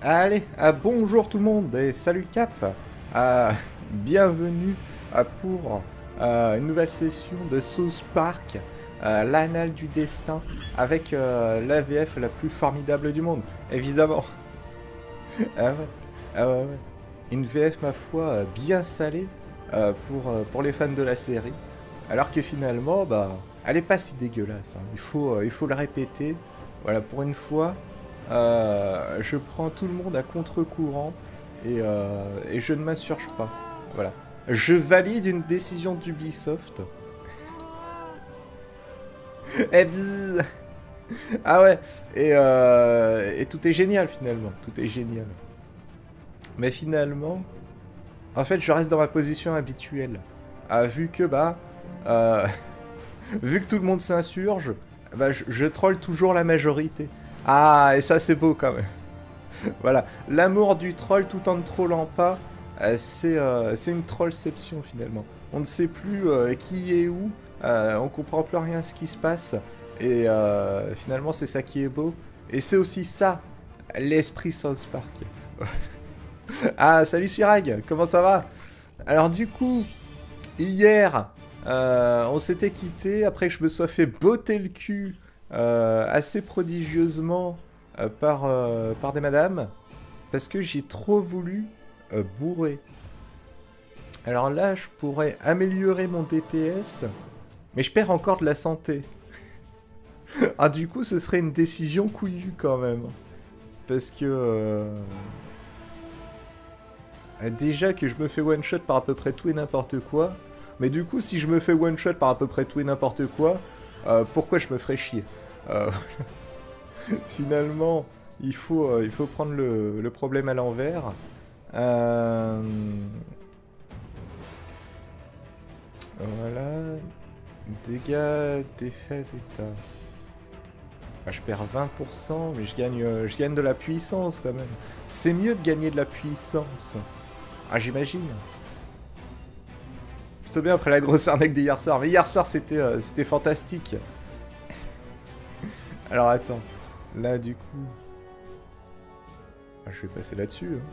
Allez, bonjour tout le monde et salut Cap. Bienvenue pour une nouvelle session de South Park, l'Annale du Destin, avec la VF la plus formidable du monde, évidemment. Ah ouais, ah ouais, ouais. Une VF, ma foi, bien salée pour les fans de la série, alors que finalement, bah, elle est pas si dégueulasse, hein. Il faut le répéter. Voilà, pour une fois, je prends tout le monde à contre-courant et je ne m'insurge pas. Voilà. Je valide une décision d'Ubisoft. Et bzzz. Ah ouais, et tout est génial finalement. Tout est génial. Mais finalement, en fait, je reste dans ma position habituelle. Vu que, bah, euh, vu que tout le monde s'insurge, bah, je troll toujours la majorité. Ah, et ça, c'est beau quand même. Voilà, l'amour du troll tout en ne trollant pas, c'est une trollception finalement. On ne sait plus qui est où, on comprend plus rien à ce qui se passe, et finalement c'est ça qui est beau. Et c'est aussi ça, l'esprit South Park. Ah, salut Chirag, comment ça va? Alors du coup, hier, on s'était quitté après que je me sois fait botter le cul assez prodigieusement par des madames, parce que j'ai trop voulu bourrer. Alors là, je pourrais améliorer mon DPS, mais je perds encore de la santé. Ah, du coup, ce serait une décision couillue quand même. Parce que... déjà que je me fais one-shot par à peu près tout et n'importe quoi. Mais du coup, si je me fais one-shot par à peu près tout et n'importe quoi, pourquoi je me ferais chier? Euh, Finalement, il faut prendre le problème à l'envers. Euh, Voilà. Dégâts d'effet d'état. Ah, je perds 20%, mais je gagne de la puissance quand même. C'est mieux de gagner de la puissance. Ah, j'imagine. Plutôt bien après la grosse arnaque d'hier soir. Mais hier soir, c'était fantastique. Alors attends. Là, du coup... Ah, je vais passer là-dessus. Hein.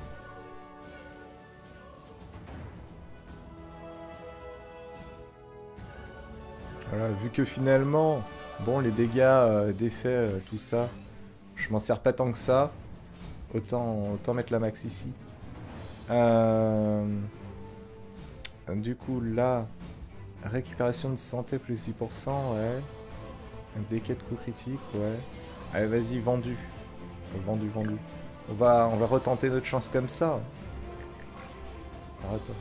Voilà, vu que finalement, bon, les dégâts d'effet, tout ça, je m'en sers pas tant que ça. Autant mettre la max ici. Du coup, là, récupération de santé plus 6%, ouais. Dégâts de coups critiques, ouais. Allez, vas-y, vendu. Vendu, vendu. On va retenter notre chance comme ça. Alors, attends.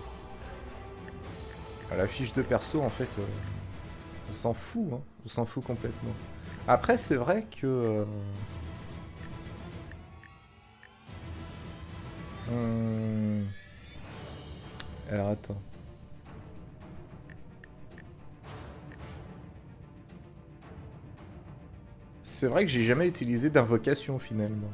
La fiche de perso, en fait, on s'en fout, hein. On s'en fout complètement. Après, c'est vrai que... Alors, attends. C'est vrai que j'ai jamais utilisé d'invocation, finalement.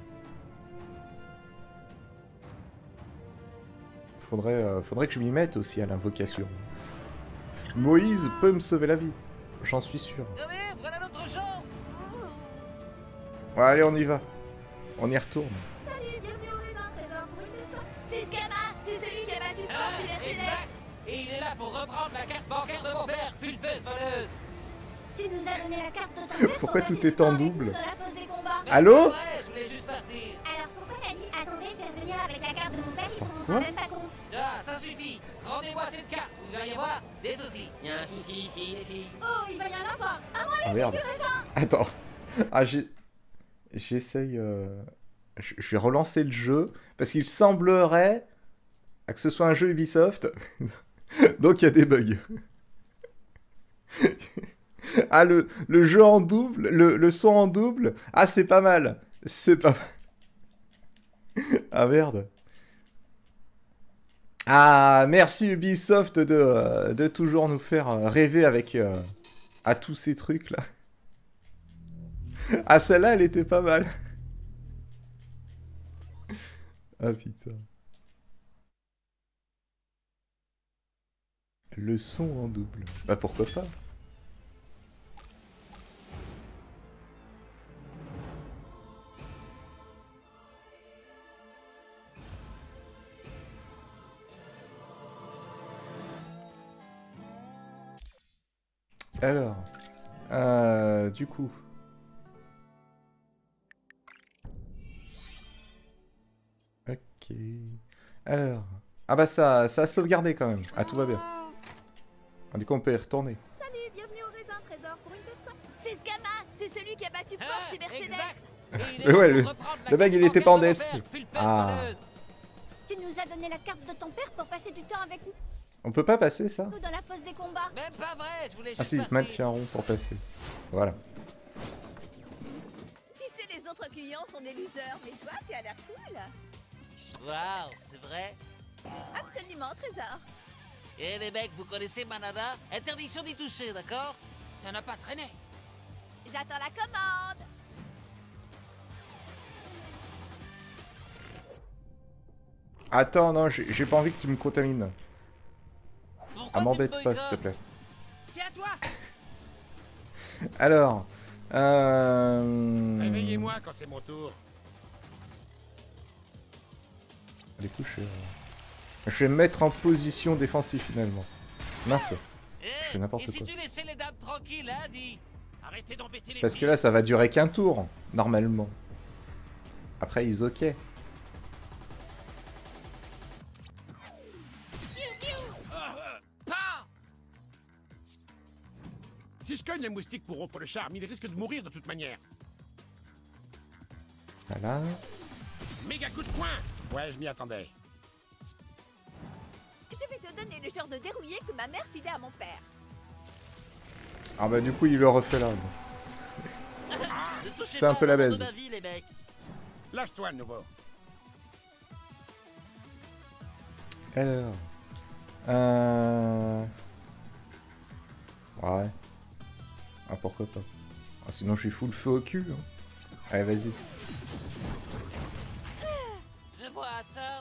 Faudrait que je m'y mette aussi à l'invocation. Moïse peut me sauver la vie. J'en suis sûr. Voilà notre chance. Ouais, allez, on y va. On y retourne. Salut, bienvenue au raisin, trésor pour une leçon. C'est Scama, c'est celui qui a battu le plancher Mercedes. Exact. Et il est là pour reprendre la carte bancaire de mon père, pulpeuse voleuse. Tu nous as donné la carte de ton père. Pourquoi pour tout passer est du temps en avec double? nous dans la fosse des combats. Allô? Ouais, je voulais juste partir. Alors pourquoi t'as dit attendez, je vais revenir avec la carte de mon père, ils s'en quoi rendront même pas compte. Ah, ça suffit. Rendez-moi cette carte où il va y avoir des soucis. Il y a un souci ici, les filles. Oh, il va y en avoir. À moi Ah les merde. filles du raisin. Attends. Ah, j'essaye... Je vais relancer le jeu, parce qu'il semblerait que ce soit un jeu Ubisoft. Donc il y a des bugs. Ah, le jeu en double, le son en double. Ah, c'est pas mal. C'est pas mal. Ah, merde. Ah, merci Ubisoft de toujours nous faire rêver avec à tous ces trucs-là. Ah, celle-là, elle était pas mal. Ah, putain. Le son en double. Bah, pourquoi pas? Alors, du coup. Ok. Alors. Ah bah ça a sauvegardé quand même. Ah, tout va bien. Ah, du coup, on peut y retourner. Salut, bienvenue au raisin, trésor pour une personne. C'est Scama, c'est celui qui a battu Ah, Porsche chez Mercedes. exact. Et il est Mais là ouais, pour le reprendre la mec, il carte était pas en bancaire de DLC. mon père, pulpette Ah. voleuse. Tu nous as donné la carte de ton père pour passer du temps avec On peut pas passer ça? nous dans la fosse des combats. Même pas vrai, je voulais juste Ah si, partir. maintiens rond pour passer. Voilà. Tu sais, les autres clients sont des losers, mais toi, tu as l'air cool. Waouh, c'est vrai. Absolument, trésor. Et les mecs, vous connaissez Manada? Interdiction d'y toucher, d'accord? Ça n'a pas traîné. J'attends la commande. Attends, non, j'ai pas envie que tu me contamines. Pourquoi Ah, tu m'embête me pas, s'il te boycottes? plaît. C'est à toi. Alors, Réveillez-moi quand c'est mon tour. Du coup, je vais me mettre en position défensive finalement. Mince. Eh, Je fais n'importe et si quoi. tu laissais les dames tranquilles, hein, dis? Arrêtez d'embêter les Parce que filles. là, ça va durer qu'un tour, normalement. Après, ils ok. Pas. Si je cogne les moustiques pour rompre le charme, ils risquent de mourir de toute manière. Voilà. Méga coup de poing. Ouais, je m'y attendais. Je vais te donner le genre de dérouillé que ma mère filait à mon père. Ah bah du coup, il le refait là. bon. Ne touchez C'est un pas peu la au moment baise. de ma vie, les mecs. Lâche-toi de nouveau. Alors. Ouais. Ah, pourquoi pas. Ah, sinon, je suis full feu au cul. Hein. Allez, vas-y. Je vois ça.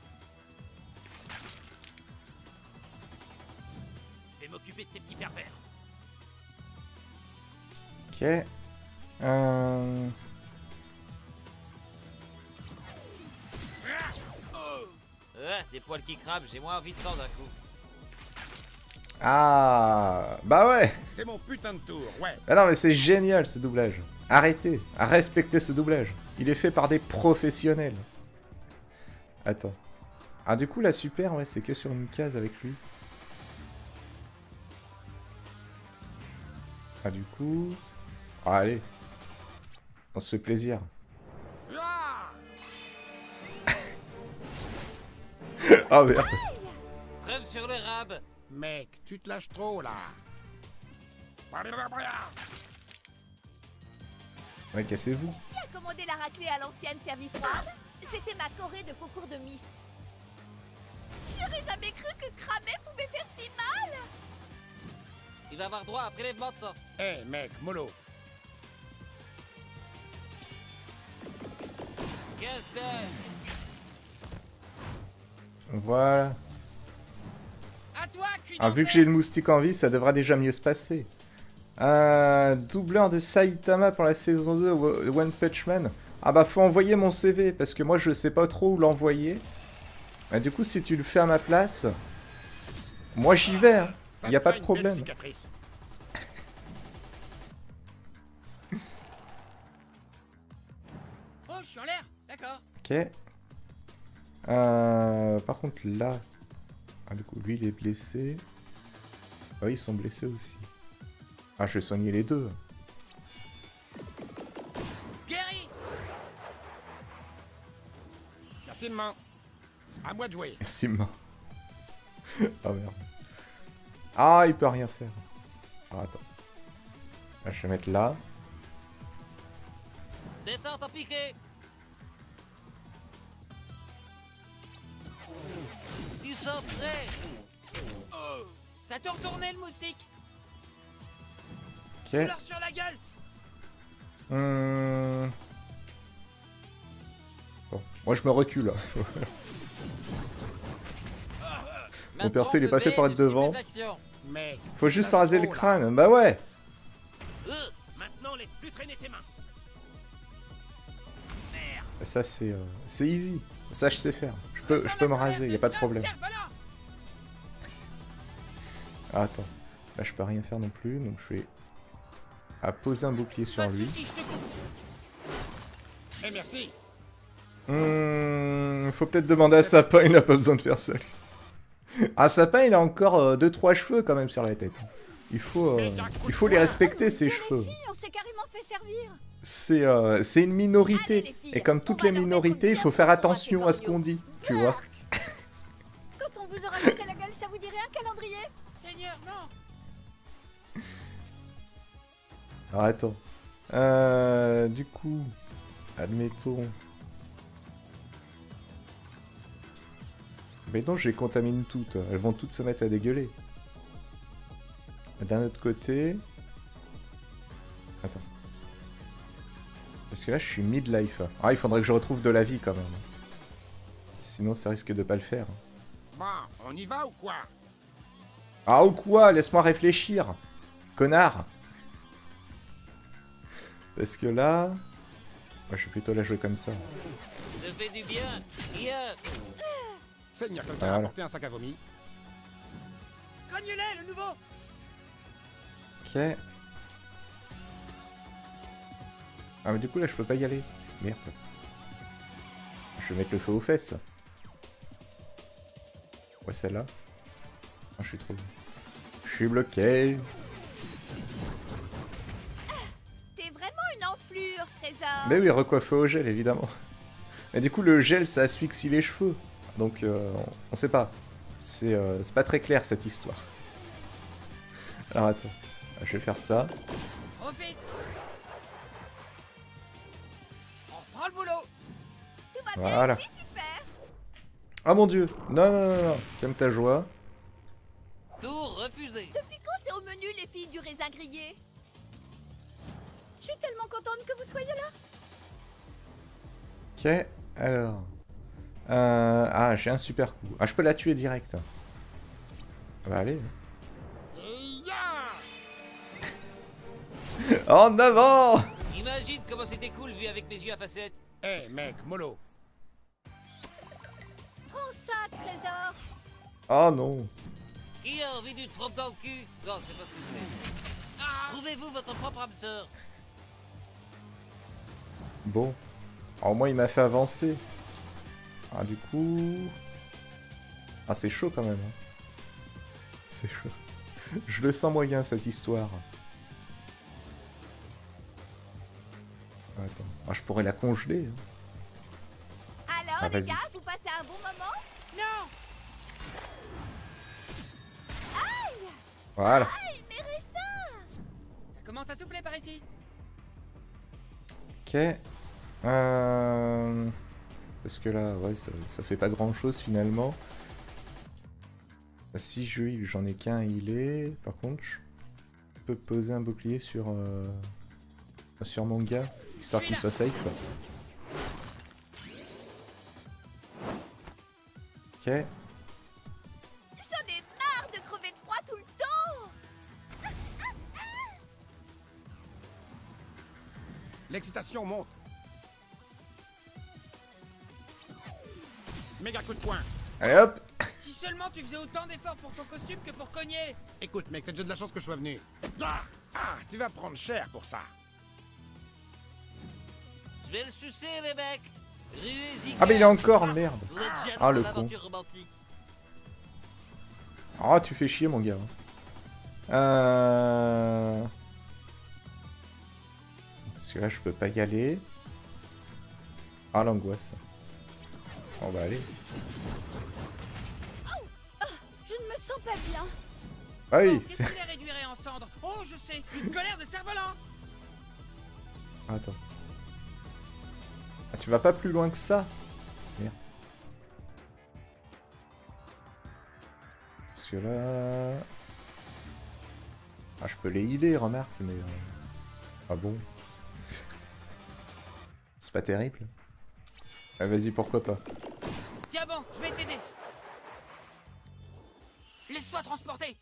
Je vais m'occuper de ces petits pervers. Ok. Des poils qui crament, j'ai moins envie de sang d'un coup. Ah. Bah ouais. C'est mon putain de tour, ouais. Ah non, mais c'est génial ce doublage. Arrêtez. Respectez ce doublage. Il est fait par des professionnels. Attends. Ah, du coup, la super, ouais, c'est que sur une case avec lui. Ah, du coup... Ah, allez. On se fait plaisir. Ah Oh merde. Crème sur le rab. Mec, tu te lâches trop là. Ouais, cassez-vous. Qui a commandé la raclée à l'ancienne servie froide? C'était ma Corée de concours de Miss. J'aurais jamais cru que cramer pouvait faire si mal. Il va avoir droit à un prélèvement de sang. Eh mec, mollo. Qu'est-ce que... Voilà. À toi, cul Ah, vu que j'ai le moustique en vie, ça devra déjà mieux se passer. Doubleur de Saitama pour la saison 2 One Punch Man. Ah bah faut envoyer mon CV parce que moi je sais pas trop où l'envoyer. Bah, du coup si tu le fais à ma place, moi j'y vais, hein. Ça Y a te pas fera de une belle problème. cicatrice. Oh, je suis en l'air. D'accord. Ok. Par contre là... Ah du coup lui il est blessé. Ah oui ils sont blessés aussi. Ah je vais soigner les deux. Guéri. Merci de main. À moi de jouer. Merci main. Ah merde. Ah il peut rien faire. Ah attends. Là, je vais mettre là. Descente en piqué. Du sang frais. Oh. T'as tout retourné le moustique. Ok. Leur sur la gueule. Bon. Moi je me recule. Mon perso il est pas fait pour être devant. Mais Faut juste raser le crâne. Bah ouais. maintenant laisse plus traîner tes mains. Ça c'est easy. Ça je sais faire. Je peux me raser, y a pas de problème. Ah, attends. Là, je peux rien faire non plus, donc je vais poser un bouclier sur lui. Eh, merci. Faut peut-être demander à Sapin, il n'a pas besoin de faire ça. Ah, Sapin, il a encore 2-3 cheveux quand même sur la tête. Il faut les respecter, ces cheveux. On s'est carrément fait servir. C'est une minorité. Allez, les filles, Et comme on toutes va les leur minorités, il mettre faut bien faire profond à attention ces à ce qu'on dit, tu vois. Quand on vous aura cassé la gueule, ça vous dirait un calendrier? Seigneur, non. Alors attends. Du coup, admettons. Mais non, je les contamine toutes. Elles vont toutes se mettre à dégueuler. D'un autre côté... Attends. Parce que là, je suis midlife. Ah, il faudrait que je retrouve de la vie quand même. Sinon, ça risque de pas le faire. Bon, on y va ou quoi? Ah ou quoi? Laisse-moi réfléchir. Connard. Parce que là... Moi, je vais plutôt la jouer comme ça. Ça fait du bien. Hier. Seigneur, quelqu'un a Voilà. apporté un sac à vomi. Cogne-les, le nouveau. Ok. Ah mais du coup là je peux pas y aller. Merde. Je vais mettre le feu aux fesses. Ouais celle-là. Ah, je suis trop... Je suis bloqué. T'es vraiment une enflure, Trésor. Mais oui, recoiffer au gel évidemment. Mais du coup le gel ça asphyxie les cheveux. Donc on sait pas. C'est pas très clair cette histoire. Alors attends. Je vais faire ça. Trop vite. On prend le boulot. Tout va Voilà. bien, c'est super. Ah mon dieu. Non non non non. Calme ta joie. Tour refusé. Depuis quand c'est au menu, les filles du raisin grillé? Je suis tellement contente que vous soyez là. Ok. Alors. Ah j'ai un super coup. Ah je peux la tuer direct. Bah allez. En avant! Imagine comment c'était cool vu avec mes yeux à facettes. Eh, mec, mollo. Prends ça, Trésor. Oh non! Qui a envie d'une trompe dans le cul? Non, c'est pas ce que je fais. Trouvez-vous votre propre âme sœur. Bon. Alors, au moins il m'a fait avancer. Ah du coup... Ah c'est chaud quand même. Hein. C'est chaud. Je le sens moyen cette histoire. Attends. Ah je pourrais la congeler. Hein. Alors, Ah, les vas-y. gars, vous passez un bon moment? Non. Voilà. Aïe, mes raisins! Ça commence à souffler par ici. Ok. Parce que là, ouais, ça fait pas grand chose finalement. Si je heal, j'en ai qu'un healé. Par contre, je peux poser un bouclier sur mon gars, histoire qu'il soit safe. Ok. J'en ai marre de crever de froid tout le temps! L'excitation monte. Méga coup de poing. Allez hop. Si seulement tu faisais autant d'efforts pour ton costume que pour cogner. Écoute, mec, t'as déjà de la chance que je sois venu. Tu vas prendre cher pour ça. Je vais le sucer, les mecs. Ruez-y. Ah mais il est encore, merde. Vous êtes jamais Ah, le dans con. l'aventure romantique. Ah tu fais chier mon gars. Parce que là je peux pas y aller. Ah l'angoisse. On va aller. Je ne me sens pas bien. Ah oui. Qu'est-ce qui les réduirait en cendres? Oh, je sais. Une colère de cerf-volant. Attends. Ah, tu vas pas plus loin que ça? Merde. Parce que là... Ah, je peux les healer, remarque, mais... Ah bon? C'est pas terrible. Ah, vas-y, pourquoi pas. Tiens bon, je vais t'aider. Laisse-toi transporter.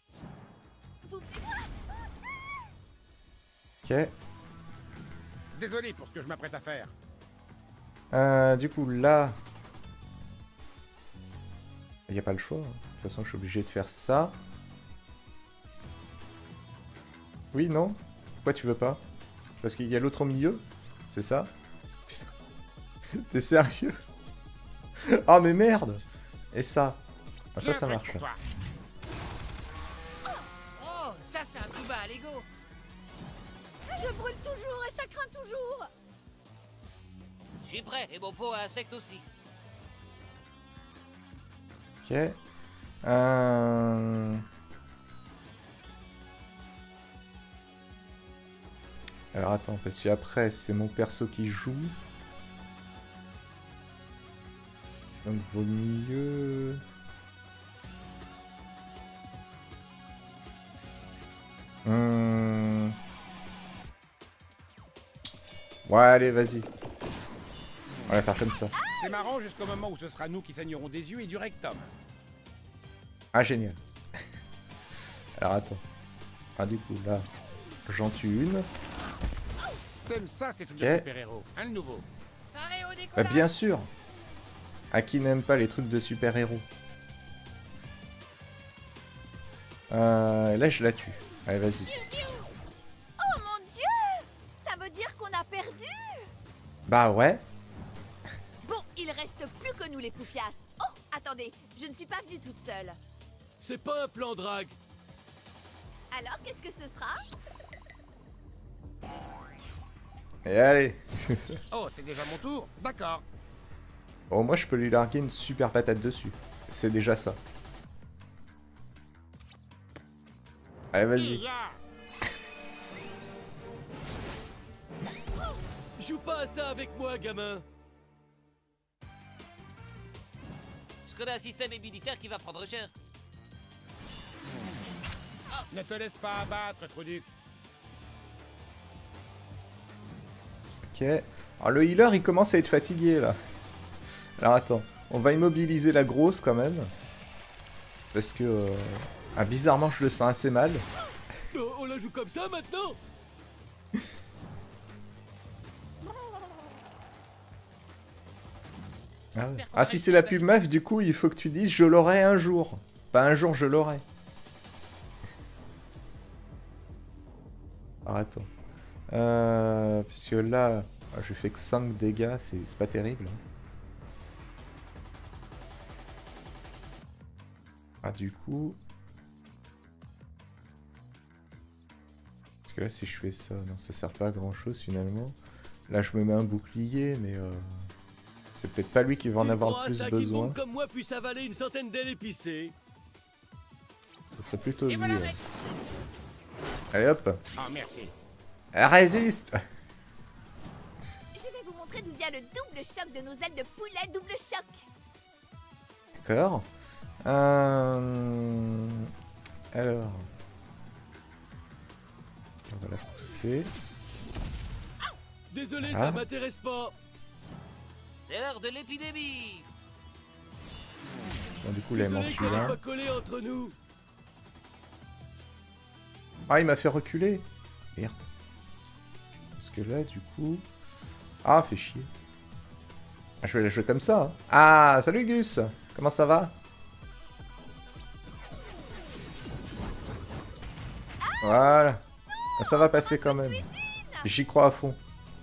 Ok. Désolé pour ce que je m'apprête à faire. Du coup, là... Il n'y a pas le choix. De toute façon, je suis obligé de faire ça. Oui, non? Pourquoi tu veux pas? Parce qu'il y a l'autre au milieu? C'est ça? Putain. T'es sérieux? Oh mais merde! Et ça? Ah, ça, ça marche. Oh, ça c'est un trou bas à Lego. Je brûle toujours et ça craint toujours. Je suis prêt et mon pot à insectes aussi. Ok. Alors attends, parce que après c'est mon perso qui joue. Donc vaut mieux... Ouais, allez, vas-y. On va faire comme ça. C'est marrant jusqu'au moment où ce sera nous qui saignerons des yeux et du rectum. Ah, génial. Alors attends. Ah, du coup, là, j'en tue une. T'aimes ça, ces trucs Ok. de super-héros. Un nouveau. Paré au Bah, décollage. bien sûr. À qui n'aime pas les trucs de super-héros? Là, je la tue. Allez, vas-y. Oh mon dieu! Ça veut dire qu'on a perdu? Bah ouais. Bon, il reste plus que nous les poufiasses. Oh, attendez, je ne suis pas venue toute seule. C'est pas un plan drague. Alors, qu'est-ce que ce sera? Et allez. Oh, c'est déjà mon tour. D'accord. Au moins, je peux lui larguer une super patate dessus. C'est déjà ça. Allez, vas-y. Joue pas à ça avec moi, gamin. Je connais un système militaire qui va prendre cher. Ne te laisse pas abattre, Truduc. Ok. Alors, le healer, il commence à être fatigué, là. Alors, attends. On va immobiliser la grosse, quand même. Parce que... Ah, bizarrement, je le sens assez mal. Oh, on la joue comme ça maintenant? Ah, ouais. Ah, si c'est la pub meuf, du coup, il faut que tu dises « Je l'aurai un jour ». Pas un jour, je l'aurai. Alors, attends. Puisque là, je fais que 5 dégâts, c'est pas terrible. Ah, du coup... Parce que là, si je fais ça, non, ça sert pas à grand chose finalement. Là, je me mets un bouclier, mais c'est peut-être pas lui qui va en avoir le plus Ça besoin. qui comme moi puisse avaler une centaine d'ailes épicées. Ce serait plutôt lui. Et voilà, Ouais. mec. Allez hop. Oh, merci. Elle résiste. Je vais vous montrer d'où vient le double choc de nos ailes de poulet double choc. D'accord. Alors... On va la pousser. Désolé, Ah. ça m'intéresse pas. C'est l'heure de l'épidémie. Bon, du coup, là, il m'en Désolé tue qu'on n'est un. pas collé entre nous. Ah, il m'a fait reculer. Merde. Parce que là, du coup... Ah, fait chier. Ah, je vais la jouer comme ça. Hein. Ah, salut Gus. Comment ça va? Voilà. Ah, ça va passer quand même. J'y crois à fond.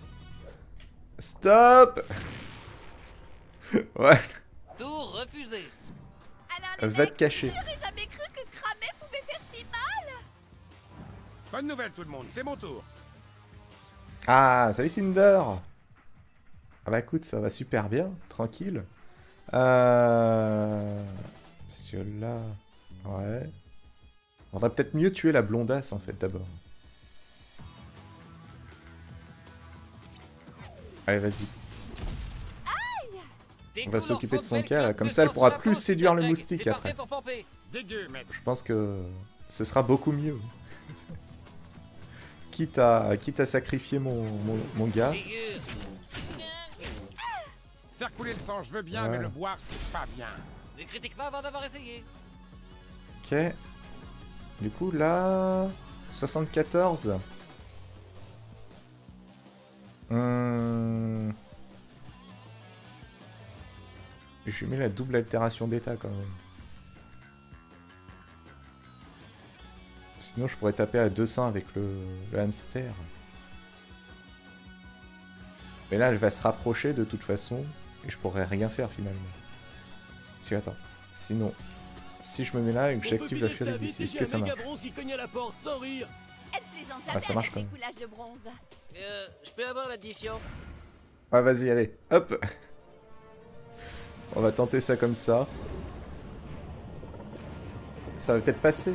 Stop. Ouais. Tour refusé. Alors les Va mecs, te cacher. j'aurais jamais cru que cramer pouvait faire si mal. Bonne nouvelle, tout le monde. C'est mon tour. Ah, salut Cinder. Ah bah écoute, ça va super bien, tranquille. Parce que là... Ouais... Faudrait peut-être mieux tuer la blondasse en fait d'abord. Allez, vas-y. On va s'occuper de son cas, là. Comme ça elle pourra plus séduire le moustique après. Dégueu, maître. Je pense que ce sera beaucoup mieux. quitte à sacrifier mon gars. Faire couler le sang, je veux bien, Ouais. mais le boire, c'est pas bien. Ne critique pas avant d'avoir essayé. Ok. Du coup, là... 74. Je mets la double altération d'état, quand même. Sinon, je pourrais taper à 200 avec le hamster. Mais là, elle va se rapprocher de toute façon. Et je pourrais rien faire finalement. Si, attends. Sinon, si je me mets là et que j'active la furie d'ici, est-ce que ça marche? Elle plaisante Ah, jamais ça marche avec quand les même. coulages de bronze. Je peux avoir l'addition? Ah, vas-y, allez. Hop. On va tenter ça comme ça. Ça va peut-être passer.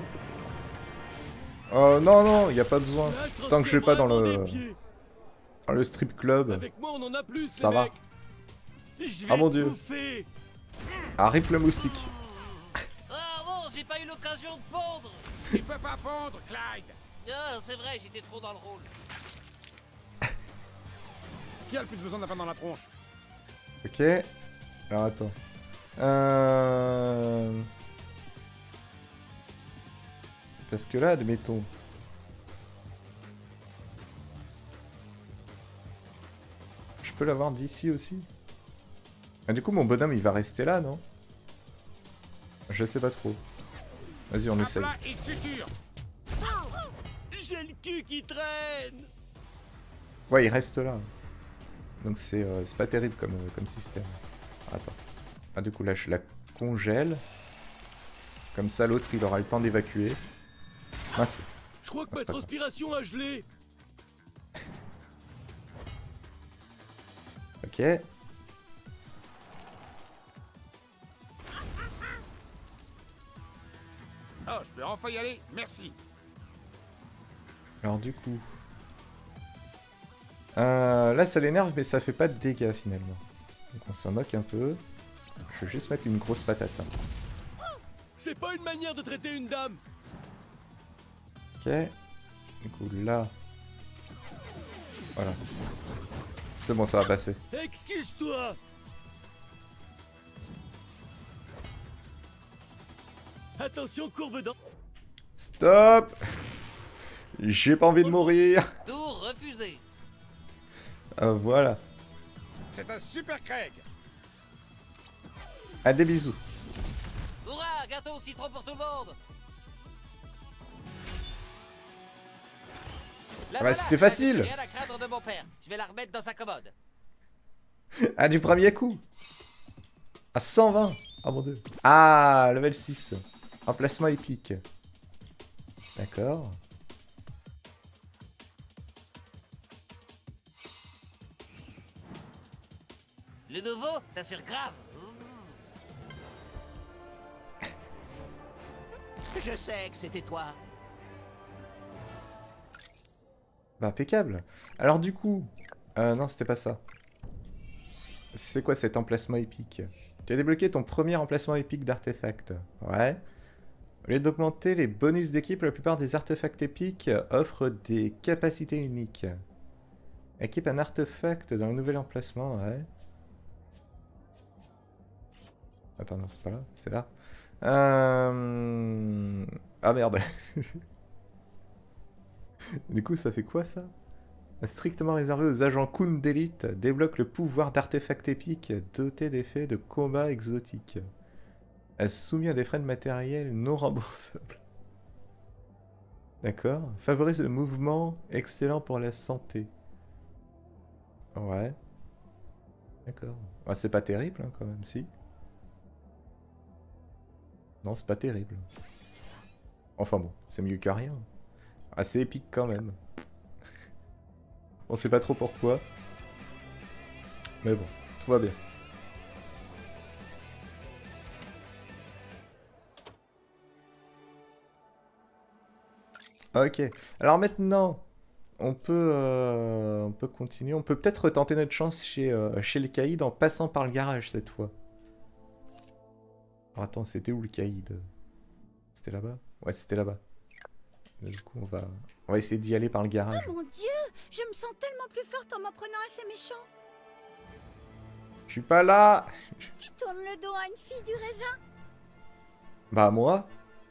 Oh non, non, il n'y a pas besoin. Tant que je vais pas dans le strip club. Avec moi, on en a plus, Ça les va. mecs. Je vais Ah mon dieu. bouffer. Ah, rip le moustique. Ah bon, j'ai pas eu l'occasion de pondre! Tu peux pas pondre, Clyde. Ah, c'est vrai, j'étais trop dans le rôle. Qui a le plus besoin d'un pain dans la tronche? Ok. Alors attends. Parce que là, admettons. Je peux l'avoir d'ici aussi. Ah, du coup, mon bonhomme, il va rester là, non? Je sais pas trop. Vas-y, on Un essaye. plat et suture. J'ai le cul qui traîne. Ouais, il reste là. Donc c'est pas terrible comme système. Attends. Ah, du coup, là, je la congèle. Comme ça, l'autre, il aura le temps d'évacuer. Mince. Je crois que Ah, ma c'est pas grave. transpiration a gelé. Ok. Oh, je peux enfin y aller? Merci. Alors du coup... là ça l'énerve mais ça fait pas de dégâts finalement. Donc on s'en moque un peu. Je vais juste mettre une grosse patate. Hein. C'est pas une manière de traiter une dame. Ok. Du coup là... Voilà. C'est bon, ça va passer. Excuse-toi. Attention, courbe dent. Stop. J'ai pas envie de mourir. Tour refusé. Ah, voilà. C'est un super Craig. Ah, des bisous. Hurrah, gâteau au citron pour tout le monde. La Ah bah, voilà, c'était facile. rien à craindre de mon père. Je vais la remettre dans sa commode. Ah, du premier coup. À 120. Ah mon dieu. Ah, level 6. Emplacement épique. D'accord. Le nouveau, t'assure grave. Je sais que c'était toi. Bah, impeccable. Alors du coup... non, c'était pas ça. C'est quoi cet emplacement épique? Tu as débloqué ton premier emplacement épique d'artefact. Ouais. Au lieu d'augmenter les bonus d'équipe, la plupart des artefacts épiques offrent des capacités uniques. Équipe un artefact dans le nouvel emplacement, ouais. Attends, non, c'est pas là, c'est là. Ah merde. Du coup, ça fait quoi ça? Strictement réservé aux agents Kun d'élite, débloque le pouvoir d'artefact épique doté d'effets de combat exotiques. Soumis à des frais de matériel non remboursables. D'accord. Favorise le mouvement, excellent pour la santé. Ouais. D'accord. Ah, c'est pas terrible hein, quand même, si. Non, c'est pas terrible. Enfin bon, c'est mieux que rien. Assez épique quand même. On sait pas trop pourquoi. Mais bon, tout va bien. Ok, alors maintenant, on peut continuer. On peut peut-être retenter notre chance chez le Caïd en passant par le garage cette fois. Alors attends, c'était où le Caïd? C'était là-bas? Ouais, c'était là-bas. Du coup, on va essayer d'y aller par le garage. Oh mon dieu, je me sens tellement plus forte en m'apprenant assez méchant. Je suis pas là. Qui tourne le dos à une fille du raisin? Bah moi.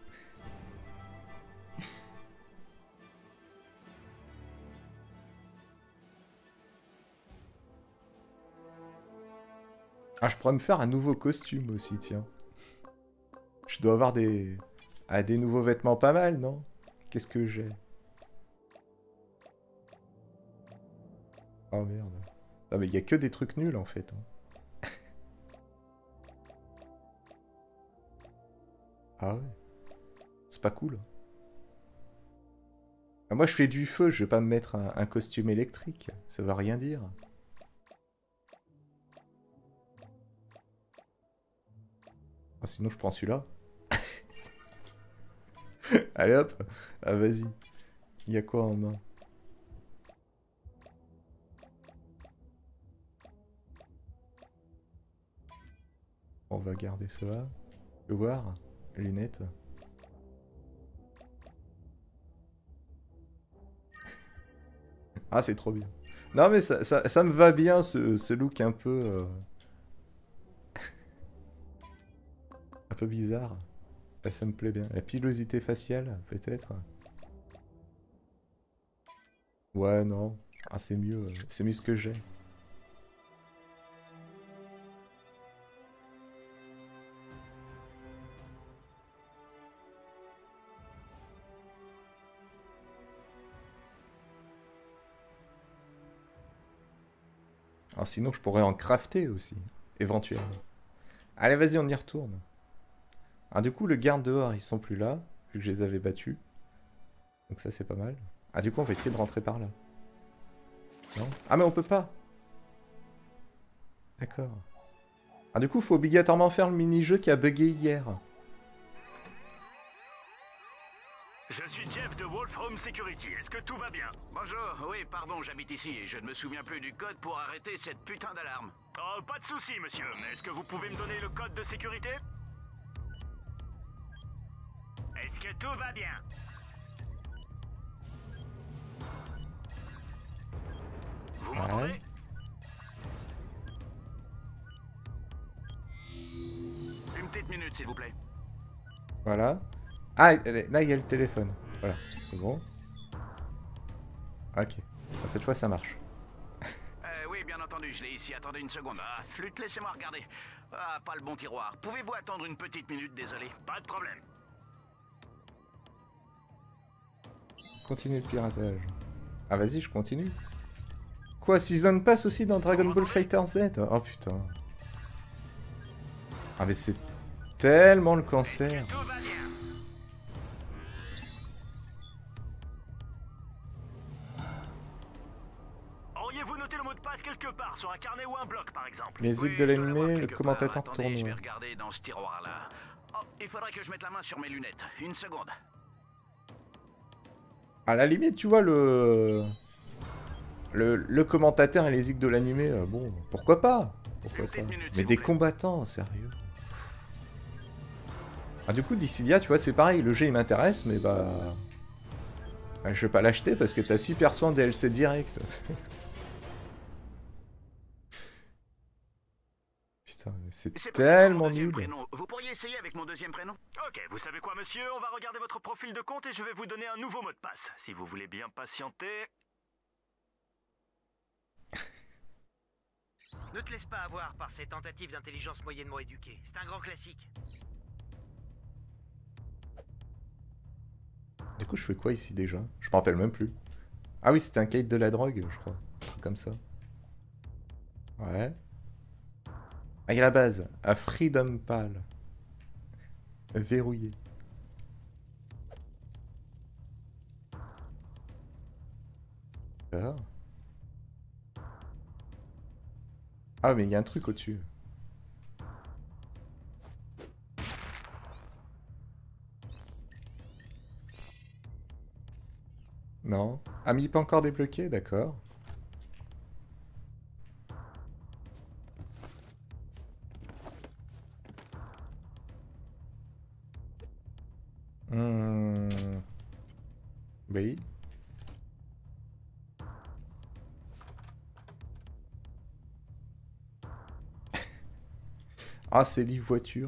Ah, je pourrais me faire un nouveau costume aussi, tiens. Je dois avoir des nouveaux vêtements pas mal, non? Qu'est-ce que j'ai? Oh merde. Ah mais il y a que des trucs nuls en fait. Hein. Ah ouais. C'est pas cool. Ah, moi je fais du feu, je vais pas me mettre un costume électrique. Ça va rien dire. Ah, sinon je prends celui-là. Allez hop. Ah vas-y. Il y a quoi en main? On va garder cela. Le voir. Lunettes. Ah, c'est trop bien. Non, mais ça me va bien, ce look un peu... un peu bizarre. Ah, ça me plaît bien. La pilosité faciale, peut-être. Ouais, non. Ah, c'est mieux. C'est mieux ce que j'ai. Alors sinon, je pourrais en crafter aussi, éventuellement. Allez, vas-y, on y retourne. Ah, du coup, le garde dehors, ils sont plus là, vu que je les avais battus. Donc ça, c'est pas mal. Ah, du coup, on va essayer de rentrer par là. Non? Ah, mais on peut pas. D'accord. Ah, du coup, faut obligatoirement faire le mini-jeu qui a bugué hier. Je suis Jeff de Wolfram Security. Est-ce que tout va bien? Bonjour, oui, pardon, j'habite ici et je ne me souviens plus du code pour arrêter cette putain d'alarme. Oh, pas de souci, monsieur. Est-ce que vous pouvez me donner le code de sécurité? Est-ce que tout va bien? Vous m'entendez? Une petite minute, s'il vous plaît. Voilà. Ah, là, il y a le téléphone. Voilà, c'est bon. Ok. Ah, cette fois, ça marche. Oui, bien entendu, je l'ai ici. Attendez une seconde. Ah, flûte, laissez-moi regarder. Ah, pas le bon tiroir. Pouvez-vous attendre une petite minute, désolé? Pas de problème. Continue le piratage. Ah, vas-y, je continue. Quoi, Season Pass aussi dans Dragon Ball Fighter Z? Oh putain. Ah, mais c'est tellement le cancer. Tout va bien. Auriez-vous noté le mot de passe quelque part, sur un carnet ou un bloc, par exemple? Musique Oui, de je dois l'avoir l'animé, le quelque commentateur part. Attendez, je vais tournoi. regarder dans ce tiroir-là. Oh, il faudrait que je mette la main sur mes lunettes. Une seconde. À la limite, tu vois, le commentateur et les zik de l'animé, bon, pourquoi pas? Pourquoi pas? Mais des combattants, sérieux. Ah, du coup, Dissidia, tu vois, c'est pareil, le jeu il m'intéresse, mais bah... je vais pas l'acheter parce que t'as 6 persos en DLC direct. Putain, mais c'est tellement nul. Vous pourriez essayer avec mon deuxième prénom? Ok, vous savez quoi, monsieur? On va regarder votre profil de compte et je vais vous donner un nouveau mot de passe. Si vous voulez bien patienter... Ne te laisse pas avoir par ces tentatives d'intelligence moyennement éduquée. C'est un grand classique. Du coup, je fais quoi ici déjà? Je me rappelle même plus. Ah oui, c'était un kite de la drogue, je crois. Un truc comme ça. Ouais. Ah, il y a la base. À Freedom Pal. Verrouillé. D'accord. Ah, mais il y a un truc au-dessus. Non. Ah, mais il peut encore débloquer, d'accord. Oui. Ah, c'est livre voiture.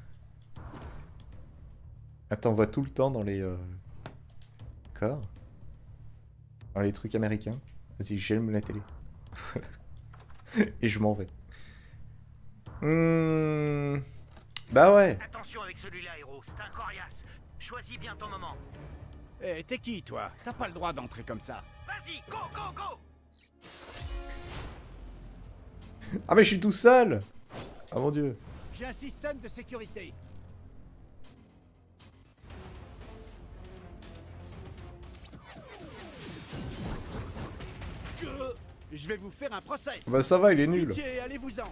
Attends, on voit tout le temps dans les... D'accord. Dans les trucs américains. Vas-y, j'aime la télé. Et je m'en vais. Bah ouais. Attention avec celui-là, héros. C'est un coriace. Choisis bien ton moment. Eh, t'es qui, toi? T'as pas le droit d'entrer comme ça. Vas-y, go, go, go! Ah mais je suis tout seul. Ah mon dieu. J'ai un système de sécurité. Je vais vous faire un procès. Bah ça va, il est nul. Pitié, allez-vous-en.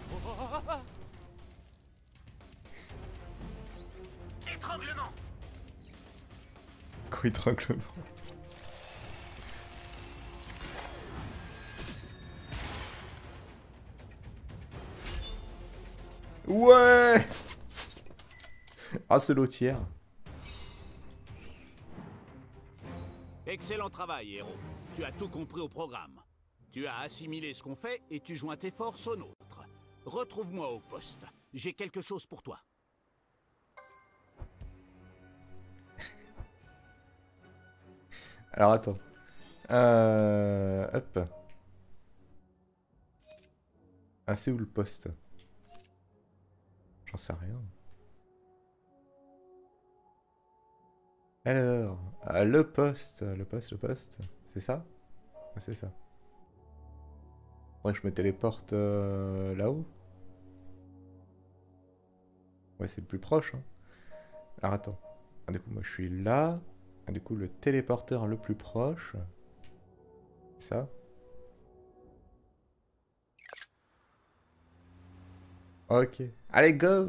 Étranglement! Quoi, étranglement? Ouais. Ah, ce lotière. Excellent travail, héros. Tu as tout compris au programme. Tu as assimilé ce qu'on fait et tu joins tes forces aux nôtres. Retrouve-moi au poste. J'ai quelque chose pour toi. Alors attends. Hop. Ah, c'est où le poste? J'en sais rien. Alors, le poste, c'est ça? Ah, c'est ça. Faudrait que je me téléporte là-haut. Ouais, c'est le plus proche. Hein. Alors attends. Ah, du coup, moi je suis là. Ah, du coup, le téléporteur le plus proche. Ça. Ok. Allez, go!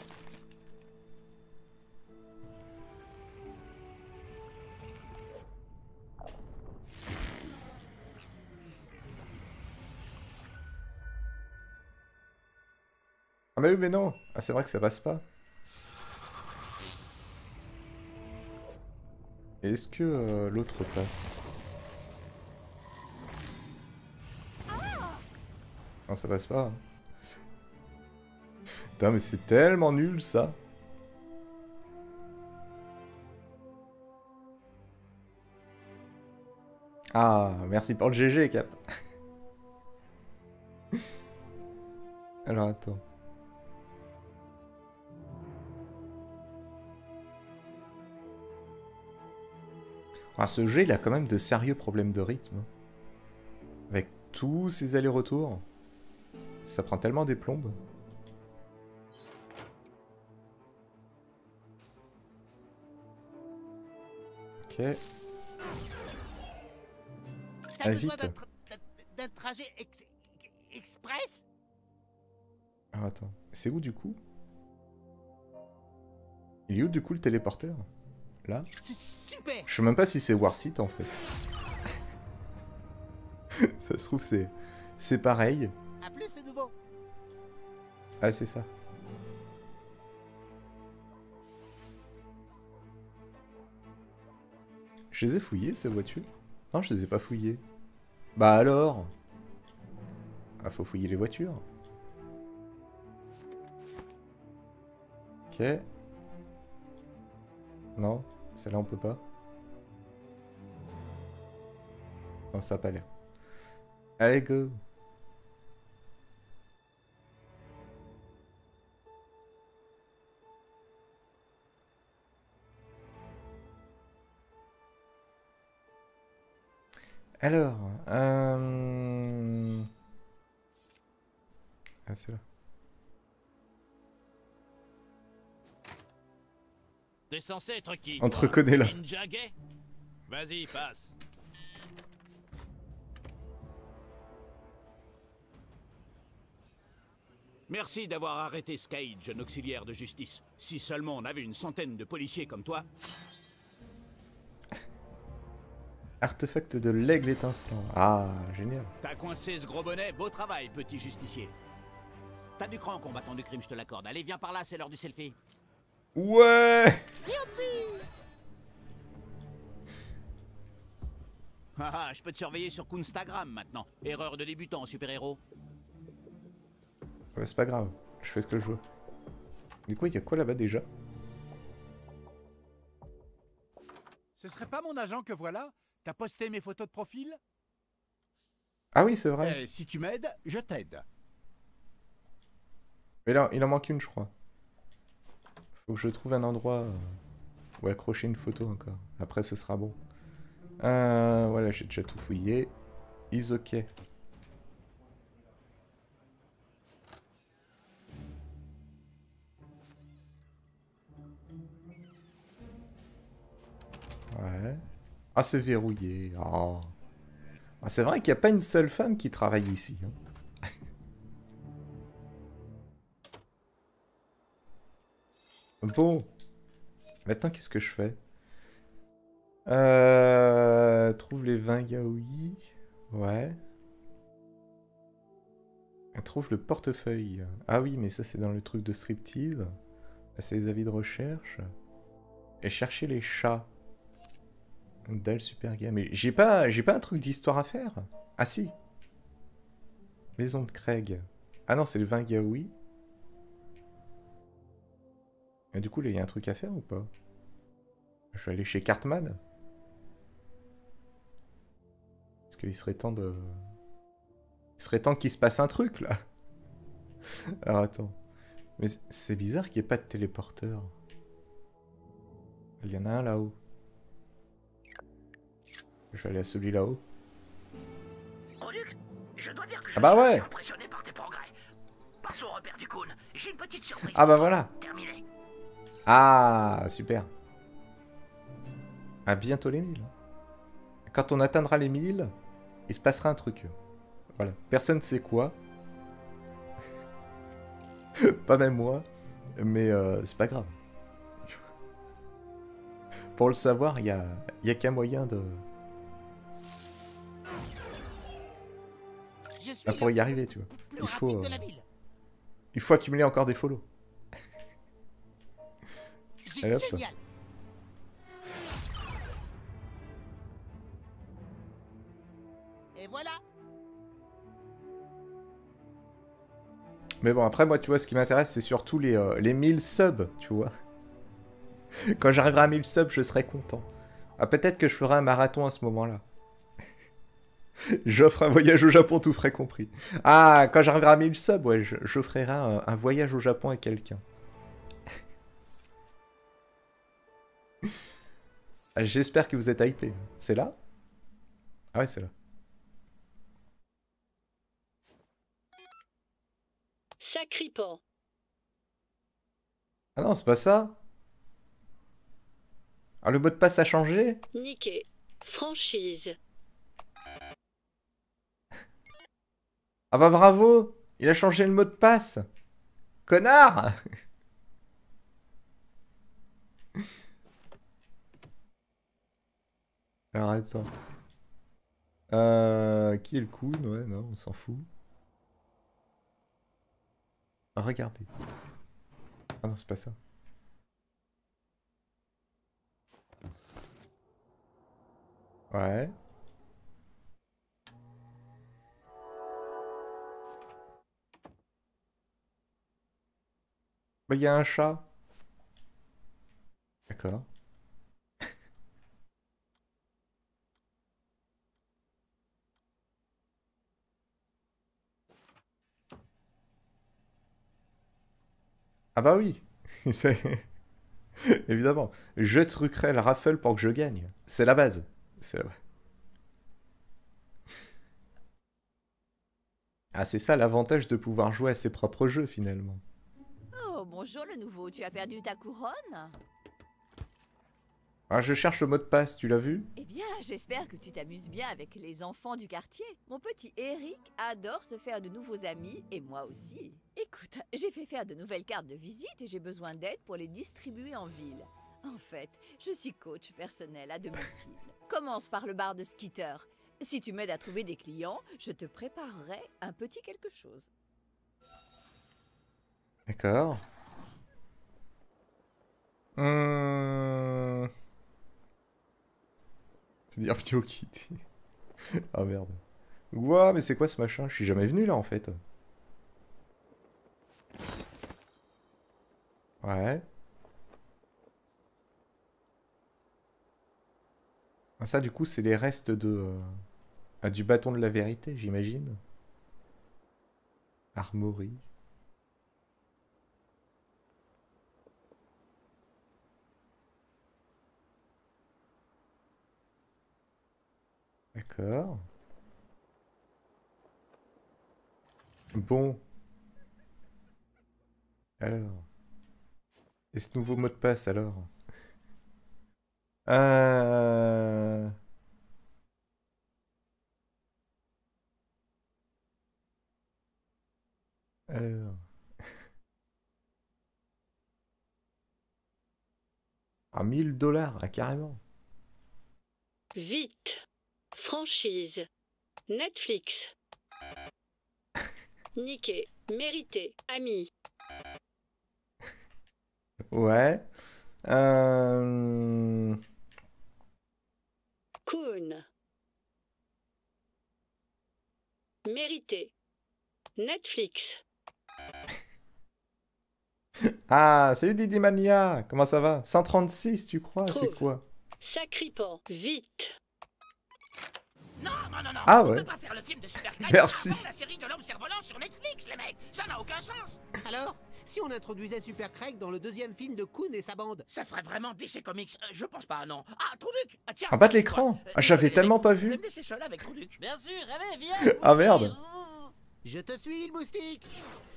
Ah bah oui, mais non. Ah, c'est vrai que ça passe pas. Est-ce que l'autre passe? Non, ça passe pas. Hein. Putain, mais c'est tellement nul, ça. Ah, merci pour le GG, Cap. Alors, attends. Ah, ce jeu, il a quand même de sérieux problèmes de rythme. Avec tous ces allers-retours. Ça prend tellement des plombes. Ok. T'as vite. besoin d'un trajet express? Alors attends, c'est où du coup? Il est où du coup le téléporteur? Là? Super! Je sais même pas si c'est Warseat en fait. Ça se trouve c'est pareil. À plus de nouveau! Ah c'est ça. Je les ai fouillées ces voitures? Non, je les ai pas fouillées. Bah alors? Ah, faut fouiller les voitures. Ok. Non, celle-là on peut pas. Non, ça a pas l'air. Allez, go! Alors, ah, c'est là. T'es censé être qui? On te toi? reconnaît là. Ninja gay? Vas-y, passe. Merci d'avoir arrêté Sky, jeune auxiliaire de justice. Si seulement on avait une centaine de policiers comme toi. Artefact de l'aigle étincelant. Ah, génial. T'as coincé ce gros bonnet, beau travail, petit justicier. T'as du cran, combattant du crime, je te l'accorde. Allez, viens par là, c'est l'heure du selfie. Ouais! Ah, je peux te surveiller sur Instagram maintenant. Erreur de débutant, super-héros. Ouais, c'est pas grave, je fais ce que je veux. Du coup, il y a quoi là-bas déjà? Ce serait pas mon agent que voilà? T'as posté mes photos de profil? Ah oui, c'est vrai. Eh, si tu m'aides, je t'aide. Mais là, il en manque une, je crois. Faut que je trouve un endroit où accrocher une photo encore. Après, ce sera bon. Voilà, j'ai déjà tout fouillé. Is ok. Ouais. Ah, c'est verrouillé. Oh. Ah, c'est vrai qu'il n'y a pas une seule femme qui travaille ici. Hein. Bon. Maintenant, qu'est-ce que je fais? Trouve les 20 yaoi. Ouais. Trouve le portefeuille. Ah oui, mais ça, c'est dans le truc de striptease. Là, c'est les avis de recherche. Et chercher les chats. Dalle super game. Mais j'ai pas un truc d'histoire à faire. Ah si. Maison de Craig. Ah non, c'est le 20 yaoi. Et du coup, là, il y a un truc à faire ou pas? Je vais aller chez Cartman. Parce qu'il serait temps de... Il serait temps qu'il se passe un truc, là. Alors, attends. Mais c'est bizarre qu'il n'y ait pas de téléporteur. Il y en a un là-haut. Je vais aller à celui là-haut. Produc, je dois dire que je Ah bah suis ouais. assez impressionné par tes progrès. Passe au repère du Coon. J'ai une petite surprise. Ah bah voilà. Terminé. Ah, super. À bientôt les 1000. Quand on atteindra les 1000, il se passera un truc. Voilà. Personne ne sait quoi. Pas même moi. Mais c'est pas grave. Pour le savoir, il y a qu'un moyen de... pour y arriver, tu vois. Il faut accumuler encore des follow. Allez, hop. Et voilà. Mais bon, après, moi, tu vois, ce qui m'intéresse, c'est surtout les 1000 subs, tu vois. Quand j'arriverai à 1000 subs, je serai content. Ah, peut-être que je ferai un marathon à ce moment-là. J'offre un voyage au Japon, tout frais compris. Ah, quand j'arriverai à 1000 subs, ouais, j'offrirai un voyage au Japon à quelqu'un. J'espère que vous êtes hypés. C'est là? Ah ouais, c'est là. Sacripant. Ah non, c'est pas ça. Ah, le mot de passe a changé? Niqué. Franchise. Ah bah bravo! Il a changé le mot de passe! Connard! Alors attends. Qui est le Coon? Ouais, non, on s'en fout. Regardez. Ah non, c'est pas ça. Ouais. Bah, il y a un chat. D'accord. Ah bah oui. Évidemment. Je truquerai le raffle pour que je gagne. C'est la base. C'est la base. Ah, c'est ça l'avantage de pouvoir jouer à ses propres jeux, finalement. Oh, bonjour le nouveau, tu as perdu ta couronne? Ah, je cherche le mot de passe, tu l'as vu? Eh bien, j'espère que tu t'amuses bien avec les enfants du quartier. Mon petit Eric adore se faire de nouveaux amis, et moi aussi. Écoute, j'ai fait faire de nouvelles cartes de visite et j'ai besoin d'aide pour les distribuer en ville. En fait, je suis coach personnel à domicile. Commence par le bar de Skitter. Si tu m'aides à trouver des clients, je te préparerai un petit quelque chose. D'accord. Je veux dire Bio Kitty. Ah merde. Ouah, mais c'est quoi ce machin? Je suis jamais venu là en fait. Ouais. Ah, ça du coup c'est les restes de... du bâton de la vérité, j'imagine. Armory. D'accord. Bon. Alors. Et ce nouveau mot de passe alors? Alors. Ah, 1000 $, ah, carrément. Vite. Franchise. Netflix. Niqué. Mérité. Ami. Ouais. Coon. Mérité. Netflix. Ah, salut Didi Mania, comment ça va? 136, tu crois? C'est Trouve. quoi? Sacripant. Vite. Non, non, non, non. Ah On ouais. peut pas faire le film de Super Crane Merci. avant la série de l'homme cerf-volant sur Netflix, les mecs. Ça n'a aucun sens. Alors, si on introduisait Super Craig dans le deuxième film de Coon et sa bande? Ça ferait vraiment DC Comics. Je pense pas, non. Ah, Trouduc. Ah, tiens. En bas de l'écran. Ah, j'avais tellement pas Je vais vu. me laisser seul avec Trouduc. Bien sûr, allez, viens. Ah merde. Je te suis, le moustique.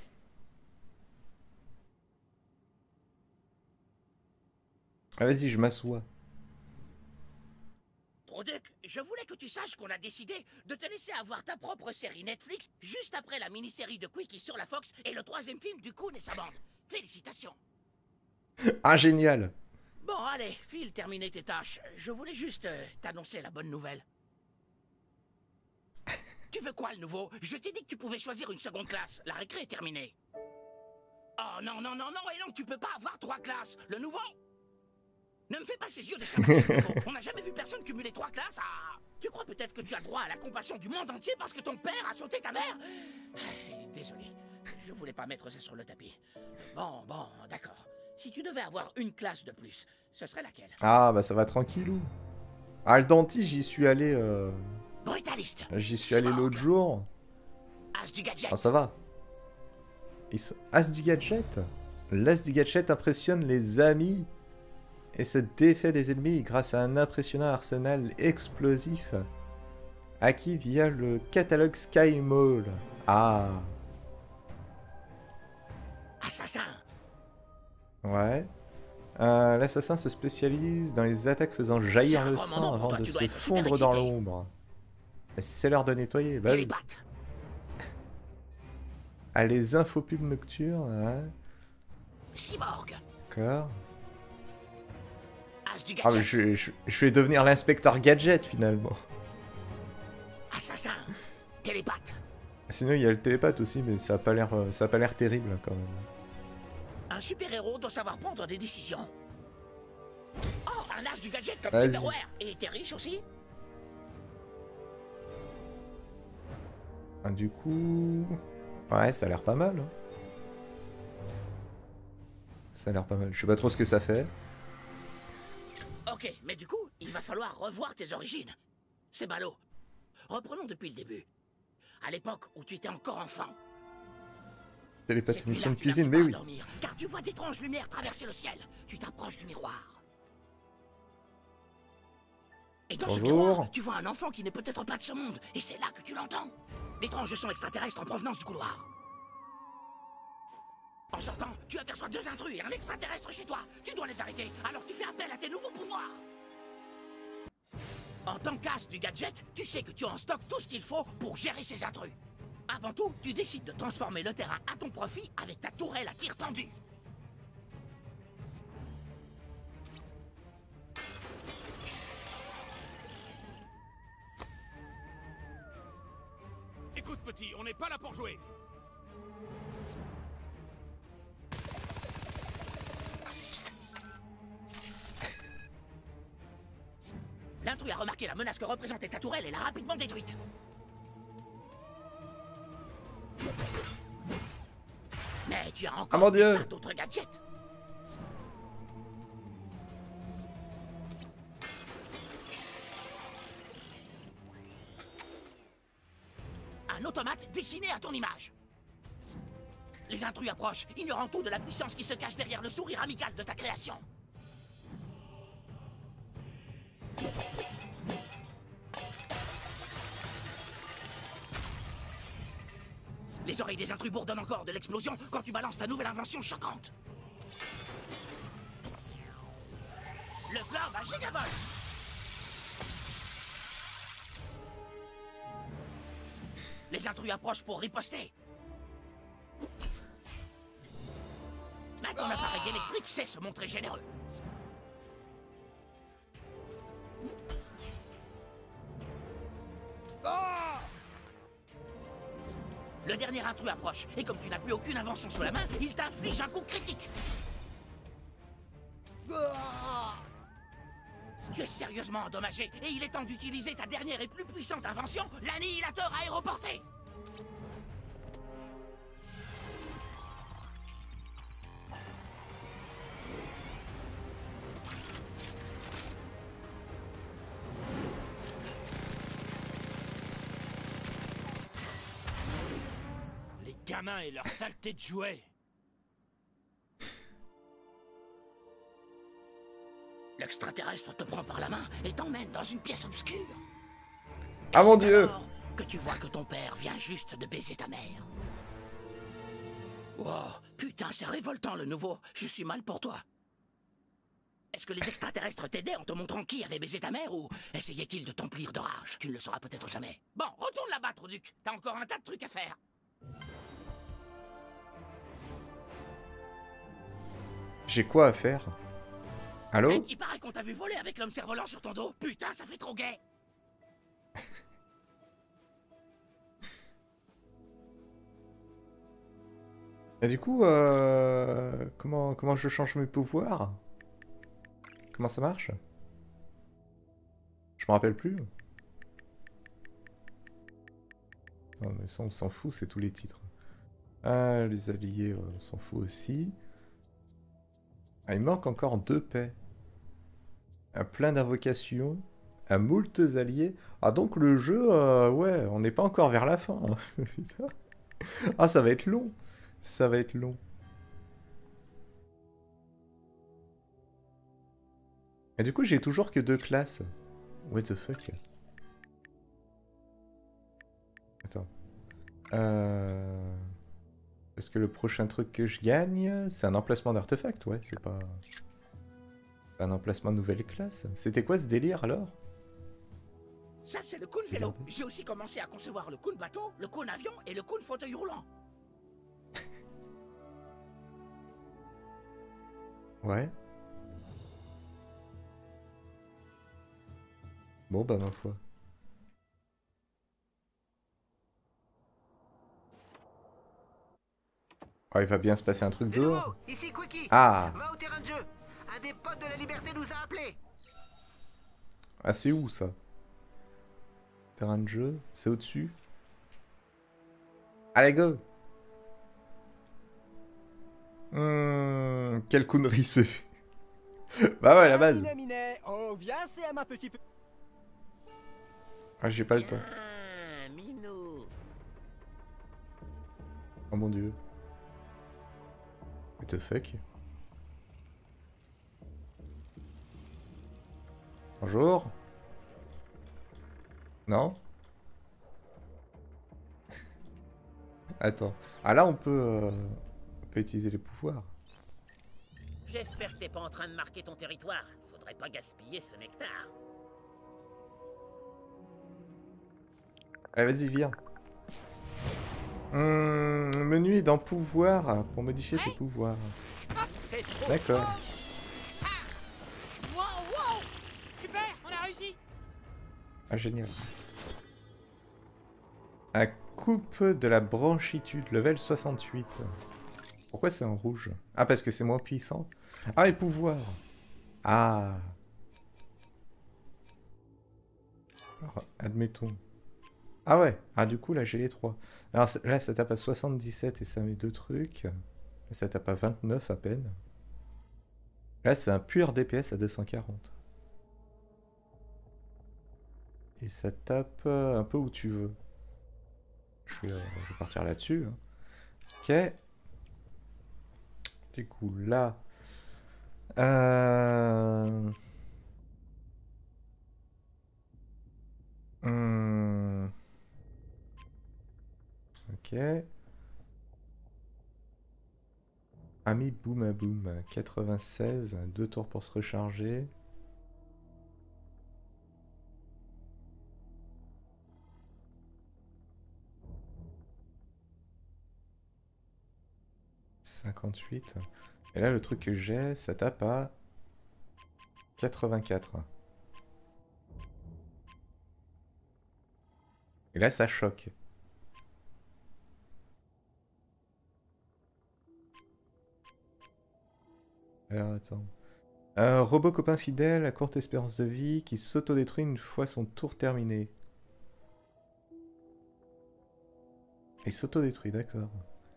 Ah, vas-y, je m'assois. Trouduc, je voulais que tu saches qu'on a décidé de te laisser avoir ta propre série Netflix juste après la mini-série de Quickie sur la Fox et le 3e film du Coon et sa bande. Félicitations. Ah, génial. Bon, allez, file terminer tes tâches. Je voulais juste t'annoncer la bonne nouvelle. Tu veux quoi, le nouveau? Je t'ai dit que tu pouvais choisir une seconde classe. La récré est terminée. Oh non, non, non, non, et non, tu peux pas avoir 3 classes. Le nouveau? Ne me fais pas ces yeux de chamallow, nouveau. On n'a jamais vu personne cumuler 3 classes. Ah, tu crois peut-être que tu as droit à la compassion du monde entier parce que ton père a sauté ta mère? Désolé, je voulais pas mettre ça sur le tapis. Bon, d'accord. Si tu devais avoir une classe de plus, ce serait laquelle? Ah, bah ça va tranquillou. Ah, le dentiste, j'y suis allé... Brutaliste. J'y suis allé l'autre jour. As du gadget. Ah, ça va. As du gadget. L'as du gadget impressionne les amis et se défait des ennemis grâce à un impressionnant arsenal explosif acquis via le catalogue Sky Mall. Ah. Assassin. Ouais. L'assassin se spécialise dans les attaques faisant jaillir C'est un le grand sang moment pour avant toi, de tu dois se être super fondre dans excité. l'ombre. C'est l'heure de nettoyer. Bah oui. Télépathe. Ah, les infopubs nocturnes. Ouais. Cyborg. D'accord. As du Ah, mais gadget. je vais devenir l'inspecteur gadget finalement. Assassin. Télépathe. Sinon il y a le télépathe aussi, mais ça a pas l'air terrible quand même. Un super-héros doit savoir prendre des décisions. Oh, un as du gadget comme Vas-y. Tupperware. Et t'es riche aussi? Ah, du coup... Ouais, ça a l'air pas mal. Hein. Ça a l'air pas mal. Je sais pas trop ce que ça fait. Ok, mais du coup, il va falloir revoir tes origines. C'est ballot. Reprenons depuis le début. À l'époque où tu étais encore enfant. Télépathe Cette émission de nuit-là, tu cuisine, n'arrives mais pas à oui. dormir, car tu vois d'étranges lumières traverser le ciel. Tu t'approches du miroir. Et dans ce Bonjour. miroir, tu vois un enfant qui n'est peut-être pas de ce monde. Et c'est là que tu l'entends. D'étranges sons extraterrestres en provenance du couloir. En sortant, tu aperçois 2 intrus et un extraterrestre chez toi. Tu dois les arrêter, alors tu fais appel à tes nouveaux pouvoirs. En tant qu'as du gadget, tu sais que tu as en stock tout ce qu'il faut pour gérer ces intrus. Avant tout, tu décides de transformer le terrain à ton profit avec ta tourelle à tir tendu. Écoute, petit, on n'est pas là pour jouer. L'intrus a remarqué la menace que représentait ta tourelle et l'a rapidement détruite. Mais tu as Ah, encore mon Dieu. tas d'autres gadgets. Un automate dessiné à ton image. Les intrus approchent, ignorant tout de la puissance qui se cache derrière le sourire amical de ta création. Les oreilles des intrus bourdonnent encore de l'explosion quand tu balances ta nouvelle invention choquante. Le flamme à gigavol. Les intrus approchent pour riposter. Là, ton appareil électrique sait se montrer généreux. Le dernier intrus approche, et comme tu n'as plus aucune invention sous la main, il t'inflige un coup critique. Tu es sérieusement endommagé, et il est temps d'utiliser ta dernière et plus puissante invention, l'annihilateur aéroporté. Les gamins et leur saleté de jouets. L'extraterrestre te prend par la main et t'emmène dans une pièce obscure. Ah mon C'est Dieu! alors que tu vois que ton père vient juste de baiser ta mère. Oh, putain, c'est révoltant le nouveau. Je suis mal pour toi. Est-ce que les extraterrestres t'aidaient en te montrant qui avait baisé ta mère ou essayaient-ils de t'emplir de rage? Tu ne le sauras peut-être jamais. Bon, retourne là-bas, Troduc. T'as encore un tas de trucs à faire. J'ai quoi à faire? Allô? Il paraît qu'on t'a vu voler avec l'homme cerf-volant sur ton dos. Putain, ça fait trop gai. Et du coup, comment je change mes pouvoirs? Comment ça marche? Je me rappelle plus. Non mais ça on s'en fout, c'est tous les titres. Ah, les alliés, on s'en fout aussi. Ah, il manque encore 2 paix. Un plein d'invocations. Un moultes alliés. Ah donc le jeu, ouais, on n'est pas encore vers la fin. Hein. Putain. Ah ça va être long. Ça va être long. Et du coup j'ai toujours que 2 classes. What the fuck? Attends. Est-ce que le prochain truc que je gagne, c'est un emplacement d'artefact? Ouais, c'est pas... un emplacement de nouvelle classe. C'était quoi ce délire alors? Ça, c'est le Kun vélo. J'ai aussi commencé à concevoir le Kun bateau, le Kun avion et le Kun fauteuil roulant. Ouais. Bon bah ma foi. Oh, il va bien se passer un truc dehors. Ici Quickie. Ah. Va au terrain de jeu. Un des potes de la liberté nous a appelés. Ah c'est où ça? Terrain de jeu? C'est au-dessus? Allez go! Quelle connerie c'est. Bah ouais, la base. Oh, viens, c'est à ma petite... Ah, j'ai pas le temps. Minou. Oh mon dieu. What the fuck? Bonjour? Non? Attends. Ah là on peut utiliser les pouvoirs. J'espère que t'es pas en train de marquer ton territoire. Faudrait pas gaspiller ce nectar. Allez, vas-y, viens. Menu est dans pouvoir pour modifier tes pouvoirs. D'accord. Wow, wow. Super, on a réussi. Ah, génial. La coupe de la branchitude, level 68. Pourquoi c'est en rouge? Ah, parce que c'est moins puissant. Ah, les pouvoirs. Ah. Alors, admettons. Ah ouais. Ah, du coup, là, j'ai les 3. Alors là, ça tape à 77 et ça met 2 trucs. Là, ça tape à 29 à peine. Là, c'est un pur DPS à 240. Et ça tape un peu où tu veux. Je vais partir là-dessus. Hein. Ok. Du coup, là... Ok. Ami boum à boum. 96. 2 tours pour se recharger. « 58. Et là, le truc que j'ai, ça tape à 84. Et là, ça choque. Alors, attends. Un robot copain fidèle à courte espérance de vie qui s'autodétruit une fois son tour terminé. Il s'autodétruit, d'accord.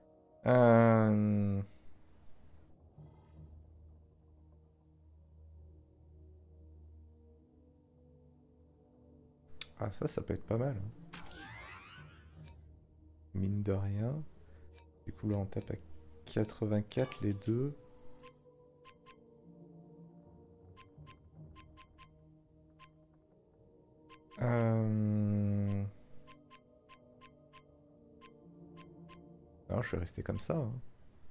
Ah, ça peut être pas mal. Hein. Mine de rien. Du coup, là, on tape à 84 les deux. Alors, je vais rester comme ça. Hein.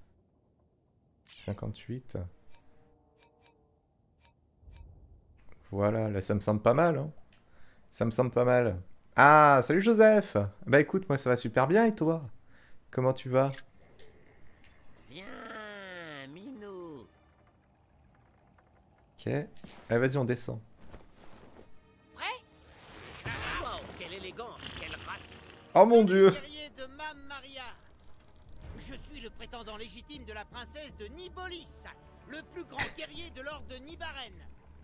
58. Voilà, là, ça me semble pas mal. Hein. Ça me semble pas mal. Ah, salut Joseph. Bah écoute, moi ça va super bien et toi? Comment tu vas? Viens, Minou. Ok. Allez, vas-y, on descend. Prêt? Wow, quelle élégance, quelle race. Oh mon dieu! Guerrier de Mam Maria. Je suis le prétendant légitime de la princesse de Nibolis, le plus grand guerrier de l'ordre de Nibaren.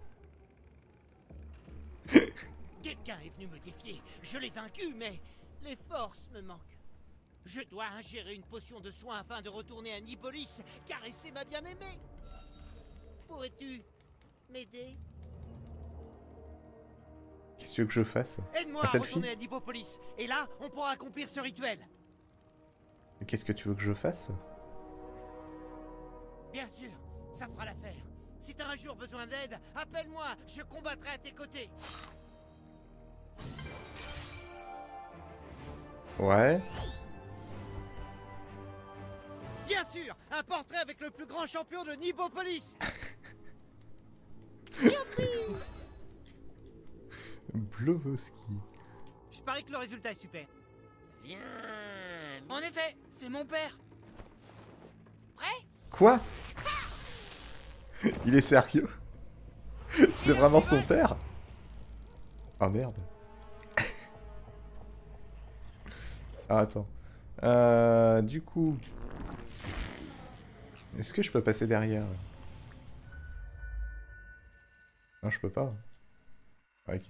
Quelqu'un est venu me défier. Je l'ai vaincu, mais les forces me manquent. Je dois ingérer une potion de soin afin de retourner à Nibolis, caresser ma bien-aimée. Pourrais-tu m'aider? Qu'est-ce que tu veux que je fasse? Aide-moi à retourner à Nibopolis, et là, on pourra accomplir ce rituel. Qu'est-ce que tu veux que je fasse? Bien sûr, ça fera l'affaire. Si t'as un jour besoin d'aide, appelle-moi, je combattrai à tes côtés. Ouais. Bien sûr, un portrait avec le plus grand champion de Nibopolis. Blowowski. Je parie que le résultat est super. Viens. En effet, c'est mon père. Prêt? Quoi? Il est sérieux? C'est vraiment son père? Oh merde. Ah, attends. Du coup... Est-ce que je peux passer derrière? Non, je peux pas. Ok.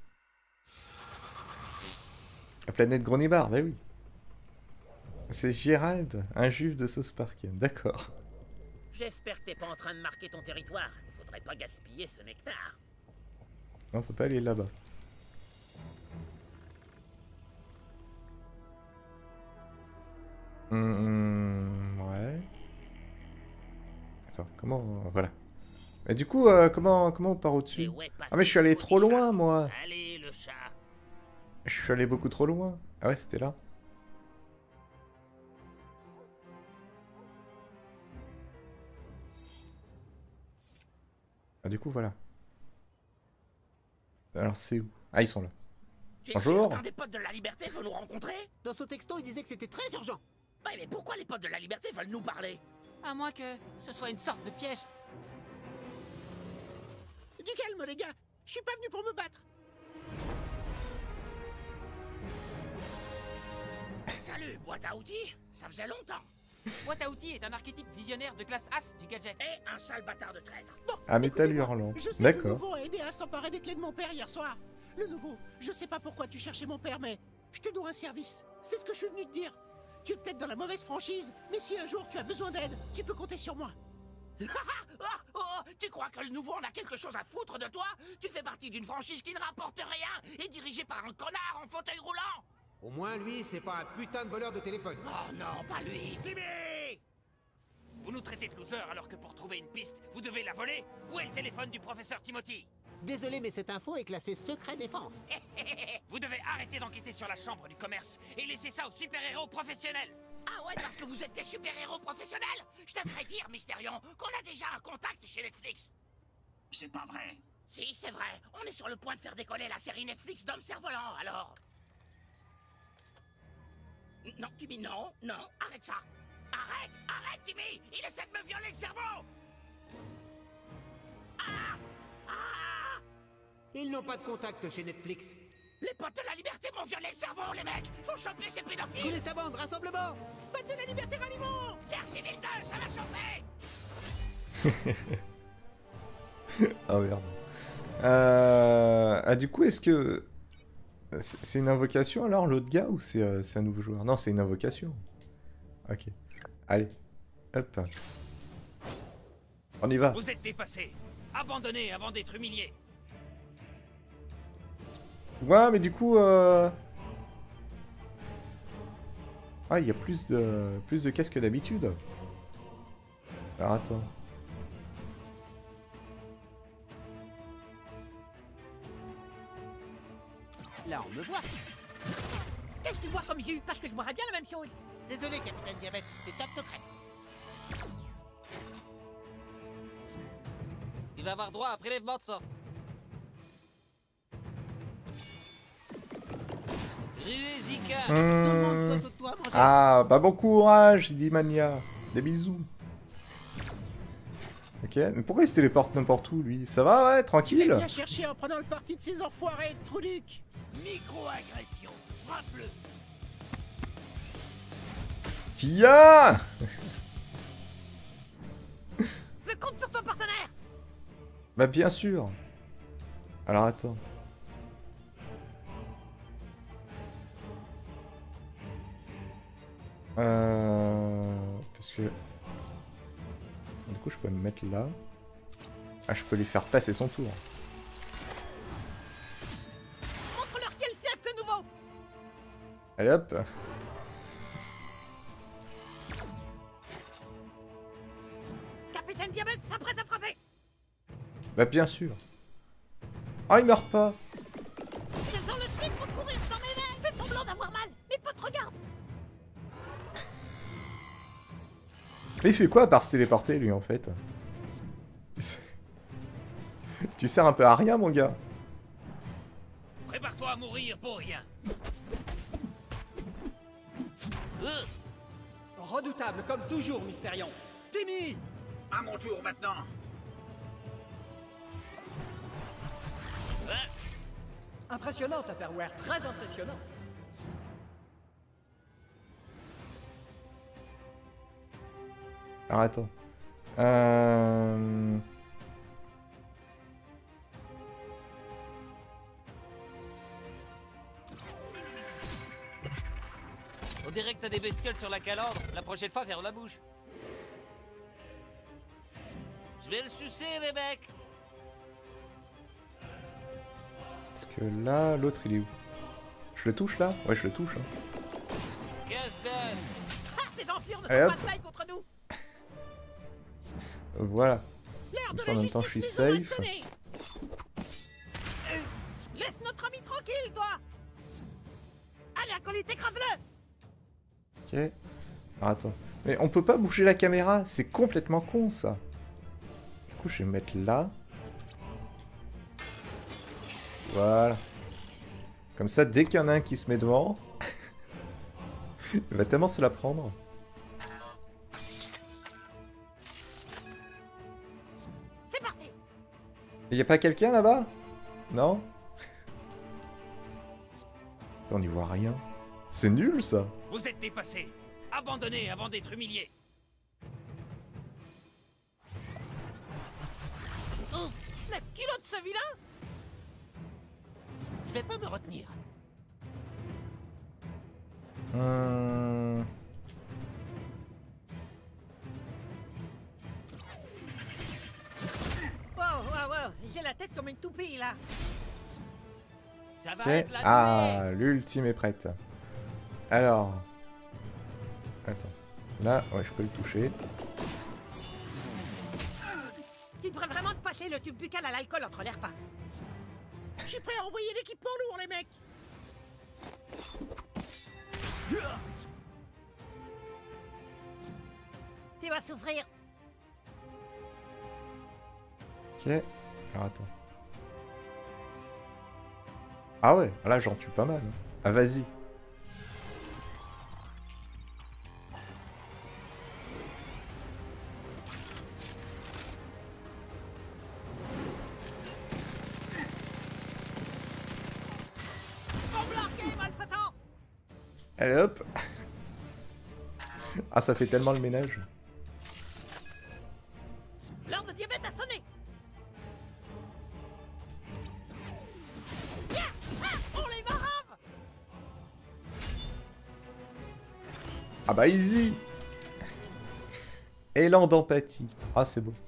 La planète Gronibar, bah oui. C'est Gérald, un juif de South Park. D'accord. J'espère que t'es pas en train de marquer ton territoire. Faudrait pas gaspiller ce nectar. Non, on peut pas aller là-bas. Ouais. Attends, comment... Voilà. Mais du coup, comment on part au-dessus? Ah mais je suis allé trop loin, moi. Allez, le chat. Je suis allé beaucoup trop loin. Ah ouais, c'était là. Ah du coup, voilà. Alors c'est où? Ah, ils sont là. Tu es Bonjour. sûr qu'un des potes de la Liberté veut nous rencontrer? Dans son texto, il disait que c'était très urgent. Ouais, mais pourquoi les potes de la Liberté veulent nous parler? À moins que ce soit une sorte de piège. Du calme, les gars. Je suis pas venu pour me battre. Salut, boîte à outils. Ça faisait longtemps. Boîte à outils est un archétype visionnaire de classe As du gadget. Et un sale bâtard de traître. Bon, Ah, métal écoutez-moi. hurlant. Je sais que le D'accord. nouveau a aidé à s'emparer des clés de mon père hier soir. Le nouveau, je sais pas pourquoi tu cherchais mon père, mais je te dois un service. C'est ce que je suis venu te dire. Tu es peut-être dans la mauvaise franchise, mais si un jour tu as besoin d'aide, tu peux compter sur moi. Tu crois que le nouveau en a quelque chose à foutre de toi? Tu fais partie d'une franchise qui ne rapporte rien et dirigée par un connard en fauteuil roulant. Au moins, lui, c'est pas un putain de voleur de téléphone. Oh non, pas lui. Timmy! Vous nous traitez de losers alors que pour trouver une piste, vous devez la voler? Où est le téléphone du professeur Timothy? Désolé, mais cette info est classée secret défense. Vous devez arrêter d'enquêter sur la chambre du commerce et laisser ça aux super-héros professionnels. Ah ouais, parce que vous êtes des super-héros professionnels? Je te ferais dire, Mystérion, qu'on a déjà un contact chez Netflix. C'est pas vrai. Si, c'est vrai. On est sur le point de faire décoller la série Netflix d'Homme Cerf-Volant, alors... Non, Timmy, non, non, arrête ça. Arrête, Timmy. Il essaie de me violer le cerveau. Ah! Ils n'ont pas de contact chez Netflix. Les potes de la liberté m'ont violé le cerveau, les mecs. Faut choper ces pédophiles. Coulez sa bande, rassemblement. Potes de la liberté, ranimaux. Guerre civile 2, ça va chauffer. Ah merde. Ah du coup, est-ce que... C'est une invocation alors, l'autre gars, ou c'est un nouveau joueur? Non, c'est une invocation. Ok. Allez. Hop. On y va. Vous êtes dépassé. Abandonné avant d'être humilié. Ouais, mais du coup... Ah, il y a plus de caisses que d'habitude. Alors, attends. Là, on me voit. Qu'est-ce que tu vois comme jus? Parce que je boirais bien la même chose. Désolé, capitaine Diabète, c'est top secret. Il va avoir droit à un prélèvement de sang. Ruée Zika. Tout le monde toi, manger. Ah, bah bon courage, dit Mania. Des bisous. Ok, mais pourquoi il se téléporte n'importe où, lui? Ça va, ouais, tranquille. Il a bien cherché en prenant le parti de ces enfoirés de Trouduc. Micro-agression. Frappe-le. Tiens. Je compte sur ton partenaire. Bah bien sûr. Alors attends. Parce que... Du coup je peux me mettre là. Ah, je peux lui faire passer son tour. Montre-leur quel chef le nouveau. Allez hop. Capitaine Diabète s'apprête à frapper. Bah bien sûr. Ah, il meurt pas. Je sens le truc recourir dans mes veines. Fais semblant d'avoir mal. Mes potes regardent. Mais il fait quoi à part se téléporter, lui, en fait? Tu sers un peu à rien, mon gars. Prépare-toi à mourir pour rien. Redoutable comme toujours, Mystérion. Timmy. À mon tour maintenant. Impressionnant, Tupperware. Très impressionnant. Alors attends. On dirait que t'as des bestioles sur la calandre. La prochaine fois, ferme la bouche. Je vais le sucer, les mecs. Parce que là, l'autre, il est où? Je le touche, là? Ouais, je le touche. Hein. Ah, ces enflures ne Allez, sont hop. pas de taille contre nous. Voilà. L'air Comme de ça, en la même temps, je suis justice nous a safe. sonné. Laisse notre ami tranquille, toi. Allez, acolyte, écrase-le. Ok. Alors, attends. Mais on peut pas bouger la caméra. C'est complètement con, ça. Du coup, je vais me mettre là. Voilà. Comme ça, dès qu'il y en a un qui se met devant, il va tellement se la prendre. C'est parti. Il y a pas quelqu'un là-bas? Non? On n'y voit rien. C'est nul, ça. Vous êtes dépassé. Abandonné avant d'être humilié. Oh, 9 kilos de ce vilain. Je vais pas me retenir. Wow, j'ai la tête comme une toupie, là. Ça va Ok. être la Ah, l'ultime est prête. Alors. Attends. Là, ouais, je peux le toucher. Tu devrais vraiment te passer le tube buccal à l'alcool entre les repas. Je suis prêt à envoyer l'équipement lourd, les mecs. Tu vas souffrir. Ok. Alors attends. Ah ouais, là j'en tue pas mal. Hein. Ah vas-y. Allez hop. Ah ça fait tellement le ménage. L'heure de diabète a sonné. Yeah, on les marave. Ah bah easy. Élan d'empathie. Ah c'est beau.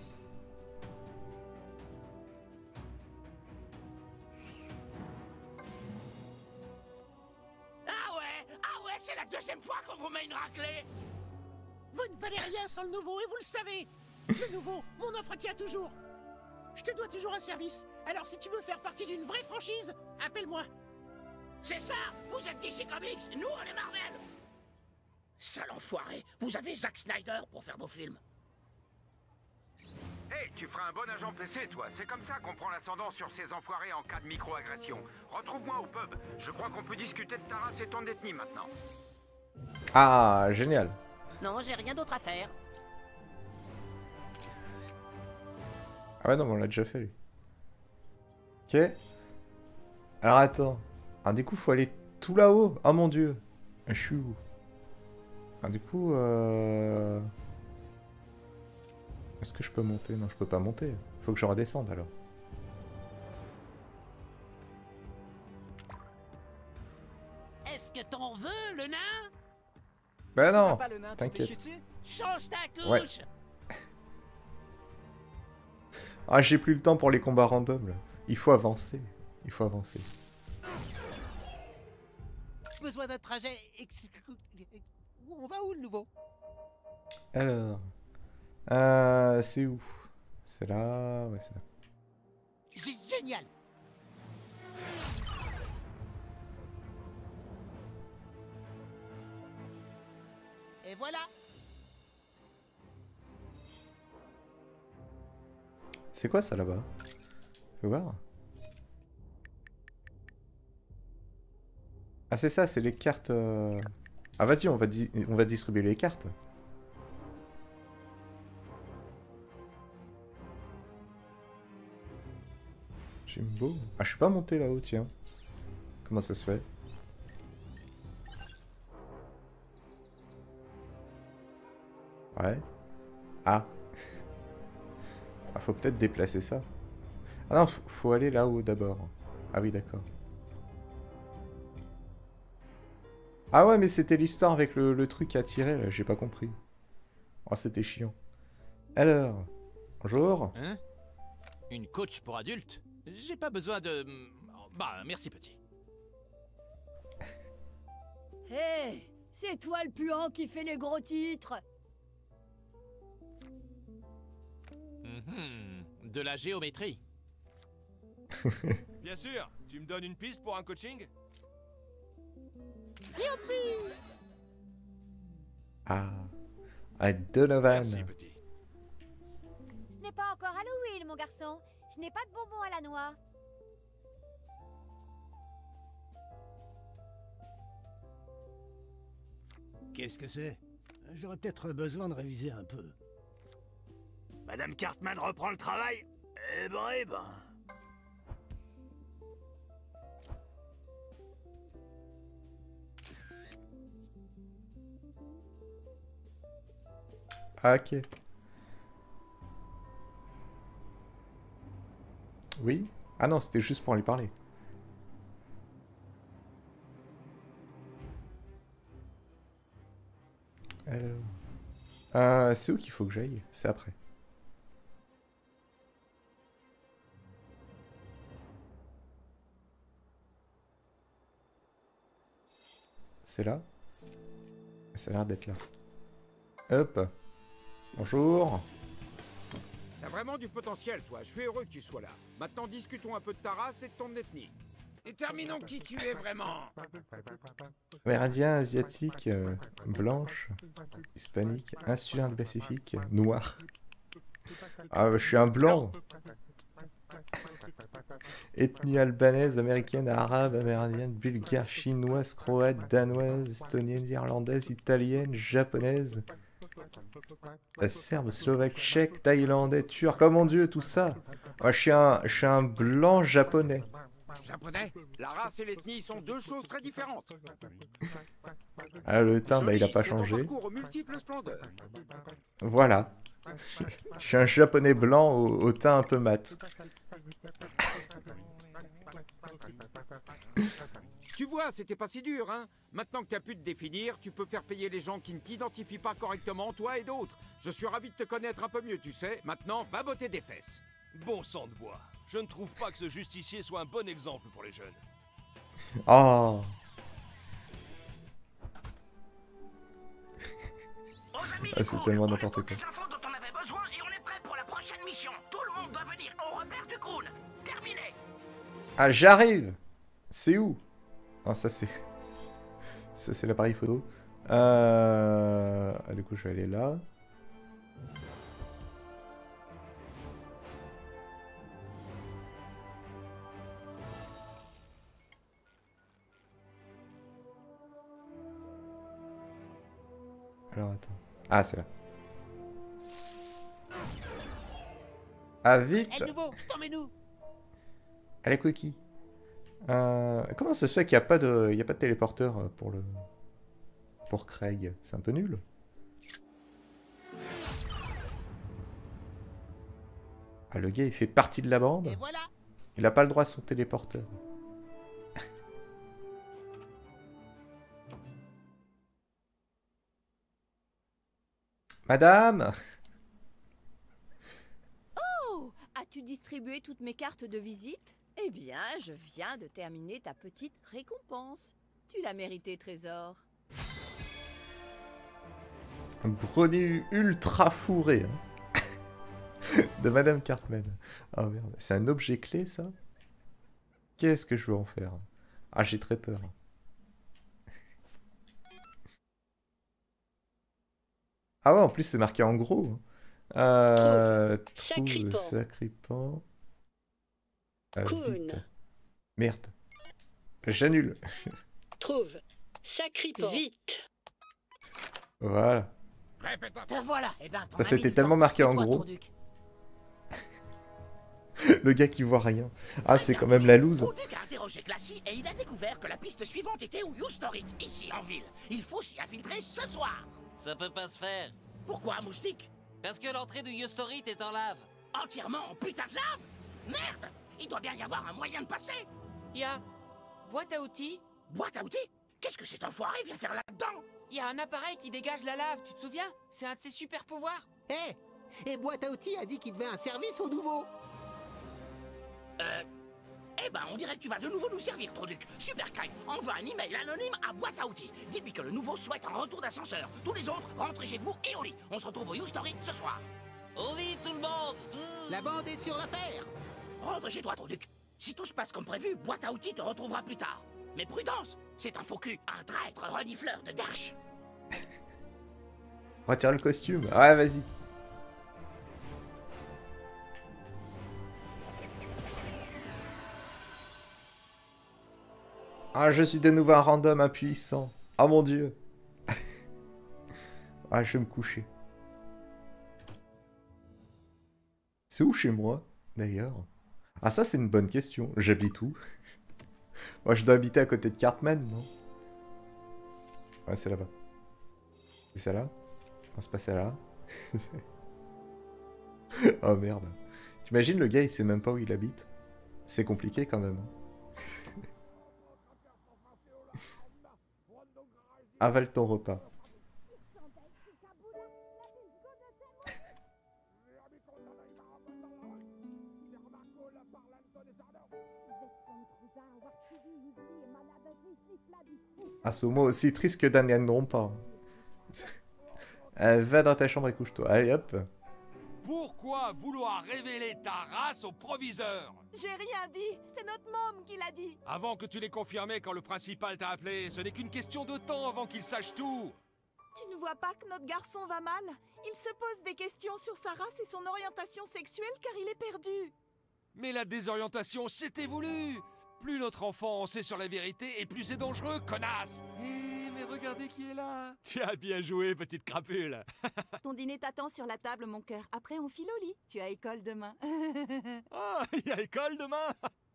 Ah ouais, c'est la deuxième fois qu'on vous met une raclée. Vous ne valez rien sans le nouveau et vous le savez. Le nouveau, mon offre tient toujours. Je te dois toujours un service. Alors si tu veux faire partie d'une vraie franchise, appelle-moi. C'est ça, vous êtes DC Comics, nous on est Marvel. Sale enfoiré, vous avez Zack Snyder pour faire vos films. Hey, tu feras un bon agent PC, toi. C'est comme ça qu'on prend l'ascendant sur ces enfoirés en cas de micro-agression. Retrouve-moi au pub. Je crois qu'on peut discuter de ta race et ton ethnie maintenant. Ah, génial. Non, j'ai rien d'autre à faire. Ah ouais, non, mais on l'a déjà fait, lui. Ok. Alors, attends. Ah, du coup, faut aller tout là-haut. Oh, mon Dieu. Je suis où? Ah, du coup, Est-ce que je peux monter? Non, je peux pas monter. Faut que je redescende, alors. Est-ce que t'en veux, le nain? Ben non, t'inquiète. Change ta couche. Ouais. Ah, j'ai plus le temps pour les combats random, là. Il faut avancer. Il faut avancer. Besoin d'un trajet. On va où, le nouveau? Alors... c'est où? C'est là... Ouais, c'est là. C'est génial. Et voilà. C'est quoi ça là-bas? Fais voir. Ah c'est ça, c'est les cartes... Ah vas-y, on va distribuer les cartes. Jimbo. Ah je suis pas monté là-haut, tiens. Comment ça se fait? Ouais. Ah. Ah, faut peut-être déplacer ça. Ah non, faut aller là-haut d'abord. Ah oui, d'accord. Ah ouais, mais c'était l'histoire avec le truc à tirer, là. J'ai pas compris. Oh, c'était chiant. Alors, bonjour. Hein? Une coach pour adultes? J'ai pas besoin de... Bah, merci petit. Hé, hey, c'est toi le puant qui fait les gros titres. De la géométrie. Bien sûr, tu me donnes une piste pour un coaching? Youpi! Ah, Donovan. Merci, petit. Ce n'est pas encore Halloween, mon garçon. Je n'ai pas de bonbons à la noix. Qu'est-ce que c'est? J'aurais peut-être besoin de réviser un peu. Madame Cartman reprend le travail? Eh ben... Ah, ok. Oui? Ah non, c'était juste pour lui parler. Alors... c'est où qu'il faut que j'aille? C'est après. C'est là? Ça a l'air d'être là. Hop. Bonjour. T'as vraiment du potentiel, toi. Je suis heureux que tu sois là. Maintenant, discutons un peu de ta race et de ton ethnie. Déterminons qui tu es vraiment. Amérindien, asiatique, blanche, hispanique, insulin pacifique, noir. Ah, je suis un blanc. Ethnie albanaise, américaine, arabe, amérindienne, bulgare, chinoise, croate, danoise, estonienne, irlandaise, italienne, japonaise, serbe, slovaque, tchèque, thaïlandais, turc. Oh mon dieu, tout ça. Moi, je suis un blanc japonais. Japonais, la race et l'ethnie sont deux choses très différentes. Ah, le teint, bah, il a pas C'est ton changé. parcours aux multiples splendeurs. Voilà. Je suis un japonais blanc au teint un peu mat. Tu vois, c'était pas si dur, hein. Maintenant que t'as pu te définir, tu peux faire payer les gens qui ne t'identifient pas correctement, toi et d'autres. Je suis ravi de te connaître un peu mieux, tu sais. Maintenant, va botter des fesses. Bon sang de bois. Je ne trouve pas que ce justicier soit un bon exemple pour les jeunes. Oh. Ah, c'est tellement n'importe quoi. Infos dont on avait besoin et on est prêt pour la prochaine mission. Tout le monde doit venir au repère du Kroon. Terminé. Ah, j'arrive. C'est où? Ah, ça c'est... Ça c'est l'appareil photo. Du coup, je vais aller là. Alors, attends. Ah, c'est là. Ah, vite! Eh, nouveau, t'emmènes-nous. Allez, Cookie. Comment ça se fait qu'il n'y a pas de téléporteur pour Craig? C'est un peu nul. Ah, le gars, il fait partie de la bande. Et voilà. Il n'a pas le droit à son téléporteur. Madame! Oh! As-tu distribué toutes mes cartes de visite? Eh bien, je viens de terminer ta petite récompense. Tu l'as mérité, trésor. Un brownie ultra fourré. Hein. De Madame Cartman. Oh merde, c'est un objet clé, ça? Qu'est-ce que je veux en faire? Ah, j'ai très peur. Ah ouais, en plus, c'est marqué en gros. Trouve sacripant. Vite. Merde. J'annule. Trouve sacripant. Vite. Voilà. Te voilà. Eh ben, Ça, c'était tellement marqué en gros. Le gars qui voit rien. Ah, c'est quand même la loose. Troduc a interrogé Glacis et il a découvert que la piste suivante était au Youstorit, ici en ville. Il faut s'y infiltrer ce soir. Ça peut pas se faire. Pourquoi, Moustique? Parce que l'entrée du Youstorit est en lave. Entièrement en putain de lave? Merde! Il doit bien y avoir un moyen de passer. Il y a... boîte à outils. Boîte à outils? Qu'est-ce que cet enfoiré vient faire là-dedans? Il y a un appareil qui dégage la lave, tu te souviens? C'est un de ses super pouvoirs. Et boîte à outils a dit qu'il devait un service au nouveau. Eh ben, on dirait que tu vas de nouveau nous servir, Troduc. Super Kai, envoie un email anonyme à boîte à outils. Dis-lui que le nouveau souhaite un retour d'ascenseur. Tous les autres, rentrez chez vous et au lit. On se retrouve au Youstorit ce soir. Au lit, tout le monde. La bande est sur l'affaire. Rentre chez toi, Troduc. Si tout se passe comme prévu, boîte à outils te retrouvera plus tard. Mais prudence, c'est un faux cul, un traître renifleur de Darch. Retire le costume. Ouais, vas-y. Ah, je suis de nouveau un random impuissant. Ah mon dieu. Ah, je vais me coucher. C'est où chez moi, d'ailleurs? Ah, ça, c'est une bonne question. J'habite où? Moi, je dois habiter à côté de Cartman, non? Ouais, c'est là-bas. C'est ça là? Non, c'est pas ça là. Oh merde. T'imagines, le gars, il sait même pas où il habite? C'est compliqué quand même. Avale ton repas. Ah, ce mot aussi triste que Dan gagneront pas. Va dans ta chambre et couche-toi. Allez hop. Pourquoi vouloir révéler ta race au proviseur? J'ai rien dit, c'est notre môme qui l'a dit. Avant que tu l'aies confirmé quand le principal t'a appelé, ce n'est qu'une question de temps avant qu'il sache tout. Tu ne vois pas que notre garçon va mal? Il se pose des questions sur sa race et son orientation sexuelle car il est perdu. Mais la désorientation, c'était voulu. Plus notre enfant en sait sur la vérité, et plus c'est dangereux, connasse. Mais regardez qui est là. Tu as bien joué, petite crapule. Ton dîner t'attend sur la table, mon cœur. Après, on file au lit. Tu as école demain. Ah, il y a école demain.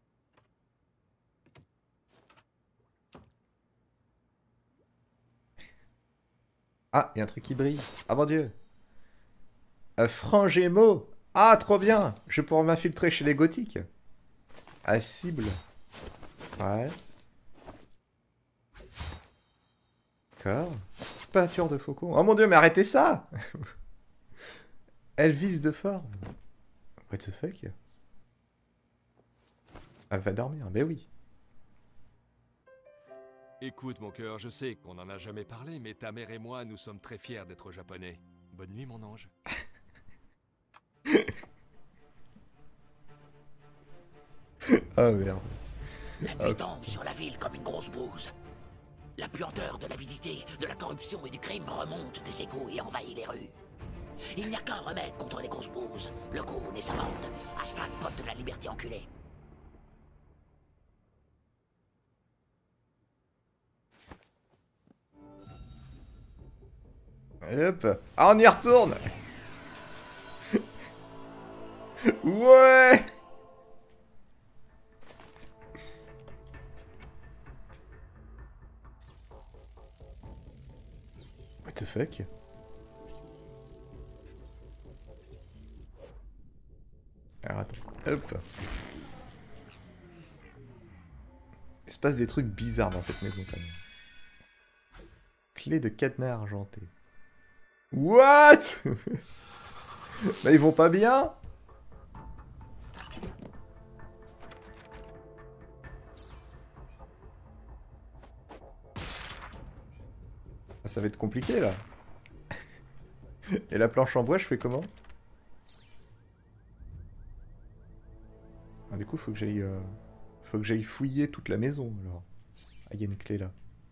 Ah, il y a un truc qui brille. Ah mon dieu. Un franc Gémeaux. Ah, trop bien. Je vais pouvoir m'infiltrer chez les gothiques. À cible. Ouais. D'accord. Peinture de faucon. Oh mon dieu, mais arrêtez ça. Elle vise de forme. What the fuck? Elle va dormir, mais oui. Écoute, mon cœur, je sais qu'on n'en a jamais parlé, mais ta mère et moi, nous sommes très fiers d'être japonais. Bonne nuit, mon ange. Ah merde. La nuit tombe sur la ville comme une grosse bouse. La puanteur de l'avidité, de la corruption et du crime remonte des égouts et envahit les rues. Il n'y a qu'un remède contre les grosses bouses. Le Goon et sa bande. Hashtag pote de la liberté enculée. Hop. Ah, on y retourne. Ouais. What the fuck? Alors attends. Hop. Il se passe des trucs bizarres dans cette maison quand même. Clé de cadenas argenté. What? Bah ils vont pas bien? Ah, ça va être compliqué là. Et la planche en bois, je fais comment? Ah, du coup, faut que j'aille fouiller toute la maison alors. Ah, il y a une clé là.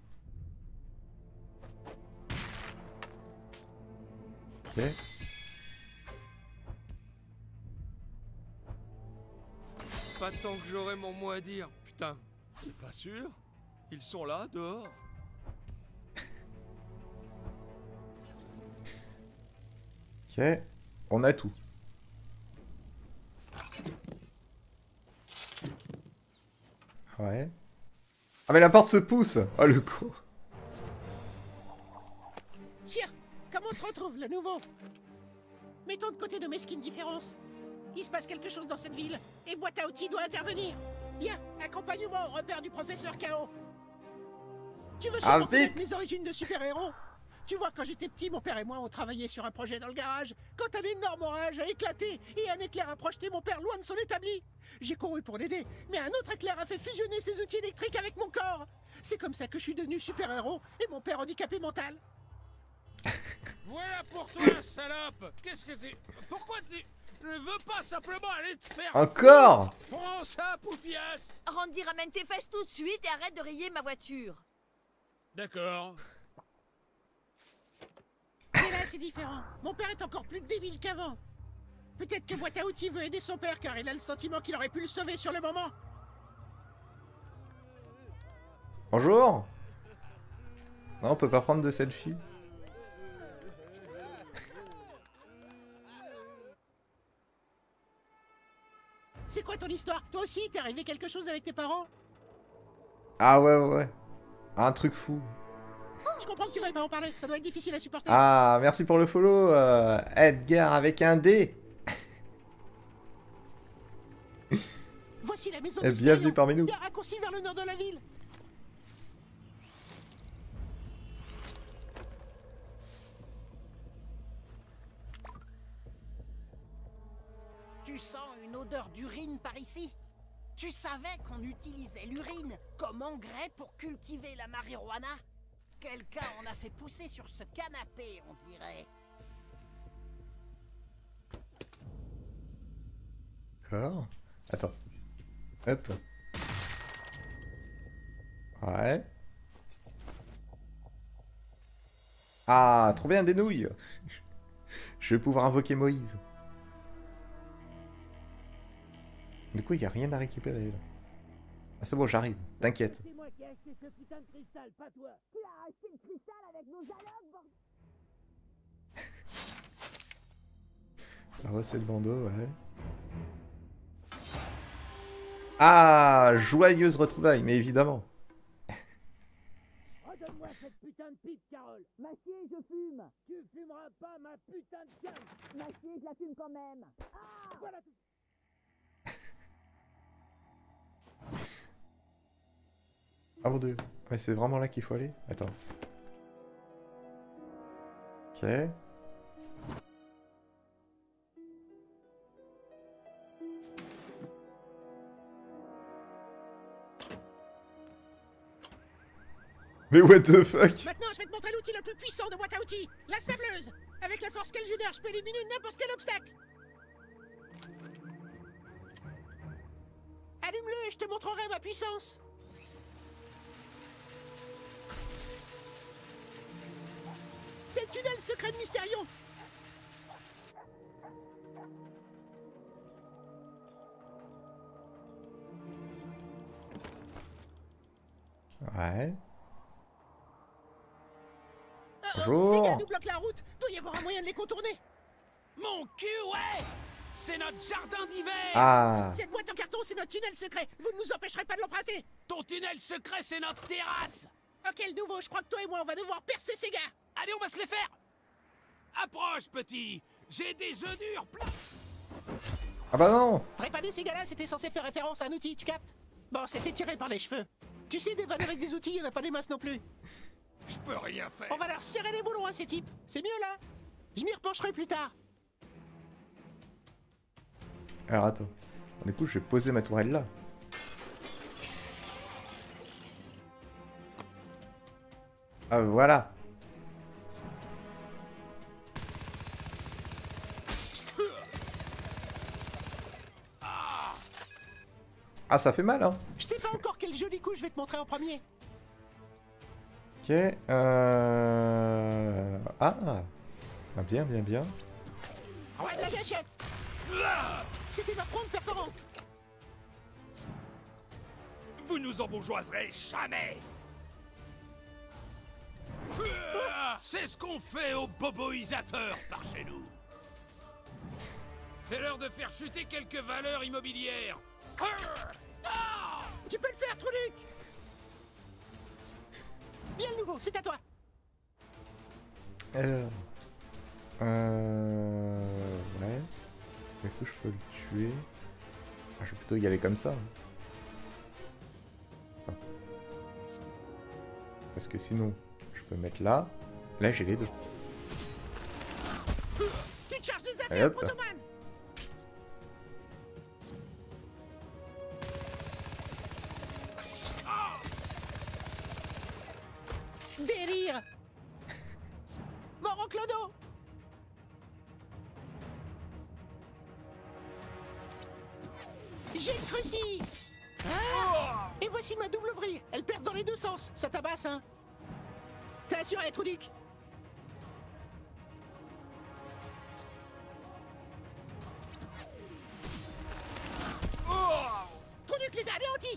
Ok. Pas tant que j'aurai mon mot à dire. Putain, c'est pas sûr. Ils sont là, dehors. Ok. On a tout. Ouais. Ah mais la porte se pousse. Oh le con. Tiens, comment on se retrouve, le nouveau? Mettons de côté de mesquines différences. Il se passe quelque chose dans cette ville, et Boîte à outils doit intervenir. Bien, accompagnement au repère du professeur K.O. Tu veux sûrement connaître mes origines de super-héros? Tu vois, quand j'étais petit, mon père et moi, on travaillait sur un projet dans le garage. Quand un énorme orage a éclaté et un éclair a projeté mon père loin de son établi. J'ai couru pour l'aider, mais un autre éclair a fait fusionner ses outils électriques avec mon corps. C'est comme ça que je suis devenu super-héros et mon père handicapé mental. Voilà pour toi, salope. Qu'est-ce que tu... Pourquoi tu... ne veux pas simplement aller te faire... Encore? Prends ça, poufiasse. Randy, ramène tes fesses tout de suite et arrête de rayer ma voiture. D'accord. Mais là, c'est différent. Mon père est encore plus débile qu'avant. Peut-être que Boîte à outils veut aider son père car il a le sentiment qu'il aurait pu le sauver sur le moment. Bonjour. Non, on peut pas prendre de selfie. C'est quoi ton histoire? Toi aussi, t'es arrivé quelque chose avec tes parents? Ah ouais. Un truc fou. Je comprends que tu veuilles pas en parler, ça doit être difficile à supporter. Ah, merci pour le follow, Edgar avec un D. Voici la maison de bienvenue parmi nous. Il y a un raccourci vers le nord de la ville. Tu sens une odeur d'urine par ici? Tu savais qu'on utilisait l'urine comme engrais pour cultiver la marijuana? Quelqu'un en a fait pousser sur ce canapé, on dirait. D'accord. Attends. Hop. Ouais. Ah, trop bien, des nouilles. Je vais pouvoir invoquer Moïse. Du coup, il n'y a rien à récupérer, là. Ah, c'est bon, j'arrive. T'inquiète. C'est moi qui ai acheté ce putain de cristal, pas toi. Tu as acheté le cristal avec nos dialogues, bordel. Ah ouais, c'est le bandeau, ouais. Ah, joyeuse retrouvaille, mais évidemment. Redonne-moi cette putain de pipe, Carole. Machier, je fume. Tu fumeras pas ma putain de canne. Machier, je la fume quand même. Ah, voilà tout. Ah mon dieu. Ouais, c'est vraiment là qu'il faut aller. Attends. Ok. Mais what the fuck? Maintenant, je vais te montrer l'outil le plus puissant de boîte à outils, la sableuse. Avec la force qu'elle génère, je peux éliminer n'importe quel obstacle. Allume-le et je te montrerai ma puissance. C'est le tunnel secret de Mysterion. Ouais. Ces gars nous bloquent la route. Doit y avoir un moyen de les contourner. Mon cul, ouais! C'est notre jardin d'hiver! Ah. Cette boîte en carton, c'est notre tunnel secret. Vous ne nous empêcherez pas de l'emprunter. Ton tunnel secret, c'est notre terrasse! Ok, le nouveau, je crois que toi et moi, on va devoir percer ces gars. Allez, on va se les faire! Approche, petit! J'ai des œufs durs plein! Ah bah non. Trépaner ces gars-là, c'était censé faire référence à un outil, tu captes? Bon, c'était tiré par les cheveux. Tu sais, dévanner avec des outils, il n'y en a pas des masses non plus. Je peux rien faire. On va leur serrer les boulons à ces types. C'est mieux là. Je m'y repencherai plus tard. Alors attends. Du coup, je vais poser ma tourelle là. Ah voilà. Ah, ça fait mal, hein. Je sais pas encore quel joli coup je vais te montrer en premier. Ok. Ah. Ah, bien, bien, bien. Ouais, de la gâchette. C'était ma fronde perforante. Vous nous embourgeoiserez jamais! C'est ce qu'on fait aux boboisateurs par chez nous. C'est l'heure de faire chuter quelques valeurs immobilières. Tu peux le faire, Troluc. Bien le nouveau, c'est à toi. Alors... Ouais... Est-ce que je peux le tuer? Ah, je vais plutôt y aller comme ça. Attends. Parce que sinon, je peux mettre là. Là, j'ai les deux. Tu te charges des affaires, Protoman. Délire. Mort en clodo. J'ai le cruci. Ah. Et voici ma double vrille. Elle perce dans les deux sens. Ça tabasse, hein. T'es assuré, Truduc? Truduc les a anéantis.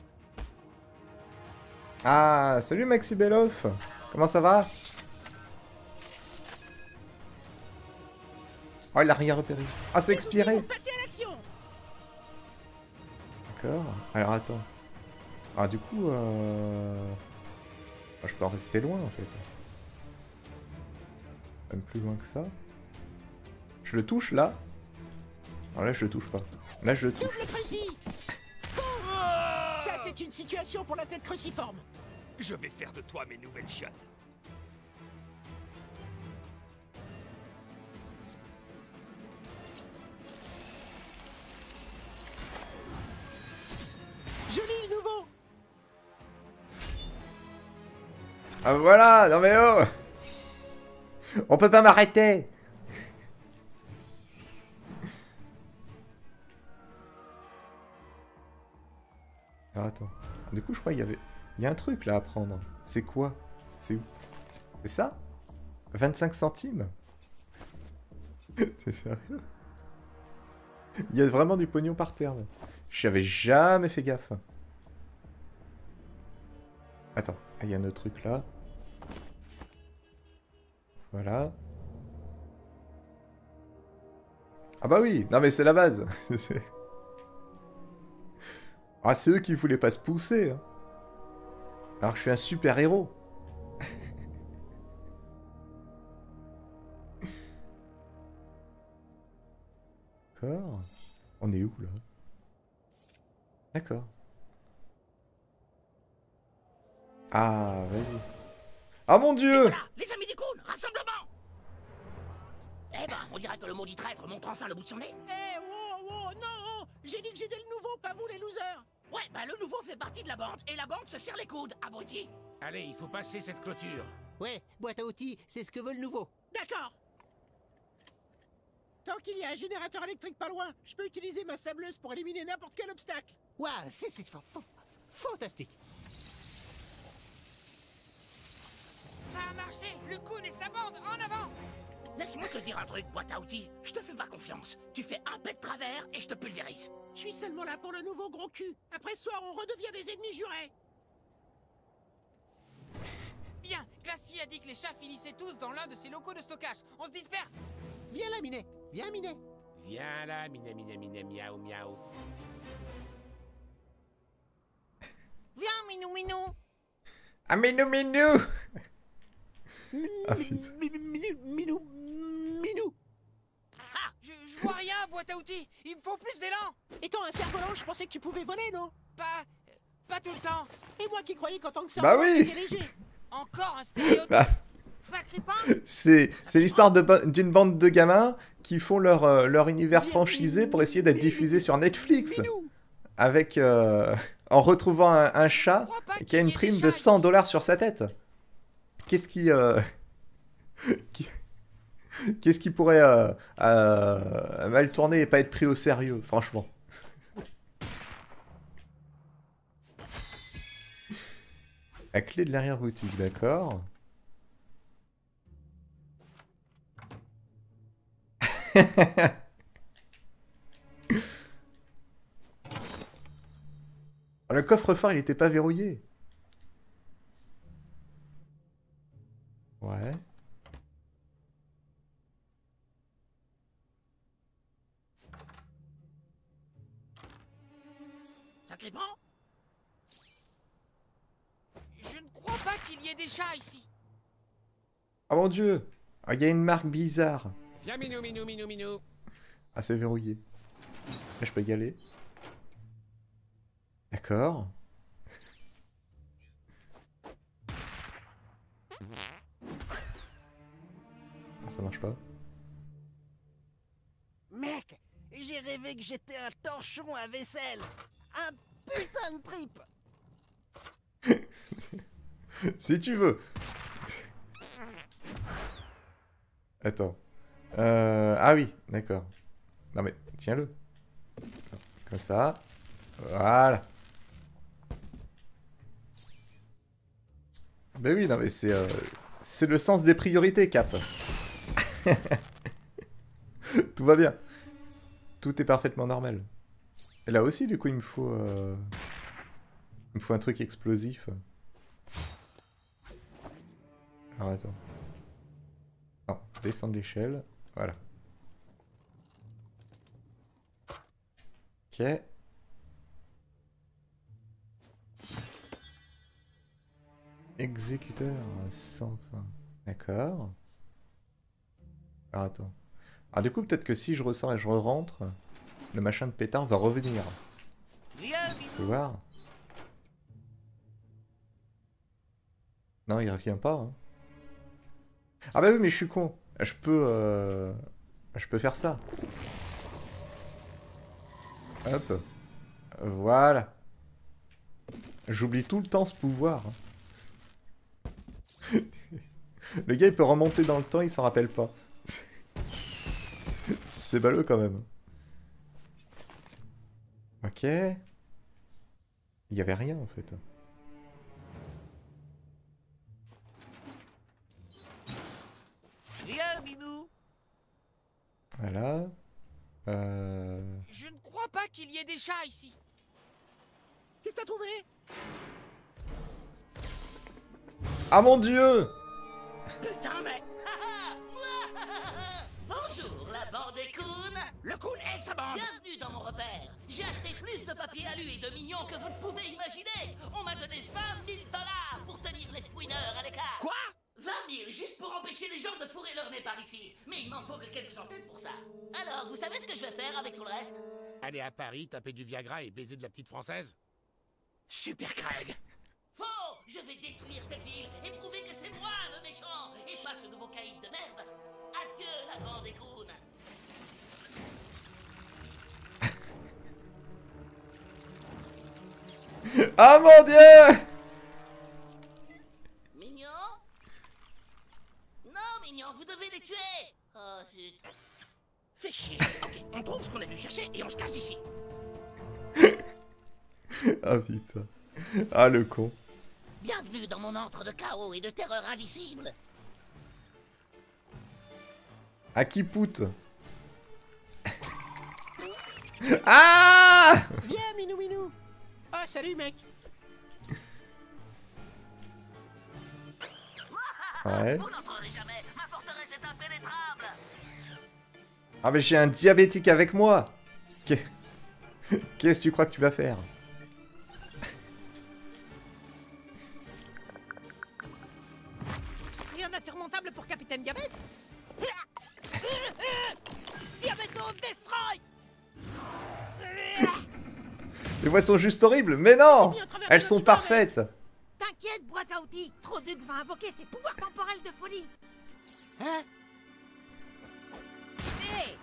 Ah, salut Maxi Belloff. Comment ça va? Oh, il a rien repéré. Ah, c'est expiré. Passer à l'action. D'accord. Alors, attends. Ah, du coup, je peux en rester loin, en fait. Même plus loin que ça. Je le touche, là. Non, là, je le touche pas. Là, je le touche. Double cruci. Ça, c'est une situation pour la tête cruciforme. Je vais faire de toi mes nouvelles chattes. Joli nouveau. Ah voilà, non mais oh. On peut pas m'arrêter. Alors attends. Du coup, je crois qu'il y avait... Il y a un truc là à prendre. C'est quoi? C'est où? C'est ça? 25 centimes? C'est sérieux? Il y a vraiment du pognon par terre. J'avais jamais fait gaffe. Attends, il y a un autre truc là. Voilà. Ah bah oui, non mais c'est la base. Ah, c'est eux qui voulaient pas se pousser. Hein. Alors que je suis un super héros. D'accord. On est où là? D'accord. Ah, vas-y. Ah mon dieu! Voilà, les amis d'Icône, rassemblement! Eh ben, on dirait que le maudit traître montre enfin le bout de son nez. Eh, wow, non! J'ai dit que j'étais le nouveau, pas vous les losers! Ouais, bah le nouveau fait partie de la bande, et la bande se serre les coudes, abruti. Allez, il faut passer cette clôture. Ouais, boîte à outils, c'est ce que veut le nouveau. D'accord! Tant qu'il y a un générateur électrique pas loin, je peux utiliser ma sableuse pour éliminer n'importe quel obstacle. Waouh, c'est fantastique. Ça a marché. Le Kun et sa bande, en avant. Laisse-moi te dire un truc, boîte à outils. Je te fais pas confiance. Tu fais un pet de travers et je te pulvérise. Je suis seulement là pour le nouveau gros cul. Après ce soir, on redevient des ennemis jurés. Bien, Glacier a dit que les chats finissaient tous dans l'un de ses locaux de stockage. On se disperse. Viens là, Minet. Viens, Minet. Viens là, miaou, miaou. Viens, Minou, Minou. Ah, Minou! Ah, Minou. Ah, je vois rien, boîte à outils. Il me faut plus d'élan. Étant un cerf-volant, je pensais que tu pouvais voler, non? Pas tout le temps. Et moi qui croyais qu'en tant que Bah cerf-volant, oui. t'étais léger. Encore un stéréotype. Bah, Sacré pain. c'est l'histoire d'une bande de gamins qui font leur univers franchisé pour essayer d'être diffusé sur Netflix. Avec... en retrouvant un chat qui a une prime de 100 $ sur sa tête. Qu'est-ce qui... Qu'est-ce qui pourrait mal tourner et pas être pris au sérieux, franchement. La clé de l'arrière-boutique, d'accord. Le coffre-fort, il était pas verrouillé. Ouais. Sacré pan. Je ne crois pas qu'il y ait des chats ici. Oh mon dieu! Il y a une marque bizarre. Viens, Minou. Ah, c'est verrouillé. Là, je peux y aller. D'accord. Ah, ça marche pas. Mec, j'ai rêvé que j'étais un torchon à vaisselle. Un putain de trip. Si tu veux. Attends. Ah oui, d'accord. Non mais, tiens-le. Comme ça. Voilà. Ben oui, non mais c'est le sens des priorités, Cap. Tout va bien. Tout est parfaitement normal. Et là aussi, du coup, il me faut un truc explosif. Alors, attends. Non, descendre l'échelle. Voilà. Ok. Exécuteur sans fin. D'accord. Alors, attends. Alors, du coup, peut-être que si je ressors et je re-rentre, le machin de pétard va revenir. Tu peux voir? Non, il revient pas. Hein. Ah bah oui, mais je suis con. Je peux faire ça. Hop. Voilà. J'oublie tout le temps ce pouvoir. Le gars, il peut remonter dans le temps, il s'en rappelle pas. C'est ballot quand même. Ok. Il Il y avait rien en fait. Viens, Minou. Voilà. Je ne crois pas qu'il y ait des chats ici. Qu'est-ce que t'as trouvé? Ah mon dieu! Putain, mais... Bonjour, la bande des Coons. Le Coon et sa bande. Bienvenue dans mon repère. J'ai acheté plus de papier alu et de mignons que vous ne pouvez imaginer. On m'a donné 20 000 $ pour tenir les fouineurs à l'écart. Quoi? 20 000, juste pour empêcher les gens de fourrer leur nez par ici. Mais il m'en faut que quelques centaines pour ça. Alors, vous savez ce que je vais faire avec tout le reste? Aller à Paris, taper du Viagra et baiser de la petite française? Super Craig. Faux! Je vais détruire cette ville et prouver que c'est moi le méchant et pas ce nouveau caïd de merde. Adieu la bande des Coons. Ah mon dieu! Mignon? Non, Mignon, vous devez les tuer! Oh, zut. Fais chier. Ok, on trouve ce qu'on a dû chercher et on se casse d'ici. Ah putain. Ah le con. Bienvenue dans mon antre de chaos et de terreur indicible. À qui poute? Ah! Viens, Minou Minou. Oh, salut, mec. Ouais. Vous n'entendrez jamais. Ma forteresse est impénétrable. Ah mais j'ai un diabétique avec moi. Qu'est-ce que tu crois que tu vas faire? Rien d'insurmontable pour Capitaine Diabète. Diabète au destroy. Les voix sont juste horribles, mais non! Elles sont parfaites! T'inquiète, boîte à outils. Troduc va invoquer ses pouvoirs temporels de folie. Hein? Hey!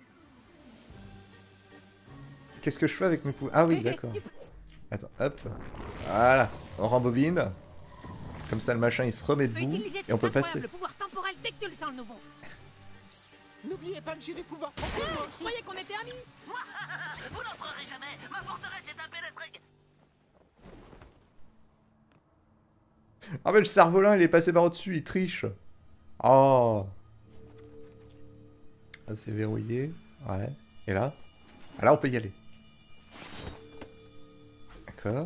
Qu'est-ce que je fais avec mes pouvoirs? Ah oui, d'accord. Attends, hop. Voilà, on rembobine. Comme ça, le machin, il se remet debout. Et on peut passer. Le pouvoir temporel dès que tu le sens le nouveau. N'oubliez pas que j'ai des pouvoirs temporels. Je croyais qu'on était amis. Vous n'entrerez jamais. Ma forteresse est impénétrable. Ah mais le cerf-volant, il est passé par au-dessus, il triche. Oh. Ah, c'est verrouillé. Ouais. Et là? Ah là, on peut y aller. D'accord.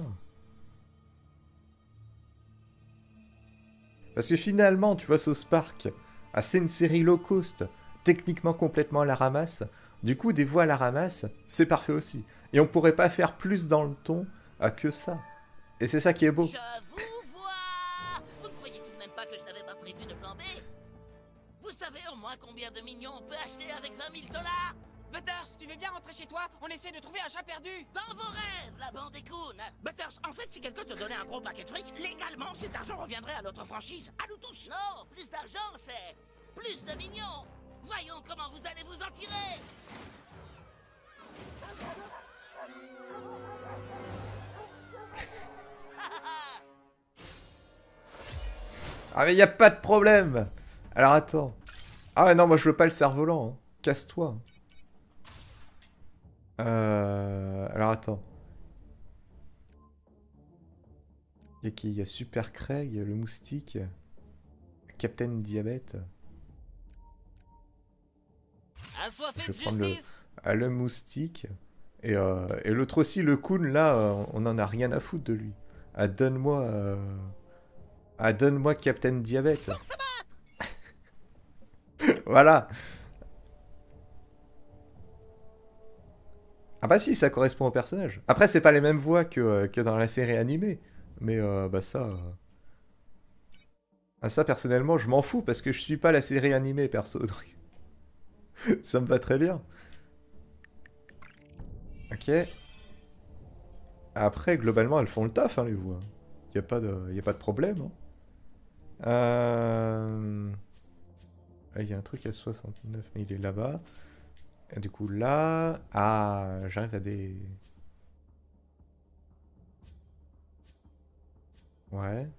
Parce que finalement, tu vois, South Park, c'est une série low cost, techniquement complètement à la ramasse. Du coup, des voix à la ramasse, c'est parfait aussi. Et on pourrait pas faire plus dans le ton que ça. Et c'est ça qui est beau. Je vous vois. Vous ne croyez tout de même pas que je n'avais pas prévu de plan B? Vous savez au moins combien de mignons on peut acheter avec 20 000 $? Butters, tu veux bien rentrer chez toi? On essaie de trouver un chat perdu. Dans vos rêves, la bande des Coons. Butters, en fait, si quelqu'un te donnait un gros paquet de fric, légalement, cet argent reviendrait à notre franchise, à nous tous. Non, plus d'argent, c'est plus de mignons. Voyons comment vous allez vous en tirer. Ah mais y a pas de problème. Alors attends. Ah ouais, non, moi je veux pas le cerf-volant. Hein. Casse-toi. Alors attends. Y'a qui? Y'a Super Craig, le moustique, Captain Diabète. Je vais prendre le moustique. Et l'autre aussi, le Coon, là, on en a rien à foutre de lui. Ah, donne-moi... donne-moi Captain Diabète. Voilà. Ah bah si, ça correspond au personnage. Après, c'est pas les mêmes voix que dans la série animée. Mais bah ça... Ah, ça, personnellement, je m'en fous parce que je suis pas la série animée, perso. Donc... ça me va très bien. Ok. Après, globalement, elles font le taf, hein, les voix. Y a pas de problème. Hein. Il y a un truc à 69, mais il est là-bas. Et du coup, là... Ah, j'arrive à des... Ouais.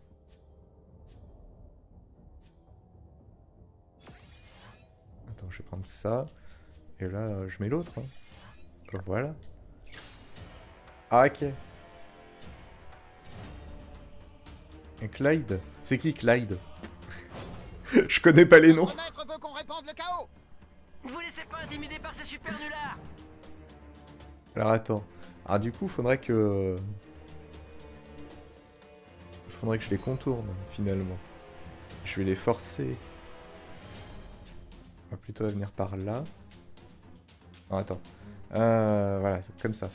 Attends, je vais prendre ça. Et là, je mets l'autre. Hein. Voilà. Ah, ok. Et Clyde? C'est qui Clyde? Je connais pas les noms. Notre maître veut qu'on répande le chaos. Ne vous laissez pas intimider par ces super nullards. Alors attends. Ah du coup faudrait que... Faudrait que je les contourne finalement. Je vais les forcer. On va plutôt venir par là. Non attends. Voilà, comme ça.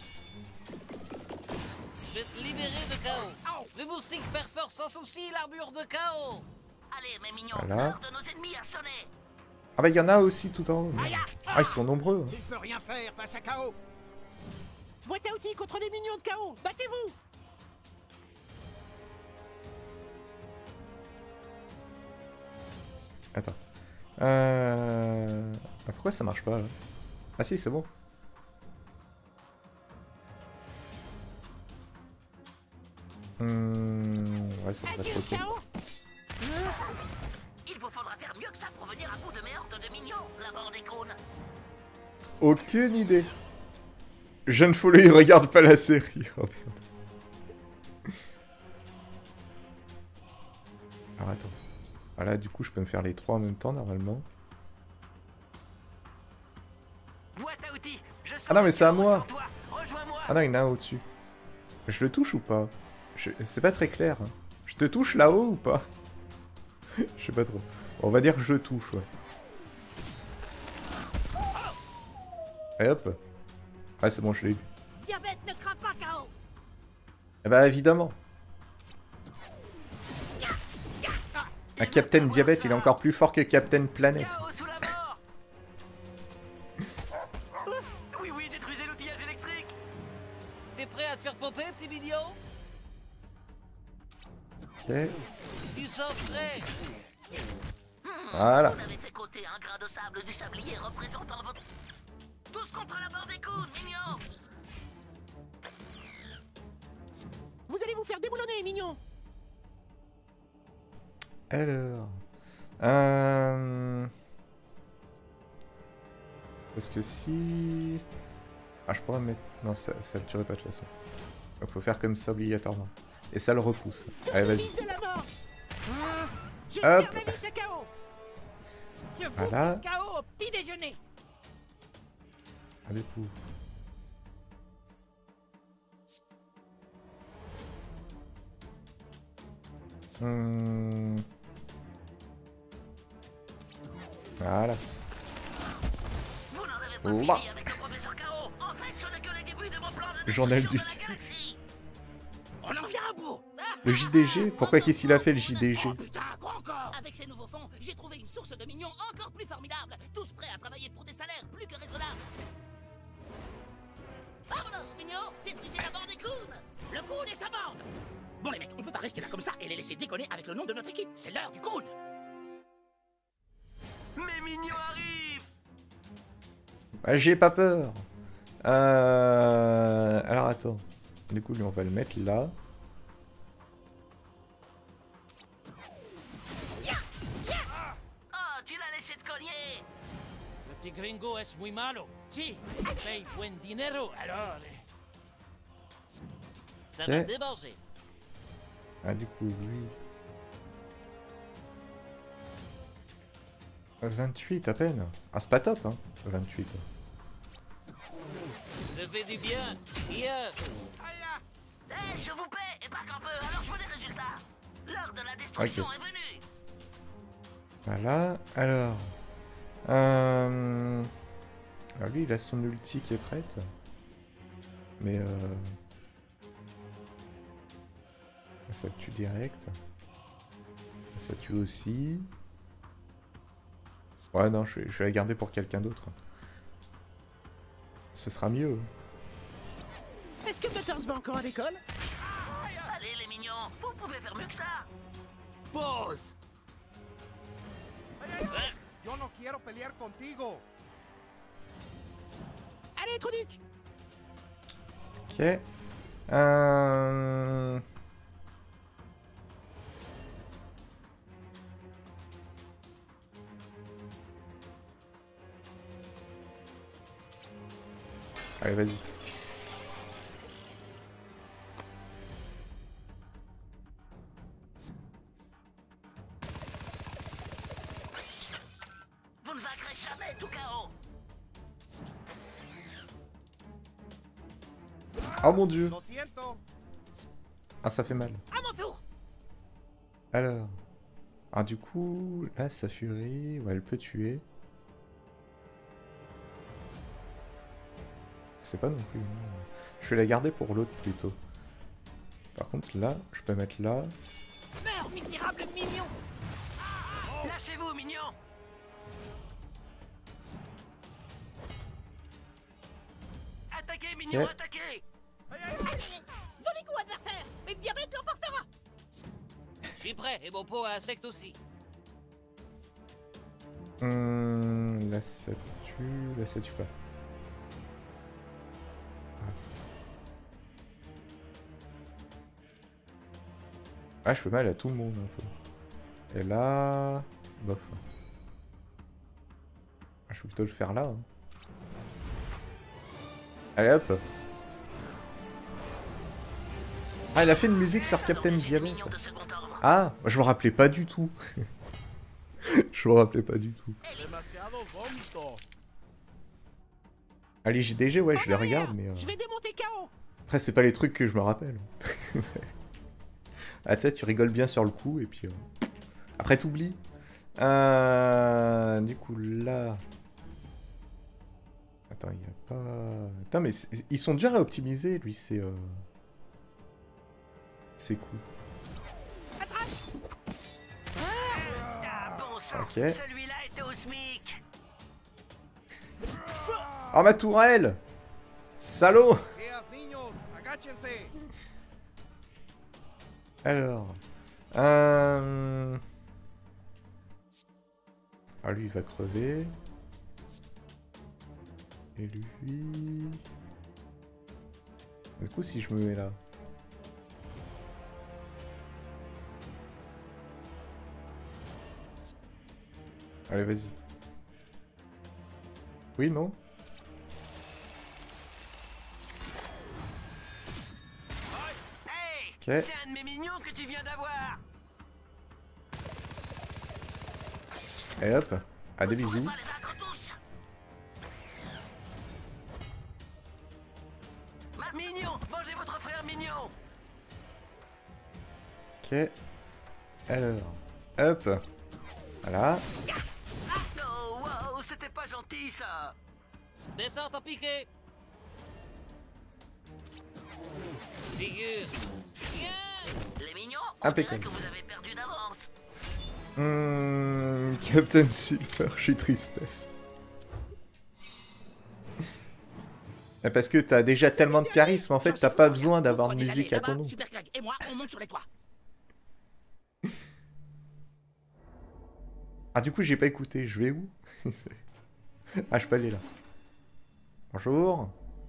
Je vais te libérer de chaos. Le moustique perfore sans souci l'armure de chaos. Allez, mes mignons, Voilà. l'heure de nos ennemis a sonné. Ah bah il y en a aussi tout en haut. Ah ils sont nombreux. Il peut rien faire face à chaos. Boîte à outils contre les minions de chaos. Battez-vous. Attends. Ah, pourquoi ça marche pas là? Ah si c'est bon. Ouais c'est pas trop cool. Il vous faudra faire mieux que ça pour venir à bout de mes hordes de mignons, la bande des cons. Aucune idée. Jeune Follow, il regarde pas la série. Oh merde. Alors attends. Voilà, du coup je peux me faire les trois en même temps normalement. Ah non mais c'est à moi. Ah non il y en a un au-dessus. Je le touche ou pas? C'est pas très clair. Je te touche là-haut ou pas? Je sais pas trop. On va dire que je touche, ouais. Et hop. Ah c'est bon, je l'ai eu. Diabète ne craint pas chaos. Eh bah évidemment. Un Captain Diabète, il est encore plus fort que Captain Planète. Oui, oui, détruisez l'outillage électrique. T'es prêt à te faire pomper, petit mignon? Ok. Tu sens prêt. Voilà. Vous avez fait côté un grain de sable du sablier représentant votre... Tous contre la barre des coups, mignons. Vous allez vous faire déboulonner, mignons. Alors... Parce que si... Ah je pourrais mettre... Non ça ne tuerait pas de toute façon. Donc faut faire comme ça obligatoirement. Et ça le repousse. Allez vas-y. Hop. Voilà. Chaos au petit déjeuner. Ah du coup... Voilà. Là. Journal du... On en vient à bout. Le JDG? Pourquoi qu'est-ce qu'il a fait le JDG? Putain, quoi encore? Avec ces nouveaux fonds, j'ai trouvé une source de mignons encore plus formidable, tous prêts à travailler pour des salaires plus que raisonnables. Vamonos, mignons, détruisez la bande des Coons. Le Coon et sa bande. Bon les mecs, on peut pas rester là comme ça et les laisser déconner avec le nom de notre équipe. C'est l'heure du Coon. Mes mignons arrivent. Ah, j'ai pas peur. Alors attends. Du coup lui on va le mettre là. Oh, tu l'as laissé te cogner. Petit gringo es muy malo. Si, paye buen dinero, alors... Ça Ok. va démanger. Ah du coup lui... 28 à peine. Ah c'est pas top hein. 28. Je fais du bien. Bien. Hey, je vous paie et pas qu'un peu, alors je veux des résultats. L'heure de la destruction Ok. est venue. Voilà. Alors lui il a son ulti qui est prête. Mais ça tue direct. Ça tue aussi. Ouais non, je vais la garder pour quelqu'un d'autre. Ce sera mieux. Est-ce que Butters va encore à l'école? Allez les mignons, vous pouvez faire mieux que ça. Pause. Yo no quiero pelear contigo. Allez, Tronic. Ok. Allez, vas-y. tout KO. Oh mon dieu. Ah, ça fait mal. À mon tour. Alors. Ah, du coup, là, sa furie, ouais, elle peut tuer. C'est pas non plus. Non. Je vais la garder pour l'autre plutôt. Par contre, là, je peux mettre là. Meurs, misérable mignon. Lâchez-vous, mignon. Attaquez, mignon, Ok. attaquez. Joli coup, adversaire. Mais diabète l'emportera. Je suis prêt, et mon pot à insectes aussi. Là, ça tue. Là, ça tue pas. Ah, je fais mal à tout le monde un peu. Et là... Bof. Ah, je vais plutôt le faire là. Hein. Allez hop. Ah, il a fait une musique sur Captain Diabète. Ah, je me rappelais pas du tout. Je me rappelais pas du tout. Allez, JDG, ouais, je les regarde, mais... Je vais démonter KO. Après, c'est pas les trucs que je me rappelle. Ah, tu sais, tu rigoles bien sur le coup, et puis... Après, t'oublies. Du coup, là... Attends, il y a pas... Attends, mais ils sont durs à optimiser, lui, c'est... C'est cool. Ok. Celui-là était au SMIC. Oh, ma tourelle! Salaud! Alors... Ah, lui, il va crever. Et lui... Du coup, si je me mets là... Allez, vas-y. Oui, non? Hey, Ok. c'est un de mes mignons que tu viens d'avoir. Et hop. Ah, des bisous. Mignon, mangez votre frère mignon. Ok. Alors. Hop. Voilà. Oh, wow, c'était pas gentil ça. Descente en piqué. Figure. Les mignons, on Impeccable. dirait que vous avez perdu d'avance. Captain Silver, je suis tristesse. Parce que t'as déjà tellement de charisme, en fait, t'as pas besoin d'avoir de musique à ton nom. Super Greg et moi, on monte sur les toits. Ah, du coup, j'ai pas écouté, je vais où? Ah, je peux aller là. Bonjour.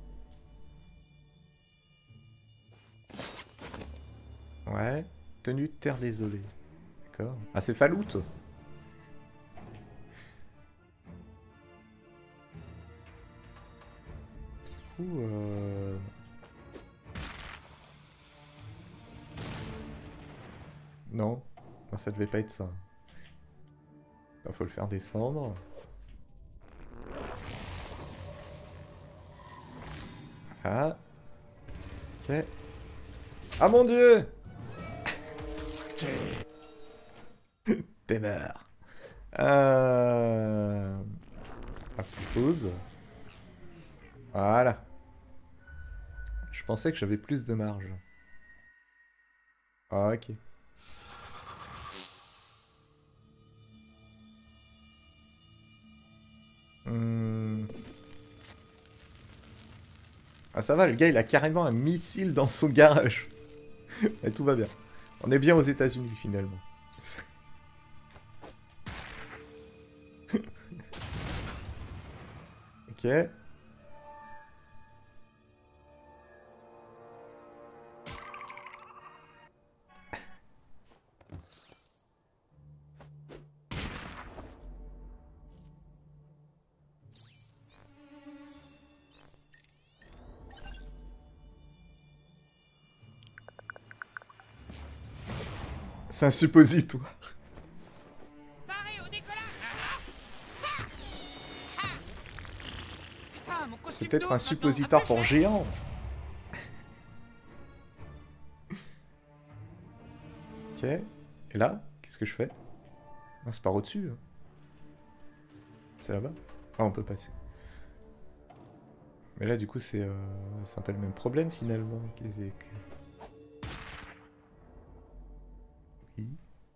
Ouais. Tenue de terre désolée. D'accord. Ah, c'est Faloute. Non. Non, ça devait pas être ça. Il faut le faire descendre. Voilà. Ok. Ah mon dieu! T'es mort. Un petit pause. Voilà. Je pensais que j'avais plus de marge. Ah, ok. Ah ça va, le gars il a carrément un missile dans son garage. Et tout va bien. On est bien aux États-Unis finalement. Ok. C'est un suppositoire. Paré au décollage. C'est peut-être un suppositoire pour géant. Ok. Et là, qu'est-ce que je fais? Non, c'est par au-dessus. Hein. C'est là-bas? Ah, on peut passer. Mais là, du coup, c'est un peu le même problème, finalement. Oui.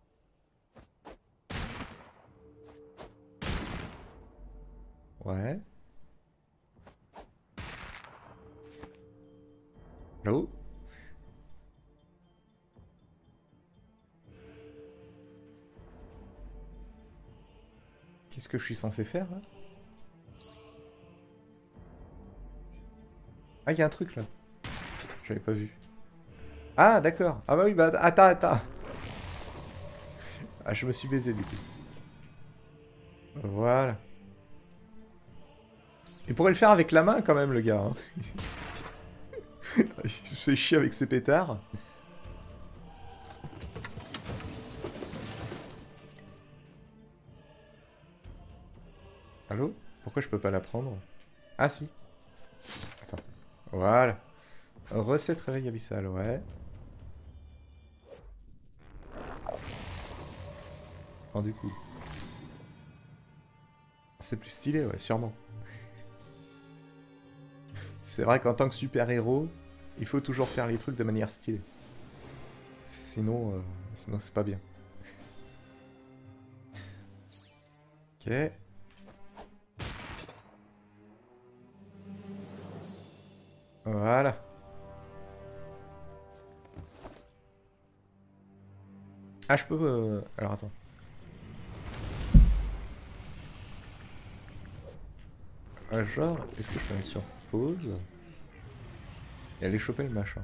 Ouais. Là-haut? Qu'est-ce que je suis censé faire, là? Ah, il y a un truc, là. J'avais pas vu. Ah, d'accord. Ah bah oui, bah attends. Ah, je me suis baisé, du coup. Voilà. Il pourrait le faire avec la main, quand même, le gars. Hein. Il se fait chier avec ses pétards. Allô? Pourquoi je peux pas la prendre? Ah si. Attends. Voilà. Recette réveil abyssal, ouais. Oh, du coup. C'est plus stylé, ouais, sûrement. C'est vrai qu'en tant que super-héros, il faut toujours faire les trucs de manière stylée. Sinon, sinon c'est pas bien. Ok. Voilà. Ah, je peux... Alors, attends. Genre, est-ce que je peux mettre sur pause et aller choper le machin?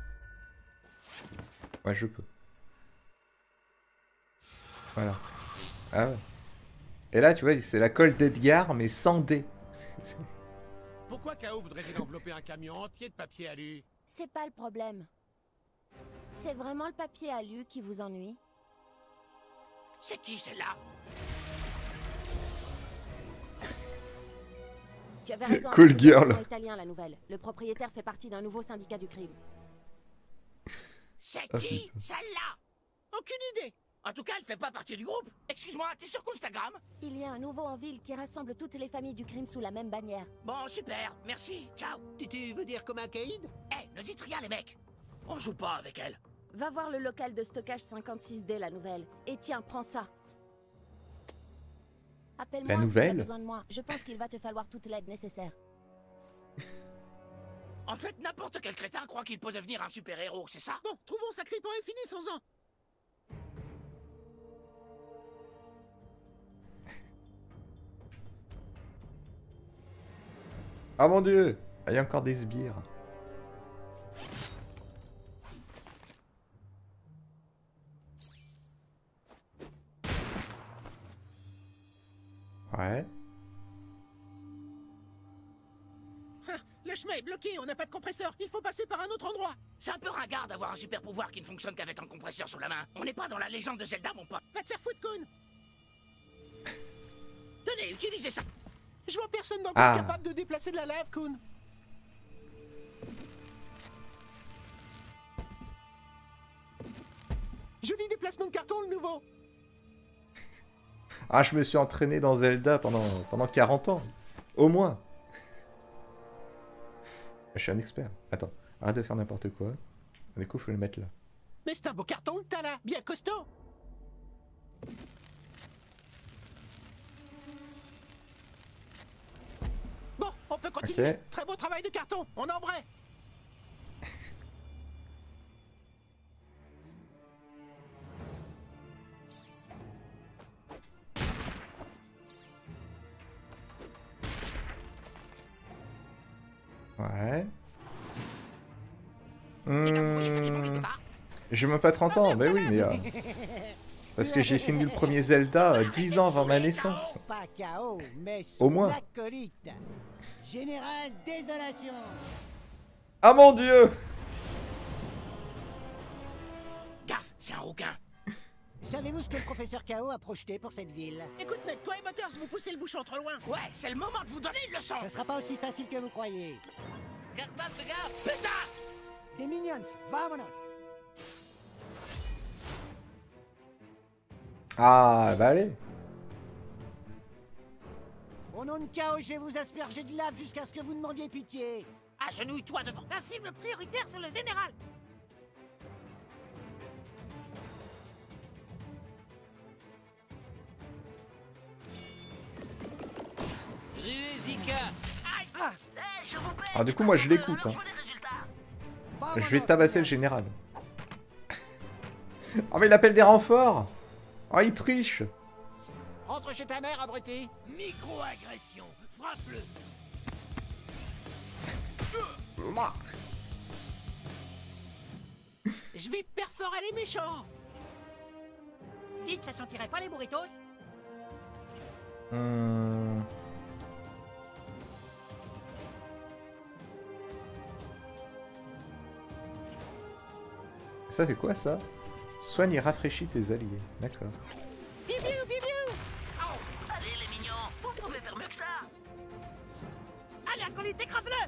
Ouais, je peux. Voilà. Ah ouais. Et là, tu vois, c'est la colle d'Edgar, mais sans dé. Pourquoi K.O. voudrait-il envelopper un camion entier de papier alu? C'est pas le problème. C'est vraiment le papier alu qui vous ennuie? C'est qui celle-là? Tu avais raison. Cool girl. C'est italien la nouvelle. Le propriétaire fait partie d'un nouveau syndicat du crime. C'est qui celle-là? Aucune idée. En tout cas, elle fait pas partie du groupe. Excuse-moi, t'es sur Instagram? Il y a un nouveau en ville qui rassemble toutes les familles du crime sous la même bannière. Bon, super, merci, ciao. Tu veux dire comme un caïd? Eh, ne dites rien les mecs. On joue pas avec elle. Va voir le local de stockage 56D la nouvelle. Et tiens, prends ça. Appelle-moi si tu as besoin de moi. Je pense qu'il va te falloir toute l'aide nécessaire. En fait, n'importe quel crétin croit qu'il peut devenir un super-héros, c'est ça? Bon, trouvons Sacripant et finissons-en. Ah mon dieu! Il y a encore des sbires. Ouais. Le chemin est bloqué, on n'a pas de compresseur. Il faut passer par un autre endroit. C'est un peu ringard d'avoir un super pouvoir qui ne fonctionne qu'avec un compresseur sous la main. On n'est pas dans la légende de Zelda, mon pote. Va te faire foutre, Kun. Tenez, utilisez ça. Je vois personne dans le monde capable de déplacer de la lave, Kun. Joli déplacement de carton, le nouveau. Ah, je me suis entraîné dans Zelda pendant 40 ans. Au moins. Je suis un expert. Attends, arrête de faire n'importe quoi. Du coup, faut le mettre là. Mais c'est un beau carton que t'as là, bien costaud. Bon, on peut continuer. Okay. Très beau travail de carton, on embraye. Ouais. J'ai même pas 30 ans, bah oui, mais... parce que j'ai fini le premier Zelda 10 ans avant ma naissance. Pas KO, mais au moins. Acolyte. Général Désolation. Ah mon dieu! Gaffe, c'est un rouquin. Savez-vous ce que le professeur K.O. a projeté pour cette ville? Écoute, mec, toi et Butters, vous poussez le bouchon trop loin. Ouais, c'est le moment de vous donner une leçon. Ça sera pas aussi facile que vous croyez. Cartman, fais gaffe! Putain! Des minions, vamonos! Ah, bah allez. Au nom de K.O., je vais vous asperger de lave jusqu'à ce que vous demandiez pitié. Agenouille-toi devant. La cible prioritaire, c'est le général. Zika! Alors du coup, moi je l'écoute. Hein. Je vais tabasser le général. Oh mais il appelle des renforts. Oh il triche. Rentre chez ta mère, abruti. Micro-agression. Frappe-le. Je vais perforer les méchants. Dites, ça sentirait pas les burritos? Ça fait quoi ça? Soigne et rafraîchit tes alliés. D'accord. Bibiou, bibiou. Oh, allez les mignons, vous pouvez faire mieux que ça. Allez, acolyte, écrase-le.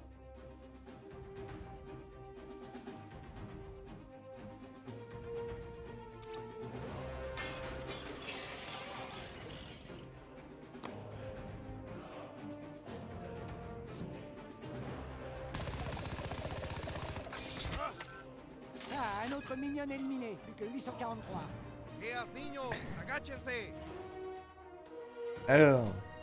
Ah, un autre minion éliminé, plus que 843. Alors...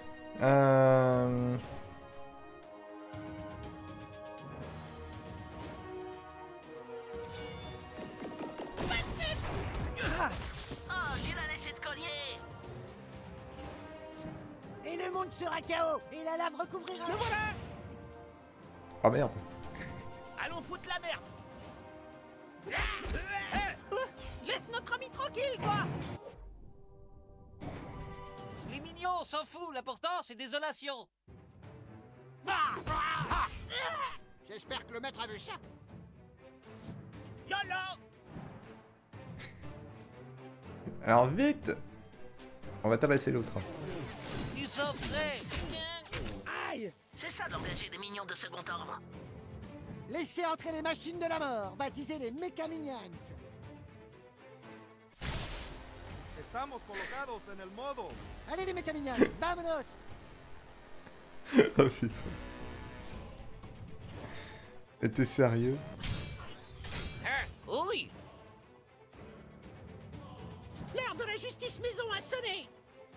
Oh, il a laissé de cogner. Et le monde sera KO, et la lave recouvrira... Le voilà! Oh merde. Allons foutre la merde. Laisse notre ami tranquille, quoi. Les mignons, on s'en fout, l'important c'est désolation. J'espère que le maître a vu ça. YOLO. Alors vite. On va tabasser l'autre. Tu s'en ferais. Aïe. C'est ça d'engager des mignons de second ordre. Laissez entrer les machines de la mort, baptisées les Mecha Minions. Estamos colocados en el modo. Allez les Mecha Minions, vamonos. Oh putain. Et t'es sérieux? Oui. L'heure de la justice maison a sonné.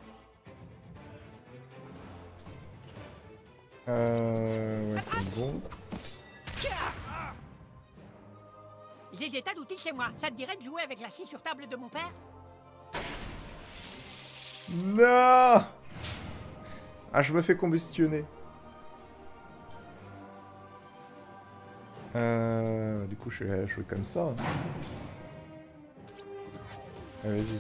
Ouais, c'est bon. J'ai des tas d'outils chez moi. Ça te dirait de jouer avec la scie sur table de mon père? Non. Ah, je me fais combustionner. Du coup, je vais jouer comme ça. Allez, vas-y.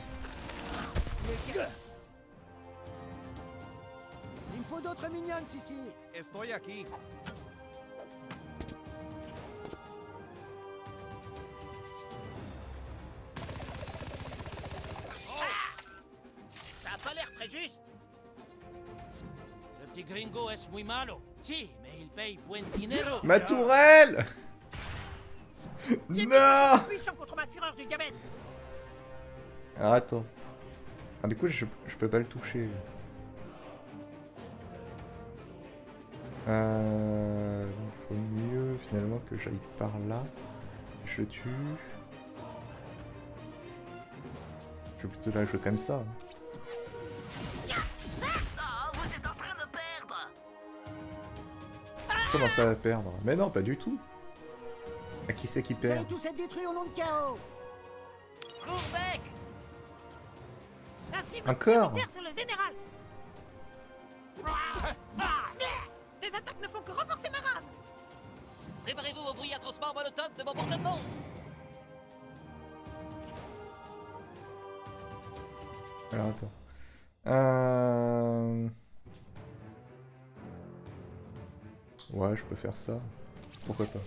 Il me faut d'autres minions ici. Estoy aquí. Ça a pas l'air très juste. Le petit gringo es muy malo. Si, mais il paye buen dinero. Ma tourelle. Non. Puissant contre ma fureur du diabète. Alors attends. Ah, du coup, je peux pas le toucher. Faut mieux finalement que j'aille par là. Je le tue. Je vais plutôt la jouer comme ça. Oh, vous êtes en train de perdre. Comment ça va perdre? Mais non, pas du tout. À qui c'est qui Vous allez perd? tous être détruits au nom de KO. Courbec. La cible Encore? prioritaire, c'est le général. Tes attaques ne font que renforcer ma rage. Préparez-vous au bruit atrocement monotone de mon bourdonnement. Alors attends. Ouais, je peux faire ça. Pourquoi pas?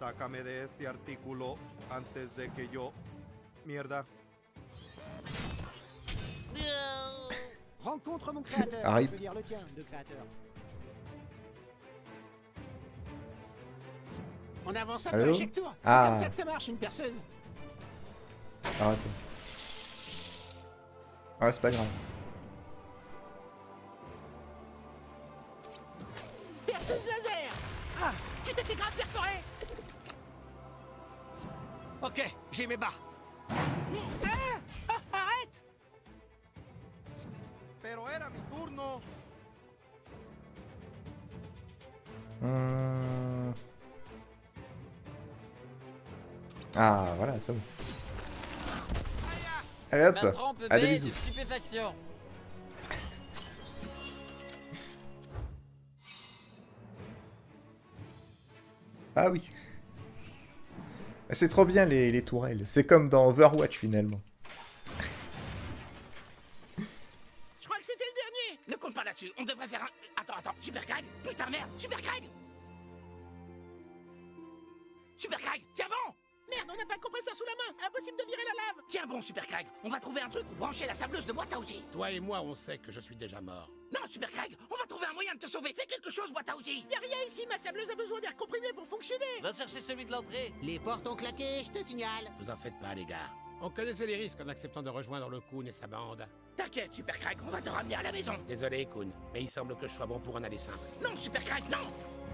Sácame de este artículo antes de que yo... Mierda. Rencontre mon créateur. Arrive. Je veux dire le tien, de créateur. On avance un peu Allô à chaque tour. C'est Ah. comme ça que ça marche, une perceuse. Arrête. Ah, c'est pas grave. Perceuse laser. Ah, tu t'es fait grave perforer. Ok, j'ai mes bas. Arrête. Pero era mi turno. Ah, voilà, c'est bon. Allez hop. Ma trompe À des B bisous. de stupéfaction. Ah oui. C'est trop bien les tourelles. C'est comme dans Overwatch finalement. Je crois que c'était le dernier. Ne compte pas là-dessus, on devrait faire un... Attends, Super Craig. Putain merde, Super Craig. Super Craig, tiens bon. Merde, on n'a pas le compresseur sous la main. Impossible de virer la lave. Tiens bon, Super Craig, on va trouver un truc où brancher la sableuse de boîte à outils. Toi et moi, on sait que je suis déjà mort. Non, Super Craig, on va trouver un moyen de te sauver. Fais quelque chose, boîte à outils. Y'a rien ici, ma sableuse a besoin d'air comprimé pour fonctionner. Va chercher celui de l'entrée. Les portes ont claqué, je te signale. Vous en faites pas, les gars. On connaissait les risques en acceptant de rejoindre le Kun et sa bande. T'inquiète, Super Craig, on va te ramener à la maison. Désolé, Kun, mais il semble que je sois bon pour un aller simple. Non, Super Craig, non.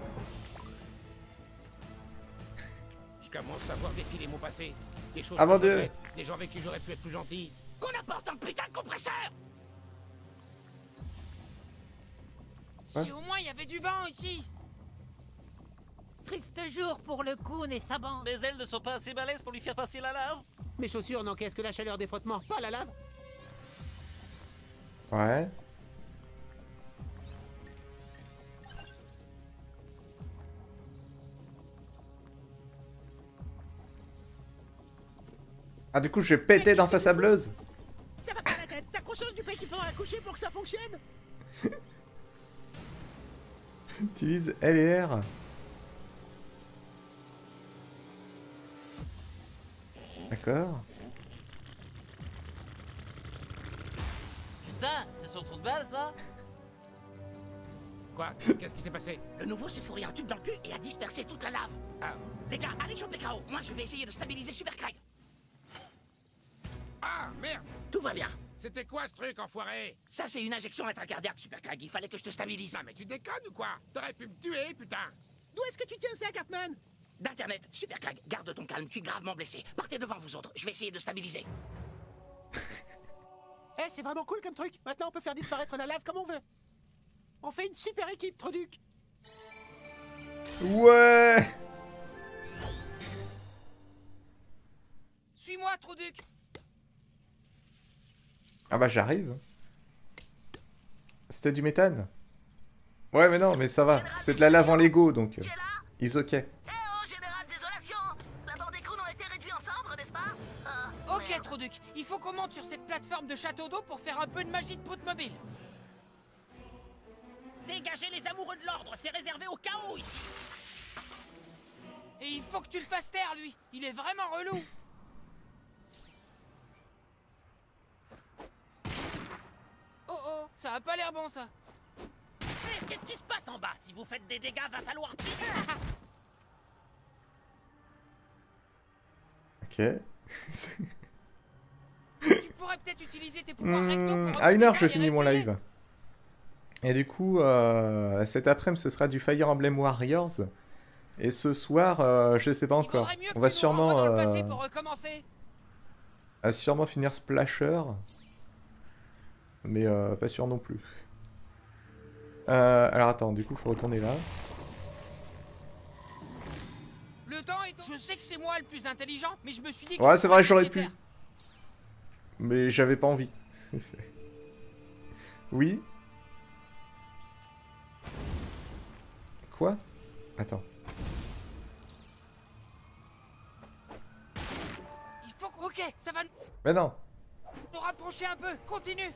Je commence à voir défiler mon passé. Des choses Avant que je de- regrette, des gens avec qui j'aurais pu être plus gentil. Qu'on apporte un putain de compresseur. Si au moins il y avait du vent ici. Triste jour pour le Kun et sa bande. Mes ailes ne sont pas assez balèzes pour lui faire passer la lave. Mes chaussures n'encaissent que la chaleur des frottements, pas la lave. Ouais. Ah du coup je vais péter dans sa sableuse. Ça va pas la tête. T'as conscience du prix qu'il faudra accoucher pour que ça fonctionne? Utilise L et R. D'accord. Putain, c'est son trou de balle, ça? Quoi? Qu'est-ce qui s'est passé? Le nouveau s'est fourré un tube dans le cul et a dispersé toute la lave. Les gars, allez choper KO. Moi, je vais essayer de stabiliser Super Craig. Ah, merde! Tout va bien. C'était quoi ce truc, enfoiré? Ça, c'est une injection intracardiaque, Super Craig. Il fallait que je te stabilise. Ah, mais tu déconnes ou quoi? T'aurais pu me tuer, putain! D'où est-ce que tu tiens ça, Cartman? D'Internet. Super Craig, garde ton calme. Tu es gravement blessé. Partez devant vous autres. Je vais essayer de stabiliser. Eh, c'est vraiment cool comme truc. Maintenant, on peut faire disparaître la lave comme on veut. On fait une super équipe, Troduc. Ouais. Suis-moi, Trouduc. Ah bah j'arrive. C'était du méthane. Ouais mais non mais ça va. C'est de la lave en Lego donc. Is ok. Général Désolation. La bande des Kun ont été réduits en cendres, n'est-ce pas? Ok, Trouduc, il faut qu'on monte sur cette plateforme de château d'eau pour faire un peu de magie de poudre mobile. Dégagez les amoureux de l'ordre, c'est réservé au chaos ici. Et il faut que tu le fasses taire, lui. Il est vraiment relou. Oh oh, ça a pas l'air bon, ça. Hé, qu'est-ce qui se passe en bas? Si vous faites des dégâts, va falloir plier. Ok. Tu pourrais peut-être utiliser tes pouvoirs recto pour... À 1h je finis mon live. Et du coup cet après-midi ce sera du Fire Emblem Warriors. Et ce soir je sais pas encore. On va sûrement sûrement finir Splasher. Mais pas sûr non plus. Alors attends, du coup faut retourner là. Le temps est... Je sais que c'est moi le plus intelligent, mais je me suis dit que... Ouais tu c'est vrai pourrais j'aurais laisser pu. faire. Mais j'avais pas envie. Oui. Quoi? Attends. Il faut que... Ok, ça va Mais non. nous rapprocher un peu. Continue.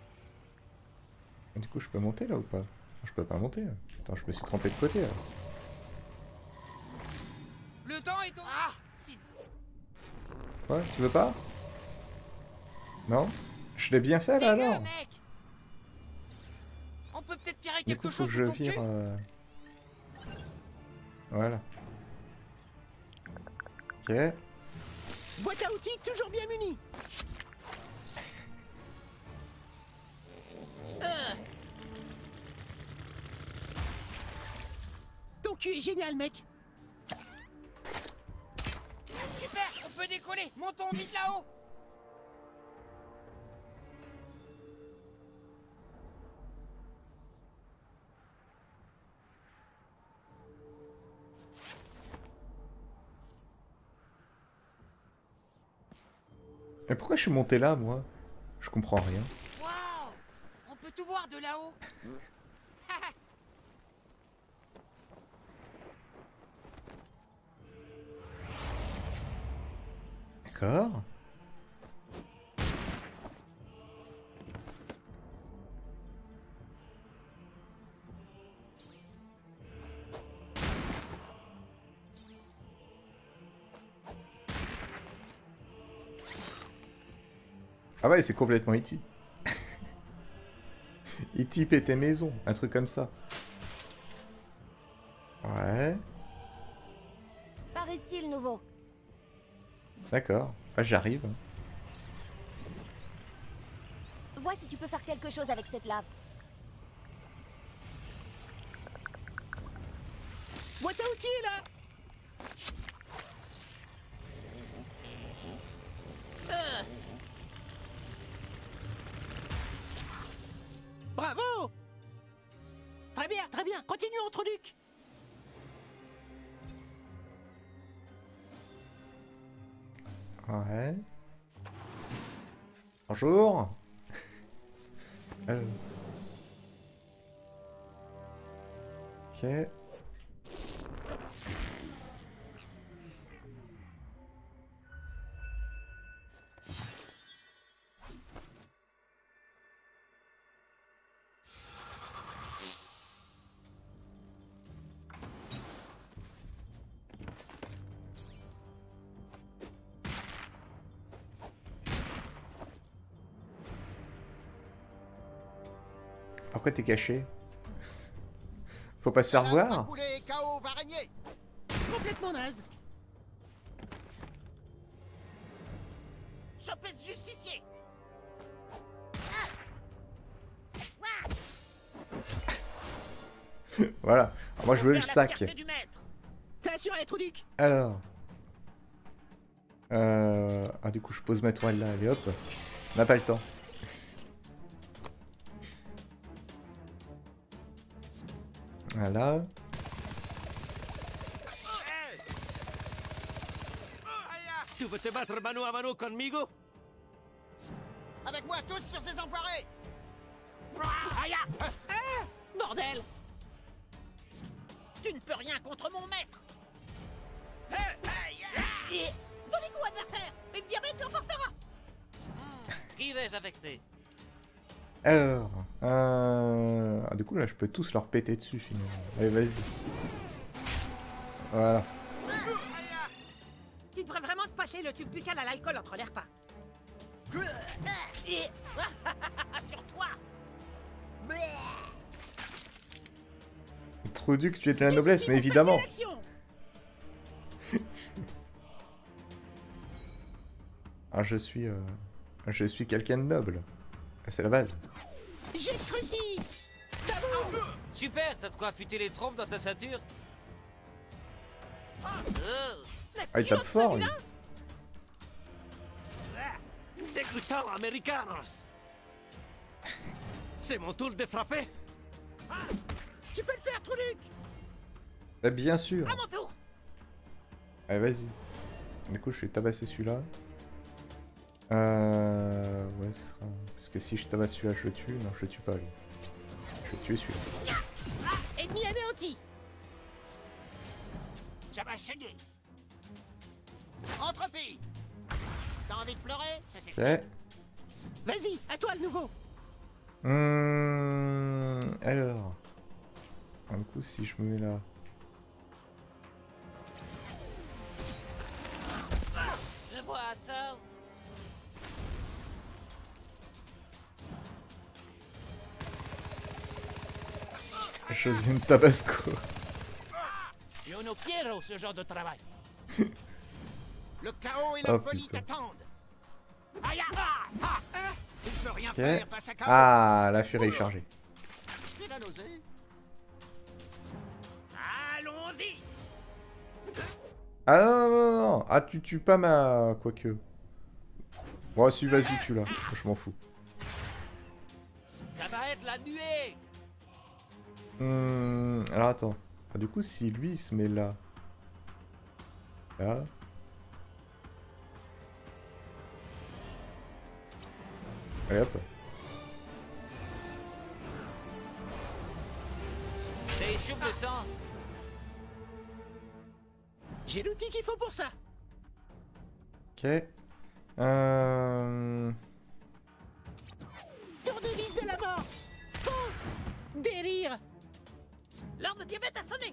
Du coup je peux monter là ou pas? Je peux pas monter là. Attends je me suis trompé de côté là. Le temps est au... Ah, si... Quoi? Tu veux pas? Non? Je l'ai bien fait là alors? Mec, on peut peut-être tirer Du quelque coup, faut chose que je de ton vire. cul. Voilà. Ok. Boîte à outils toujours bien munie. Ton cul est génial, mec. Super, on peut décoller. Montons vite là-haut. Mais pourquoi je suis monté là, moi? Je comprends rien. Waouh, on peut tout voir de là-haut. D'accord. Ah ouais, c'est complètement E.T. E.T. pétait maison, un truc comme ça. Ouais, Par ici, le nouveau. d'accord. Ah, j'arrive. Vois si tu peux faire quelque chose avec cette lave. Boîte à outils est là. Bravo. Très bien. Continuons, Troduc. Ouais. Bonjour. Ok. Pourquoi t'es caché? Faut pas se faire voir? Chaos va régner. Complètement naze. Chopez ce justicier. Voilà. Alors, moi je veux le sac. T'es assuré, Troduc. Alors. Ah, du coup, je pose ma tourelle là. Allez hop. On n'a pas le temps. Voilà. Tu veux te battre mano a mano conmigo? Avec moi tous sur ces enfoirés. Bordel. Tu ne peux rien contre mon maître. Donnez-coup, adversaire. Et le diabète l'emportera. Qui vais affecter? Alors. Ah, du coup, là, je peux tous leur péter dessus finalement. Allez, vas-y. Voilà. Tu devrais vraiment te passer le tube buccal à l'alcool entre les repas. Sur toi. Troduc, tu es de la noblesse, mais évidemment. Ah, je suis quelqu'un de noble. C'est la base. J'ai cruci. Super, t'as de quoi affûter les trompes dans ta ceinture? Ah, il tape fort, lui. Dégoûtant, americanos. C'est mon tour de frapper. Tu peux le faire, Troduc. Bah, bien sûr. À mon tour. Allez, vas-y. Du coup, je vais tabasser celui-là. Ouais, ce sera... Parce que si je tabasse celui-là, je le tue. Non, je le tue pas, lui. Je vais tuer celui-là. Ennemi anéanti. Ça va saigner. Entre filles. T'as envie de pleurer? Ça c'est Ok. Vas-y, à toi le nouveau. Alors. Du coup, si je me mets là... choisi une tabasco. Yo no quiero ce genre de travail. Le chaos et la Oh, folie putain. t'attendent. Aïe, Tu ne peux rien Ok. faire face à chaos. Ah, la furie est chargée. J'ai la nausée. Allons-y. Ah non, non, non. Ah, tu tues pas ma... Quoique. Bon, si, vas-y, tue-la. Je m'en fous. Ça va être la nuée. Alors, attends. Ah, du coup, si lui, il se met là... Là... Allez, hop. T'es sûr de ça? J'ai l'outil qu'il faut pour ça. Ok. Tournevis de la mort. Oh, délire. L'heure de diabète a sonné.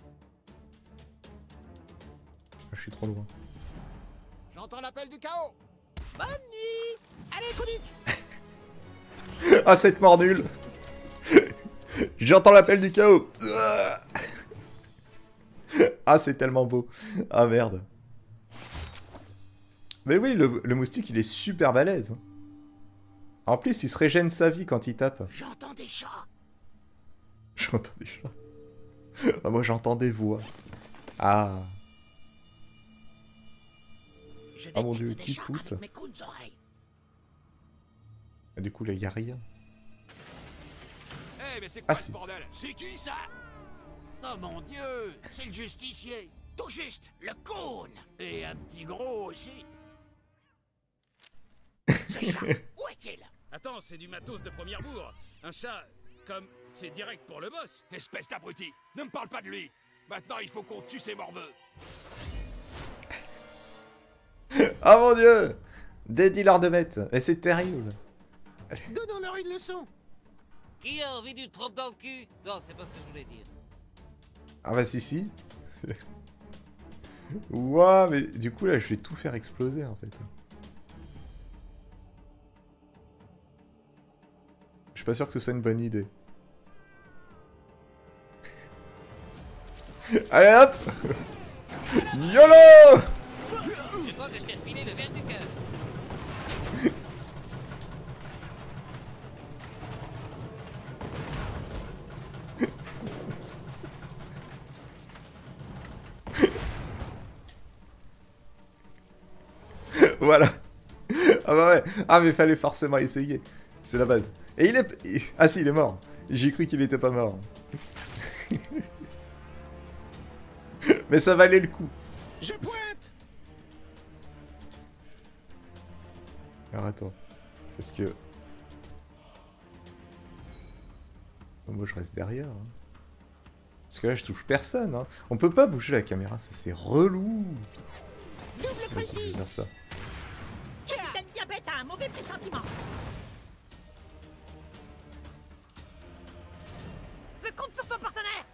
Je suis trop loin. J'entends l'appel du chaos. Bonne nuit. Allez, Konik. Ah, cette mort nulle. J'entends l'appel du chaos. Ah, c'est tellement beau. Ah, merde. Mais oui, le moustique, il est super balèze. En plus, il se régène sa vie quand il tape. J'entends des chats. J'entends des chats. Ah, moi, j'entends des voix. Ah. Ah mon dieu, qui pousse? Mes coudes oreilles. Ah, du coup, là, y a rien. Eh, mais c'est quoi Ah, ce si. bordel? C'est qui ça? Oh mon dieu, c'est le justicier. Tout juste, le cône. Et un petit gros aussi. Ce chat, où est-il? Attends, c'est du matos de première bourre. Un chat, comme c'est direct pour le boss. Espèce d'abruti, ne me parle pas de lui. Maintenant, il faut qu'on tue ces morveux. Ah mon dieu. Des dealers de mètres. Mais c'est terrible. Donnons-leur une leçon. Qui a envie d'une trompe dans le cul? Non, c'est pas ce que je voulais dire. Ah bah si. Ouah, mais du coup là je vais tout faire exploser en fait. Je suis pas sûr que ce soit une bonne idée. Allez hop. YOLO. Je crois que je t'ai refilé le verre du cœur. Voilà. Ah bah ouais. Ah mais fallait forcément essayer. C'est la base. Et il est... Ah si, il est mort. J'ai cru qu'il était pas mort. Mais ça valait le coup. Je pointe. Alors attends. Parce que... Moi je reste derrière. Hein. Parce que là je touche personne. Hein. On peut pas bouger la caméra, ça c'est relou. Double Je vais précis. faire ça. Capitaine Diabète a un mauvais pressentiment. Je compte sur ton partenaire.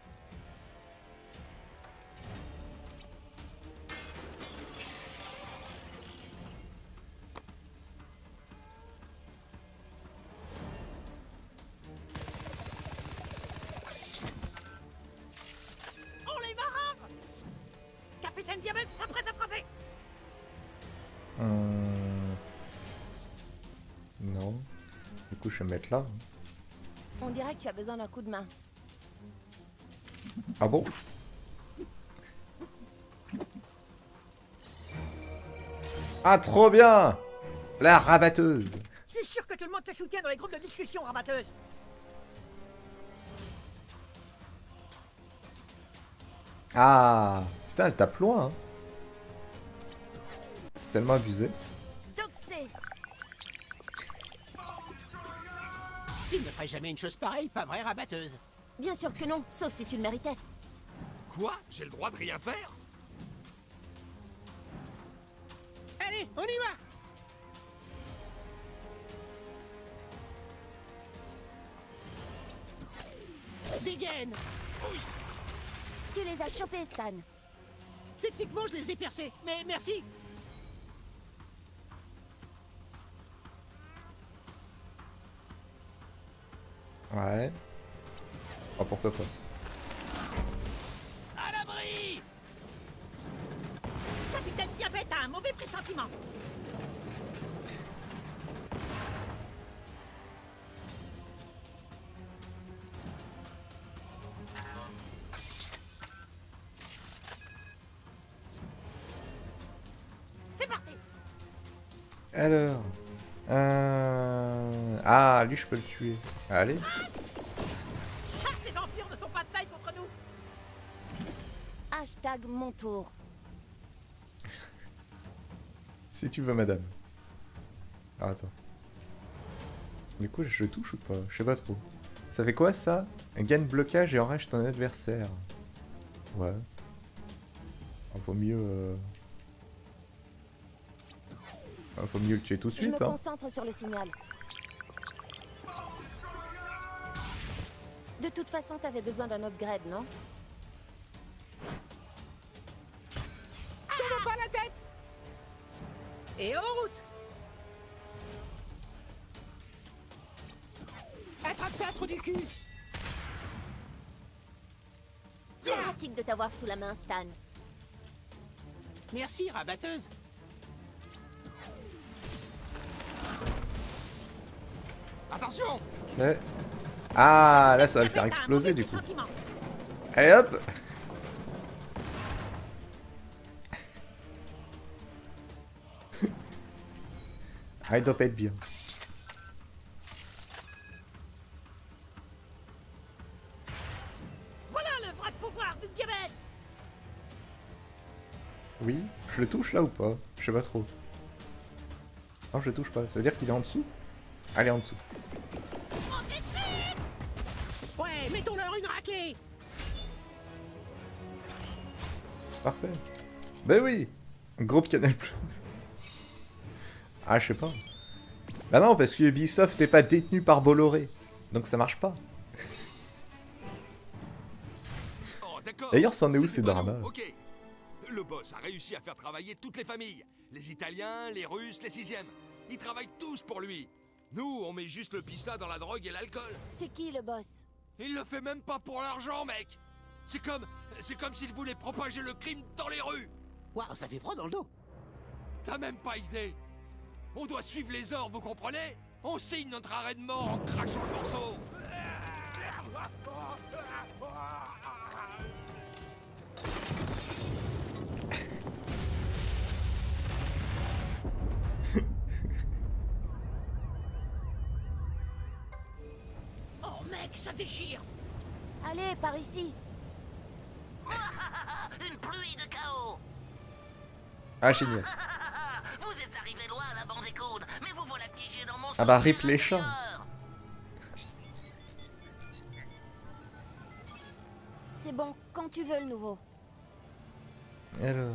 On les marave. Capitaine Diabète s'apprête à frapper. Non. Du coup je vais me mettre là. Hein. On dirait que tu as besoin d'un coup de main. Ah bon? Ah trop bien. La rabatteuse. Je suis sûr que tout le monde te soutient dans les groupes de discussion, rabatteuse. Ah putain, elle tape loin. Hein. C'est tellement abusé. Doxé. Tu ne ferais jamais une chose pareille, pas vrai, rabatteuse? Bien sûr que non, sauf si tu le méritais. Quoi? J'ai le droit de rien faire? Allez, on y va. Dégaine. Tu les as chopés, Stan. Techniquement, je les ai percés, mais merci. Ouais. Oh pourquoi pas. un mauvais pressentiment. C'est parti. Alors... Ah, lui, je peux le tuer. Allez. Ah, ces enflures ne sont pas de taille contre nous. Hashtag mon tour. Si tu veux, madame. Ah, attends. Du coup, je touche ou pas? Je sais pas trop. Ça fait quoi, ça? Gagne blocage et enrage ton adversaire. Ouais. Vaut mieux... Faut mieux le tuer tout de suite. Je me concentre sur le signal. De toute façon, t'avais besoin d'un upgrade, non? Ça va pas la tête. Et en route. Attrape ça, trou du cul. C'est pratique de t'avoir sous la main, Stan. Merci, rabatteuse. Attention! Ok. Ah, là, ça va le faire exploser, du coup. Allez, hop! Ah, il doit pas être bien. Voilà le vrai pouvoir d'une gamette. Oui, je le touche là ou pas? Je sais pas trop. Non, je le touche pas. Ça veut dire qu'il est en dessous? Allez, en dessous. Ouais, mettons-leur une raclée. Parfait. Ben oui! Groupe Canal+. Ah, je sais pas. Bah non, parce que Ubisoft n'est pas détenu par Bolloré. Donc ça marche pas. D'ailleurs, c'en est où ces dramas? Ok. Le boss a réussi à faire travailler toutes les familles. Les Italiens, les Russes, les 6e. Ils travaillent tous pour lui. Nous, on met juste le pissa dans la drogue et l'alcool. C'est qui le boss? Il le fait même pas pour l'argent, mec. C'est comme s'il voulait propager le crime dans les rues. Waouh, ça fait froid dans le dos. T'as même pas idée. On doit suivre les ordres, vous comprenez? On signe notre arrêt de mort en crachant le morceau. Oh mec, ça déchire. Allez, par ici. Une pluie de chaos. Ah, génial. Vous êtes arrivé loin à la bande des coudes, mais vous voilà piégé dans mon... Ah bah, rip les chats. C'est bon, quand tu veux le nouveau. Alors...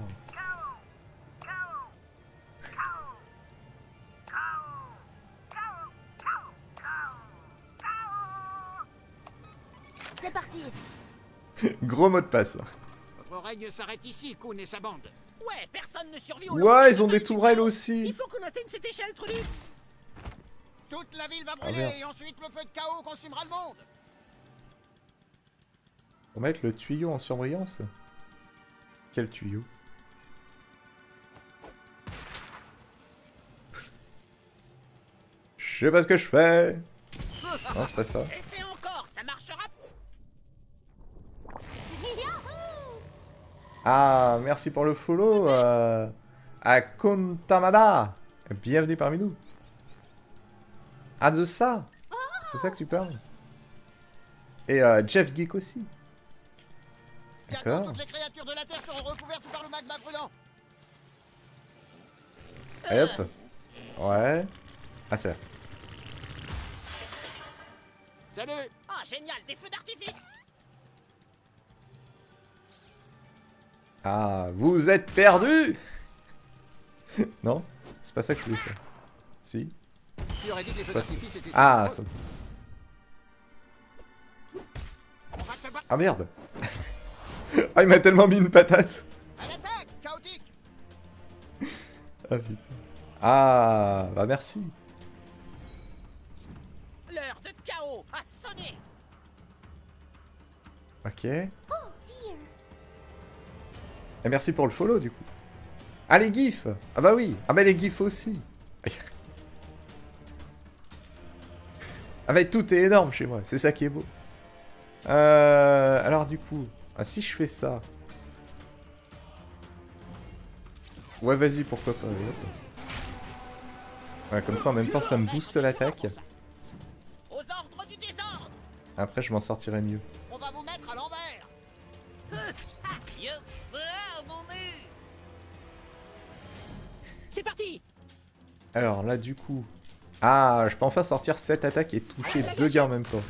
C'est parti. Gros mot de passe. Votre règne s'arrête ici, Kuhn et sa bande. Ouais, personne ne survit au Ouais, ils ont des tourelles aussi. Il faut qu'on atteigne cette échelle, Trudy. Toute la ville va Ah, brûler merde. et ensuite le feu de chaos consumera le monde. On va mettre le tuyau en surbrillance. Quel tuyau? Je sais pas ce que je fais. Non, c'est pas ça. Essaie encore, ça marchera. Ah, merci pour le follow. À Kontamada. Bienvenue parmi nous. Ah, de ça. C'est ça que tu parles. Et Jeff Geek aussi. D'accord. Toutes les créatures de la Terre seront recouvertes par le magma brûlant. Allez, hop. Ouais. Ah, c'est là. Salut. Ah, génial, des feux d'artifice. Ah, vous êtes perdus. Non, c'est pas ça que je voulais faire. Si. Tu aurais dit que les feux d'artifice étaient... Ah, ça... On va te battre. Ah merde. Ah, il m'a tellement mis une patate. À l'attaque, chaotique. Ah putain. Ah, bah merci. L'heure de chaos a sonné. Ok. Oh dear. Et merci pour le follow du coup. Ah, les gifs. Ah bah oui. Ah bah les gifs aussi. Ah bah tout est énorme chez moi. C'est ça qui est beau. Alors du coup... Ah si je fais ça... Ouais vas-y pourquoi pas. Ouais, comme ça en même temps ça me booste l'attaque. Aux ordres du désordre. Après je m'en sortirai mieux. On va vous mettre à l'envers. C'est parti. Alors là du coup... Ah, je peux enfin sortir cette attaque et toucher 2 gars en même temps.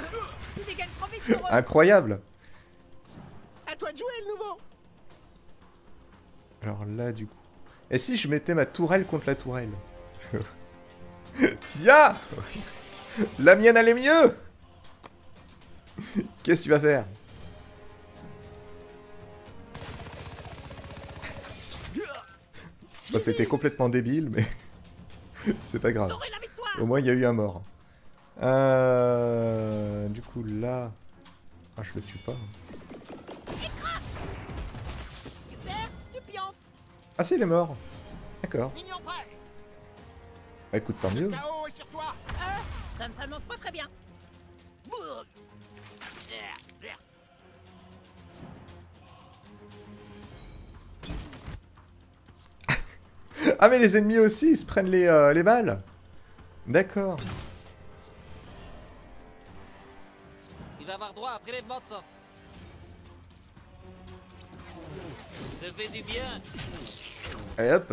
Incroyable. À toi de jouer le nouveau. Alors là du coup... Et si je mettais ma tourelle contre la tourelle? Tiens. La mienne allait mieux. Qu'est-ce que tu vas faire? Bon, c'était complètement débile, mais c'est pas grave. Au moins, il y a eu un mort. Du coup, là... Ah, je le tue pas. Ah si, il est mort. D'accord. Bah écoute, tant mieux. Ça ne s'annonce pas très bien. Ah mais les ennemis aussi, ils se prennent les balles. D'accord. Il va avoir droit à un prélèvement de sang. Ça fait du bien. Allez hop.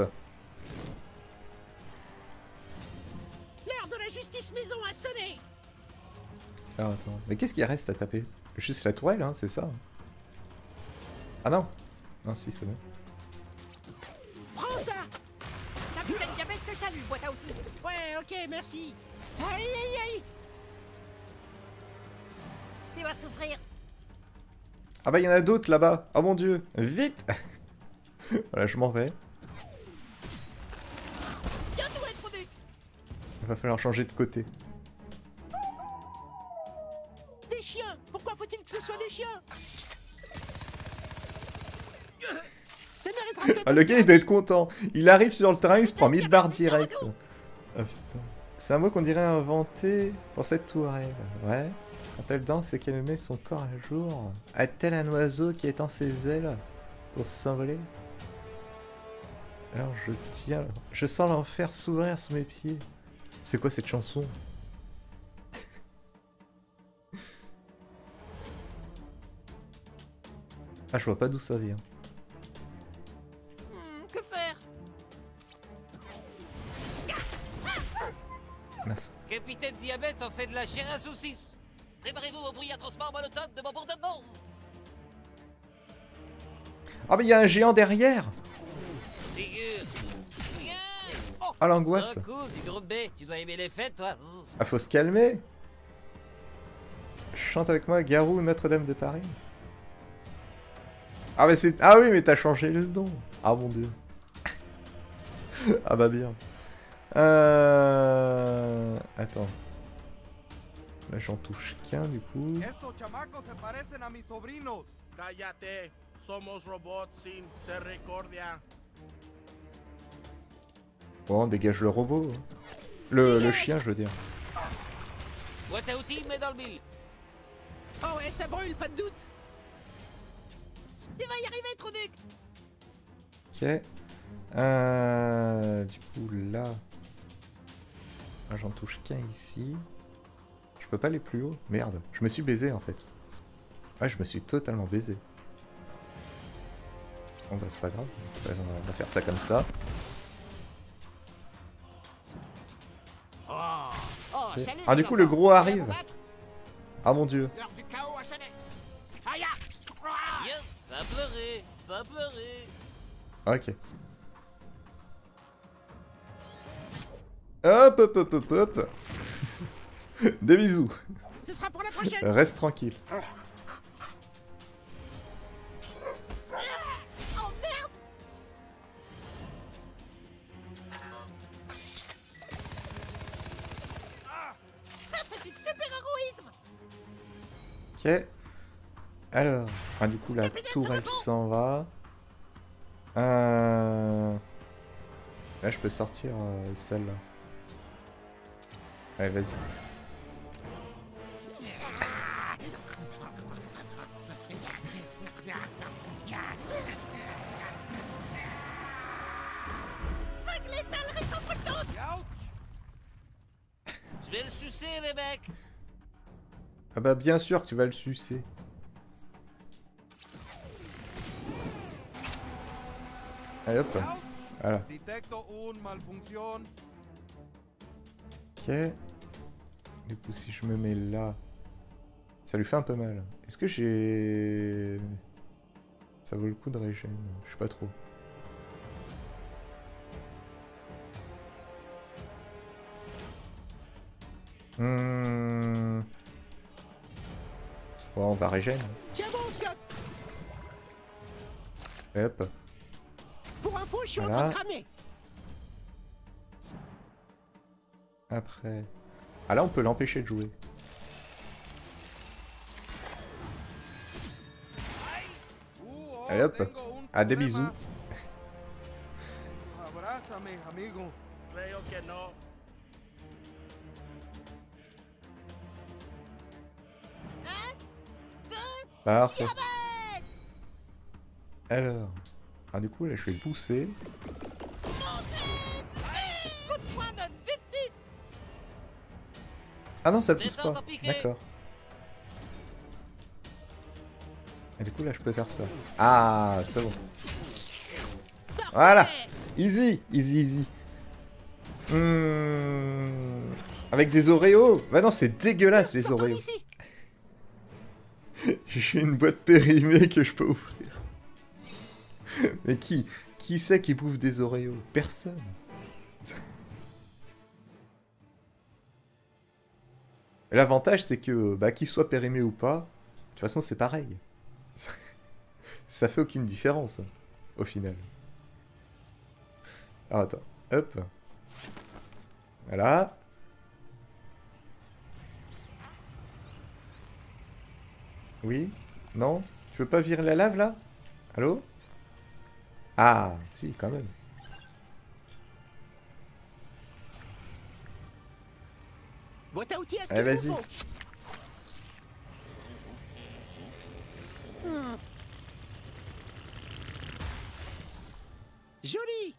L'heure de la justice maison a sonné. Alors attends, mais qu'est-ce qui reste à taper? Juste la tourelle, hein, c'est ça? Ah non. Non, si, c'est bon. Prends ça. Capitaine Diabète te salue, boîte à outils. Ouais, ok, merci. Aïe, aïe, aïe. Tu vas souffrir. Ah bah il y en a d'autres là-bas. Oh mon dieu. Vite. Voilà, je m'en vais. Il va falloir changer de côté. Des chiens. Pourquoi faut-il que ce soit des chiens? Ça méritera peut-être... Ah, le gars il doit être content. Il arrive sur le terrain, il se prend 1000 barres direct. Ah putain. C'est un mot qu'on dirait inventé pour cette tourelle. Ouais. Quand elle danse, c'est qu'elle met son corps à jour. A-t-elle un oiseau qui étend ses ailes pour s'envoler? Alors je tiens... Je sens l'enfer s'ouvrir sous mes pieds. C'est quoi cette chanson? Ah, je vois pas d'où ça vient. Que faire? Mince. Capitaine Diabète en fait de la chair à saucisse. Préparez-vous au bruit atrocement monotone de mon bourdon de bourse. Ah mais il y a un géant derrière. Ah l'angoisse. Oh, cool, du groupe B. Tu dois aimer les fêtes, toi. Ah faut se calmer. Chante avec moi Garou Notre-Dame de Paris. Ah mais c'est... Ah oui mais t'as changé le nom. Ah mon dieu. Ah bah bien. Attends. Là j'en touche qu'un du coup. Estos chamacos se parecen a mis sobrinos. Cállate. Somos robots sin misericordia. Bon, on dégage le robot. Le chien, je veux dire. Boîte à outils, mais dans le mille. Oh ouais, ça brûle, pas de doute. Tu vas y arriver, Trouduc. Ok. Du coup, là... Ah, j'en touche qu'un ici. Je peux pas aller plus haut. Merde, je me suis baisé, en fait. Ouais, je me suis totalement baisé. Bon, bah, c'est pas grave. On va faire ça comme ça. Okay. Ah, du coup, le gros arrive. Ah, mon dieu. L'heure du chaos a sonné. Aïe! Va pleurer, va pleurer. Ok. Hop, hop, hop, hop, hop. Des bisous. Ce sera pour la prochaine. Reste tranquille. Oh merde. Ça, c'est une super héroïsme. Ok. Alors. Ah, du coup, la tourelle s'en va. Là, je peux sortir celle-là. Allez, vas-y. Je vais le sucer, les mecs. Ah bah bien sûr que tu vas le sucer. Allez hop. Voilà. Ok. Du coup si je me mets là, ça lui fait un peu mal. Est-ce que j'ai... Ça vaut le coup de régène? Je sais pas trop. Bon, on va régène. Tiens bon, Scott. Et hop. Pour info, je suis en Voilà. train de cramer. Après... Ah là, on peut l'empêcher de jouer. Allez hop. Ah, des bisous. Abrázame, amigo. Creo que no. Parfait. Alors... Ah du coup, là, je vais pousser. Ah non, ça le pousse pas. D'accord. Et du coup, là, je peux faire ça. Ah, c'est bon. Voilà. Easy, easy, easy. Avec des Oreos. Bah non, c'est dégueulasse, les Oreos. J'ai une boîte périmée que je peux ouvrir. Mais qui c'est qui bouffe des Oreos? Personne. L'avantage, c'est que, bah, qu'il soit périmé ou pas, de toute façon, c'est pareil. Ça fait aucune différence, hein, au final. Alors, attends. Hop. Voilà. Oui? Non? Tu veux pas virer la lave, là? Allô? Ah, si, quand même. Boîte à outils, est-ce Allez, qu'il vas-y. vous faut? Joli.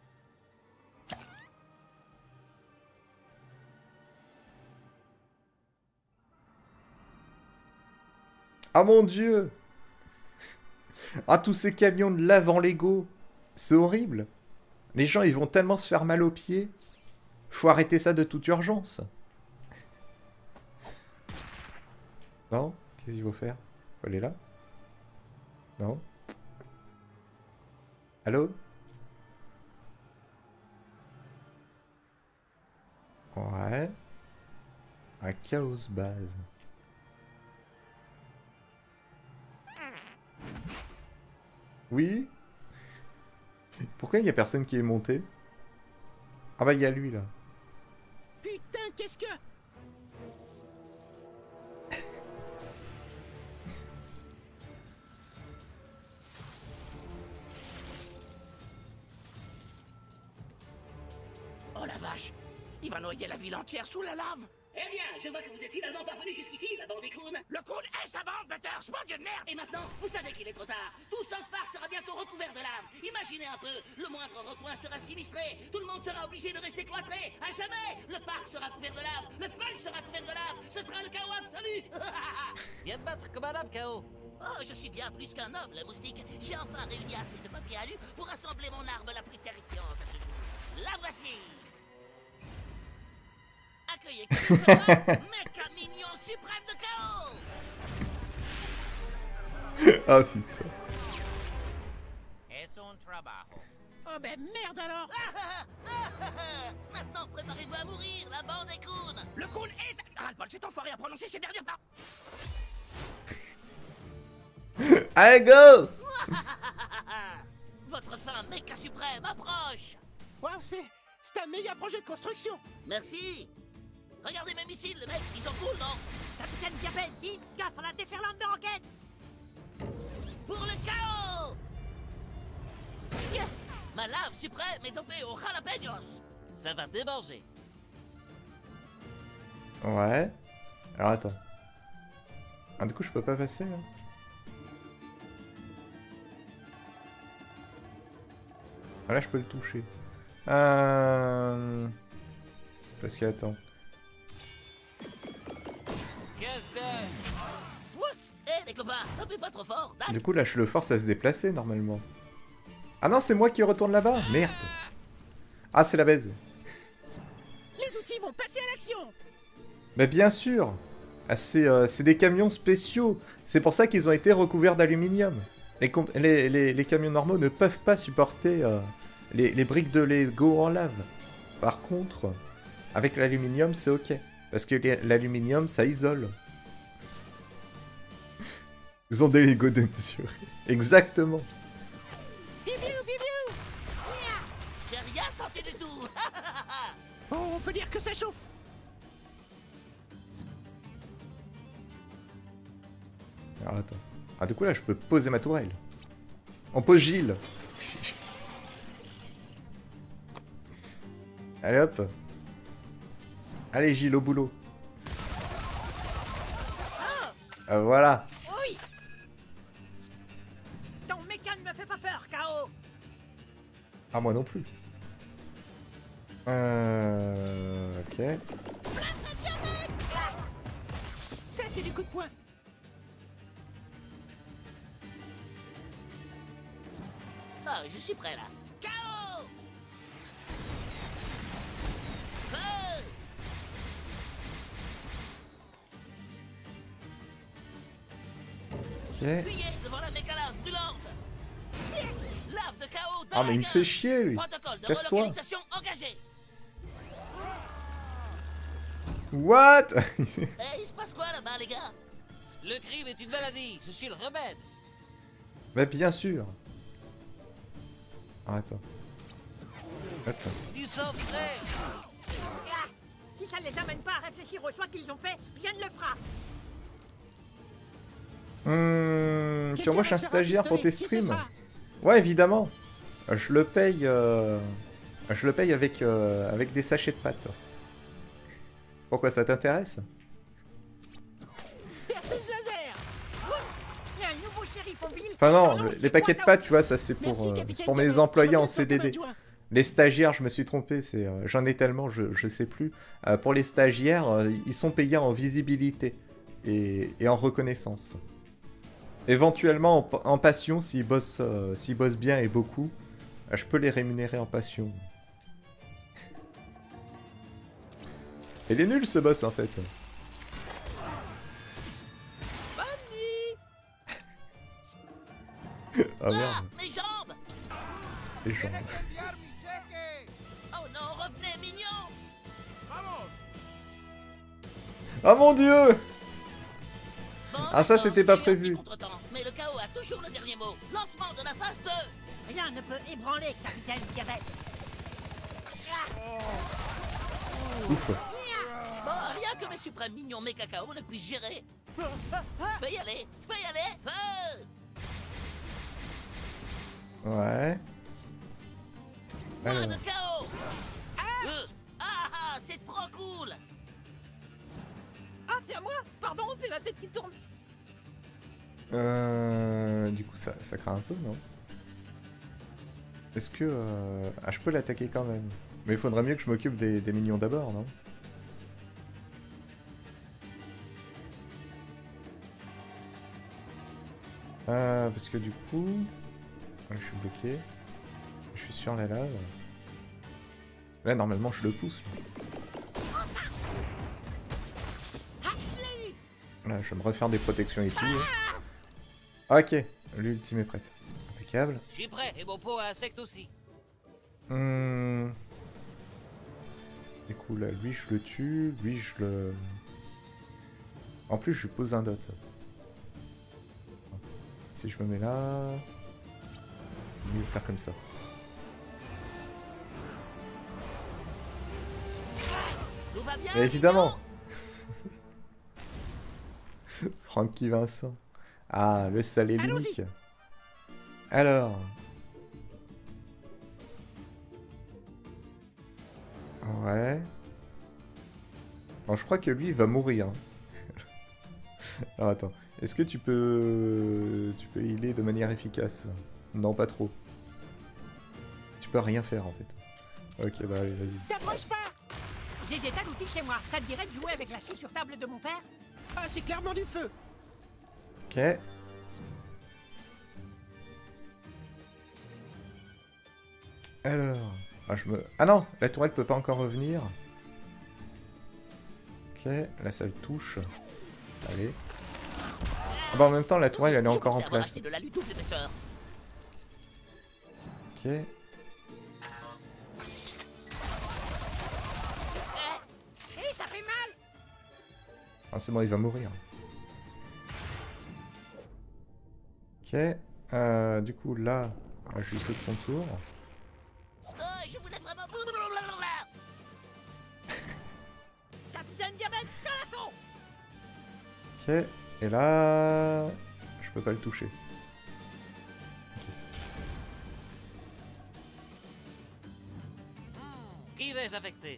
Ah mon dieu! Ah, tous ces camions de lave en Lego. C'est horrible. Les gens, ils vont tellement se faire mal aux pieds. Faut arrêter ça de toute urgence. Non? Qu'est-ce qu'il faut faire? Faut aller là? Non? Allô? Ouais. Un chaos base. Oui? Pourquoi il n'y a personne qui est monté? Ah bah il y a lui là. Putain, qu'est-ce que... Oh la vache! Il va noyer la ville entière sous la lave! Eh bien, je vois que vous êtes finalement parvenu jusqu'ici, la bande des clowns. Le clown et sa bande, Butters! Mon dieu de merde! Et maintenant, vous savez qu'il est trop tard. Tout South Park sera bientôt recouvert de lave. Imaginez un peu, le moindre recoin sera sinistré. Tout le monde sera obligé de rester cloîtré. À jamais! Le parc sera couvert de lave. Le fun sera couvert de lave. Ce sera le chaos absolu. Viens te battre comme un homme, K.O. Oh, je suis bien plus qu'un noble, moustique. J'ai enfin réuni assez de papier alu pour assembler mon arme la plus terrifiante à ce jour. La voici! Accueillez Mecha Minion suprême de chaos. Ah putain. Et son trabajo. Oh ben merde alors. Maintenant préparez-vous à mourir, la bande des clowns. Le clown et sa... Ras-le-bol, cet enfoiré a prononcé ces dernières paroles. Allez, go. Votre fin méca suprême approche. Waouh, c'est un méga projet de construction. Merci. Regardez mes missiles, les mecs, ils sont cool, non? Capitaine Diabète, dit gaffe à la déferlante de roquettes. Pour le chaos. à lave suprême et dopé aux jalapenos. Ça va démanger. Ouais. Alors attends. Ah, du coup, je peux pas passer là. Ah, là, je peux le toucher. Parce que attends. Les copains, tapez pas trop fort. Du coup, là, je le force à se déplacer normalement. Ah non, c'est moi qui retourne là-bas. Merde. Ah, c'est la baise. Les outils vont passer à l'action. Mais bien sûr. Ah, c'est des camions spéciaux. C'est pour ça qu'ils ont été recouverts d'aluminium. Les camions normaux ne peuvent pas supporter les briques de Lego en lave. Par contre, avec l'aluminium, c'est ok. Parce que l'aluminium, ça isole. Ils ont des Lego démesurés. Exactement. J'ai rien senti du tout. Oh, on peut dire que ça chauffe. Alors attends. Ah, du coup là, je peux poser ma tourelle. On pose Gilles. Allez hop. Allez Gilles, au boulot. Voilà. Oui. Ton mécan ne me fait pas peur, K.O. Ah, moi non plus. Ok. Ça, c'est du coup de poing. Ah, je suis prêt là. K.O. Ok. Fuyez devant la mécalave brûlante. Lave de K.O. Ah, mais il me fait chier lui. Protocole de Casse-toi. relocalisation engagé. What? Il se passe quoi là-bas, les gars? Le crime est une maladie. Je suis le remède. Bah bien sûr. Ah, attends. Attends. Du sang frais. Si ça ne les amène pas à réfléchir aux choix qu'ils ont fait, rien ne le fera. Tu embauches un stagiaire pour tes streams? Ouais, évidemment. Je le paye avec, avec des sachets de pâtes. Pourquoi ça t'intéresse? Perceuse laser. Il y a un nouveau shérif en ville. Enfin non, les paquets de pâtes, tu vois, ça c'est pour mes employés en CDD. Les stagiaires, je me suis trompé, j'en ai tellement, je sais plus. Pour les stagiaires, ils sont payés en visibilité et en reconnaissance. Éventuellement en passion, s'ils bossent bien et beaucoup, je peux les rémunérer en passion. Il est nul ce boss en fait. Ah merde. Mes jambes. Les jambes. Oh non, revenez, mignon. Oh mon dieu. Ah ça c'était pas prévu. Mais le chaos a toujours le dernier mot. Lancement de la phase 2. Rien ne peut ébranler, capitaine Diabète. Ouf. Bon, rien que mes suprêmes mignons, mes cacao ne puissent gérer. Je peux y aller, je peux y aller. Ouais. Moins Alors. de chaos. C'est trop cool. Ah, c'est à moi. Pardon, c'est la tête qui tourne. Du coup ça craint un peu, non? Est-ce que... Ah, je peux l'attaquer quand même. Mais il faudrait mieux que je m'occupe des minions d'abord, non? Parce que du coup... Ouais, je suis bloqué. Je suis sur la lave. Là, normalement, je le pousse. Là, je vais me refaire des protections et tout. Ok, l'ultime est prête. Impeccable. Je suis prêt, et mon pot à insectes aussi. Du coup, là, lui, je le tue. Lui, je le... En plus, je lui pose un dot. Si je me mets là... Je vais mieux faire comme ça. Tout va bien, Et évidemment. Francky Vincent. Ah, le seul et l'unique. Alors. Ouais. Bon, je crois que lui, il va mourir. Alors attends. Est-ce que tu peux healer de manière efficace? Non, pas trop. Tu peux rien faire en fait. Ok, bah allez, vas-y. T'approches pas! J'ai des tas d'outils chez moi. Ça te dirait de jouer avec la scie sur table de mon père? Ah, c'est clairement du feu. Ok. Alors... Ah non, la tourelle peut pas encore revenir. Ok, là ça le touche. Allez. Ah bah en même temps, la tourelle elle est encore en place. De la lutte d'épaisseur. Ok. Ça fait mal! Ah c'est bon, il va mourir. Ok. Du coup là, je lui saute son tour. Je voulais vraiment... Capitaine Diabète, à l'assaut! Ok. Et là... Je peux pas le toucher. Qui vais-je affecter?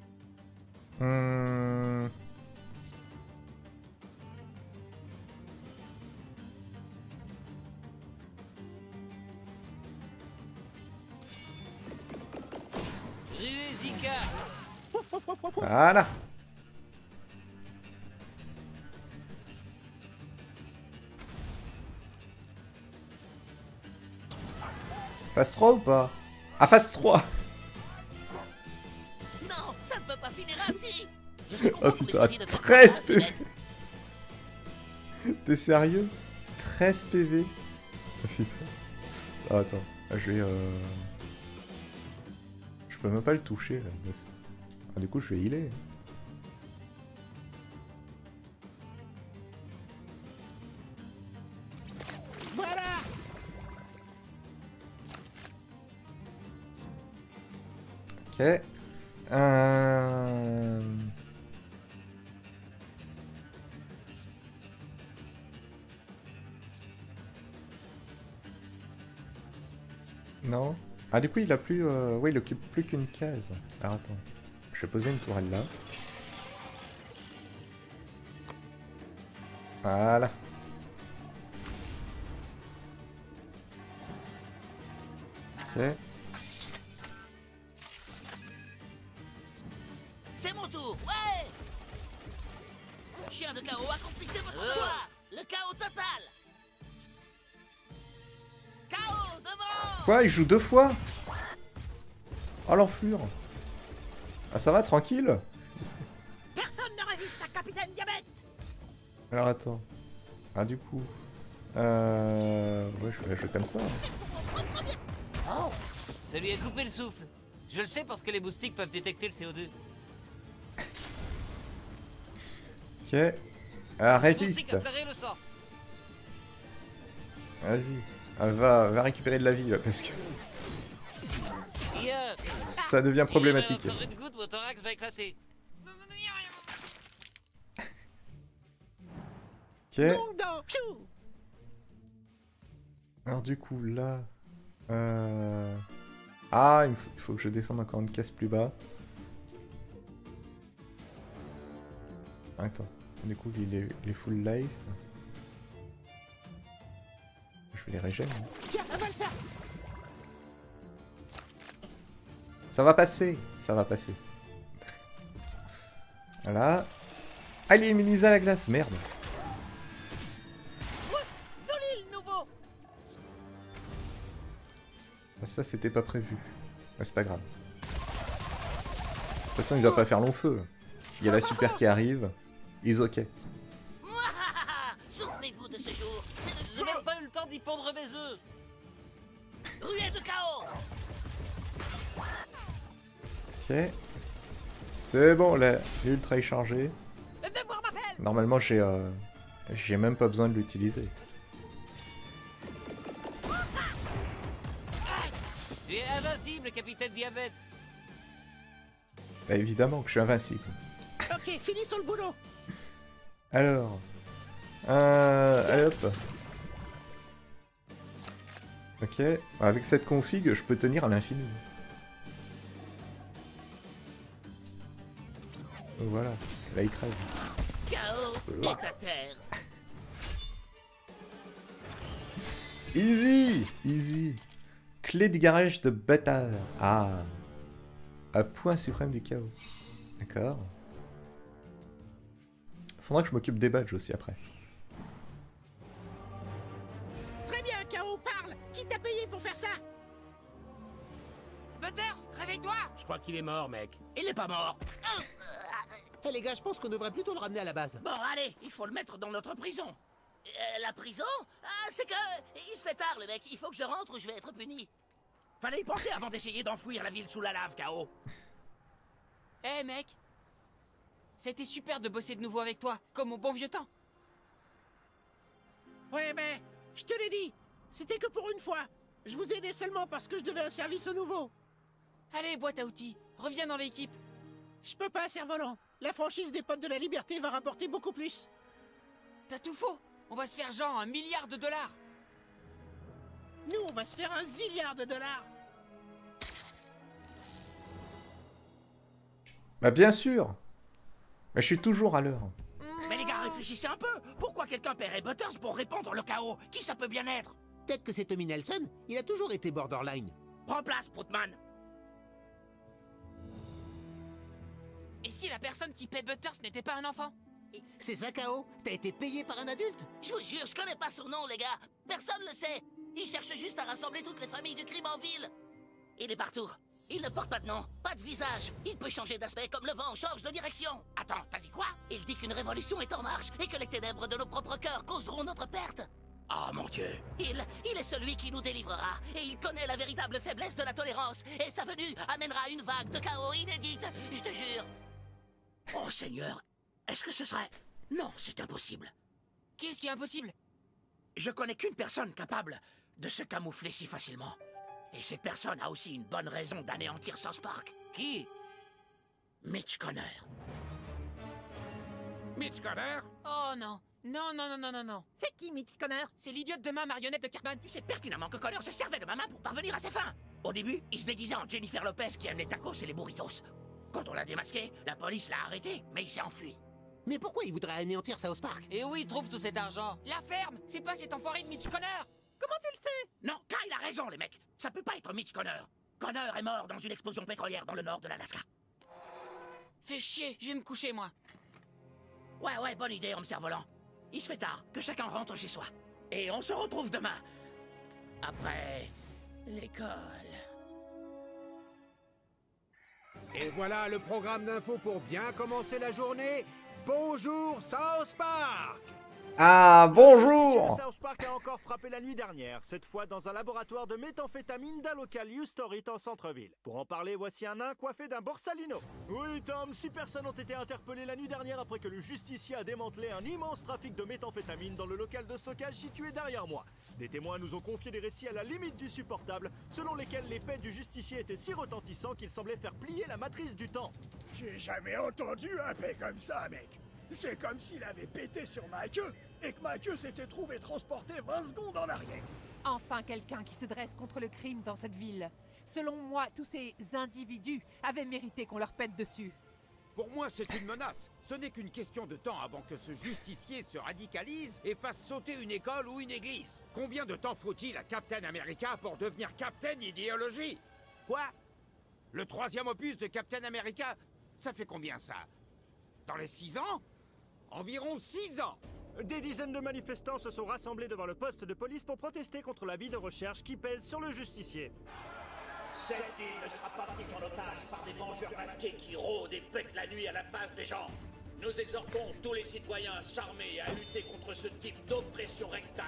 Zika. Voilà. Phase 3 ou pas? Ah, phase 3. Non, ça ne peut pas finir ainsi. Je sais Oh putain, 13 PV. T'es sérieux? 13 PV. Oh, putain. Ah, attends, je vais... Je peux même pas le toucher là. Ah, du coup, je vais healer. Voilà! Ok. Non. Ah du coup il a plus... Ouais, il occupe plus qu'une case. Alors attends. Je vais poser une tourelle là. Voilà. Ok. C'est mon tour, ouais! Chien de chaos, accomplissez votre devoir! Le chaos total! Chaos devant! Quoi? Il joue 2 fois? Oh l'enflure! Ah ça va, tranquille? Personne ne résiste à Capitaine Diabète! Alors attends. Ah du coup... Ouais, je vais jouer comme ça. Oh, ça lui a coupé le souffle. Je le sais parce que les moustiques peuvent détecter le CO2. Ok. Résiste. Vas-y. Va récupérer de la vie là parce que... Ça devient problématique. Une goutte, mon thorax va éclater. Ok. Alors du coup là... Ah, il faut que je descende encore une case plus bas. Attends. Du coup il est full life. Je vais les régénérer. Tiens, avale ça! Ça va passer, ça va passer. Voilà. Ah, il est immunisé à la glace, merde. Ah, ça, c'était pas prévu. Ouais, c'est pas grave. De toute façon, il va pas faire long feu. Il y a la super qui arrive. Ils ok. Souvenez-vous de ce jour. J'ai même pas eu le temps d'y pondre mes œufs. Ruée de chaos. Ok. C'est bon, l'ultra est chargé. Normalement, j'ai même pas besoin de l'utiliser. Tu es invincible, capitaine Diabète. Bah, évidemment que je suis invincible. Ok, finissons le boulot. Alors... allez hop. Ok. Avec cette config, je peux tenir à l'infini. Donc voilà, là il crève. KO est à terre. Easy, easy. Clé du garage de bâtard. Ah. Un point suprême du chaos. D'accord. Faudra que je m'occupe des badges aussi après. Très bien, K.O., parle. Qui t'a payé pour faire ça? Butters, réveille-toi! Je crois qu'il est mort, mec. Il est pas mort. Eh les gars, je pense qu'on devrait plutôt le ramener à la base. Bon, allez, il faut le mettre dans notre prison. La prison? Ah, c'est que... Il se fait tard, le mec. Il faut que je rentre ou je vais être puni. Fallait y penser avant d'essayer d'enfouir la ville sous la lave, KO. Eh mec, c'était super de bosser de nouveau avec toi, comme au bon vieux temps. Ouais, mais je te l'ai dit, c'était que pour une fois. Je vous ai aidé seulement parce que je devais un service au nouveau. Allez, boîte à outils, reviens dans l'équipe. Je peux pas, cerf-volant. La franchise des Potes de la Liberté va rapporter beaucoup plus. T'as tout faux. On va se faire genre $1 milliard. Nous, on va se faire $1 zilliard. Bah bien sûr. Mais je suis toujours à l'heure. Mais les gars, réfléchissez un peu. Pourquoi quelqu'un paierait Butters pour répandre le chaos? Qui ça peut bien être? Peut-être que c'est Tommy Nelson. Il a toujours été borderline. Prends place, Proutman. Et si la personne qui paie Butters n'était pas un enfant? C'est ça, K.O. T'as été payé par un adulte? Je vous jure, je connais pas son nom, les gars. Personne le sait. Il cherche juste à rassembler toutes les familles du crime en ville. Il est partout. Il ne porte pas de nom, pas de visage. Il peut changer d'aspect comme le vent change de direction. Attends, t'as dit quoi? Il dit qu'une révolution est en marche et que les ténèbres de nos propres cœurs causeront notre perte. Oh mon Dieu. Il est celui qui nous délivrera. Et il connaît la véritable faiblesse de la tolérance. Et sa venue amènera une vague de chaos inédite. Je te jure. Oh Seigneur, est-ce que ce serait... Non, c'est impossible. Qu'est-ce qui est impossible? Je connais qu'une personne capable de se camoufler si facilement. Et cette personne a aussi une bonne raison d'anéantir South Park. Qui? Mitch Connor. Mitch Connor? Oh non. Non. C'est qui, Mitch Connor? C'est l'idiote de main marionnette de Cartman. Tu sais pertinemment que Connor se servait de ma main pour parvenir à ses fins. Au début, il se déguisait en Jennifer Lopez qui aime les tacos et les burritos. Quand on l'a démasqué, la police l'a arrêté, mais il s'est enfui. Mais pourquoi il voudrait anéantir South Park? Et où il trouve tout cet argent? La ferme! C'est pas cet enfoiré de Mitch Connor! Comment tu le sais? Non, Kyle a raison, les mecs. Ça peut pas être Mitch Connor. Connor est mort dans une explosion pétrolière dans le nord de l'Alaska. Fais chier, je vais me coucher, moi. Ouais, bonne idée, homme cerf-volant. Il se fait tard, que chacun rentre chez soi. Et on se retrouve demain. Après l'école. Et voilà le programme d'info pour bien commencer la journée. Bonjour South Park! Ah, bonjour! South Park a encore frappé la nuit dernière, cette fois dans un laboratoire de méthamphétamine d'un local U-Story en centre-ville. Pour en parler, voici un nain coiffé d'un borsalino. Oui, Tom, 6 personnes ont été interpellées la nuit dernière après que le justicier a démantelé un immense trafic de méthamphétamine dans le local de stockage situé derrière moi. Des témoins nous ont confié des récits à la limite du supportable, selon lesquels les faits du justicier étaient si retentissants qu'ils semblaient faire plier la matrice du temps. J'ai jamais entendu un paix comme ça, mec. C'est comme s'il avait pété sur ma queue et que ma queue s'était trouvée transportée 20 secondes en arrière. Enfin quelqu'un qui se dresse contre le crime dans cette ville. Selon moi, tous ces individus avaient mérité qu'on leur pète dessus. Pour moi, c'est une menace. Ce n'est qu'une question de temps avant que ce justicier se radicalise et fasse sauter une école ou une église. Combien de temps faut-il à Captain America pour devenir Captain Idéologie? Quoi? Le 3e opus de Captain America, ça fait combien ça? Dans les 6 ans? Environ 6 ans. Des dizaines de manifestants se sont rassemblés devant le poste de police pour protester contre l'avis de recherche qui pèse sur le justicier. Cette ville ne sera pas prise en otage par des vengeurs masqués qui rôdent et pètent la nuit à la face des gens. Nous exhortons tous les citoyens à s'armer et à lutter contre ce type d'oppression rectale.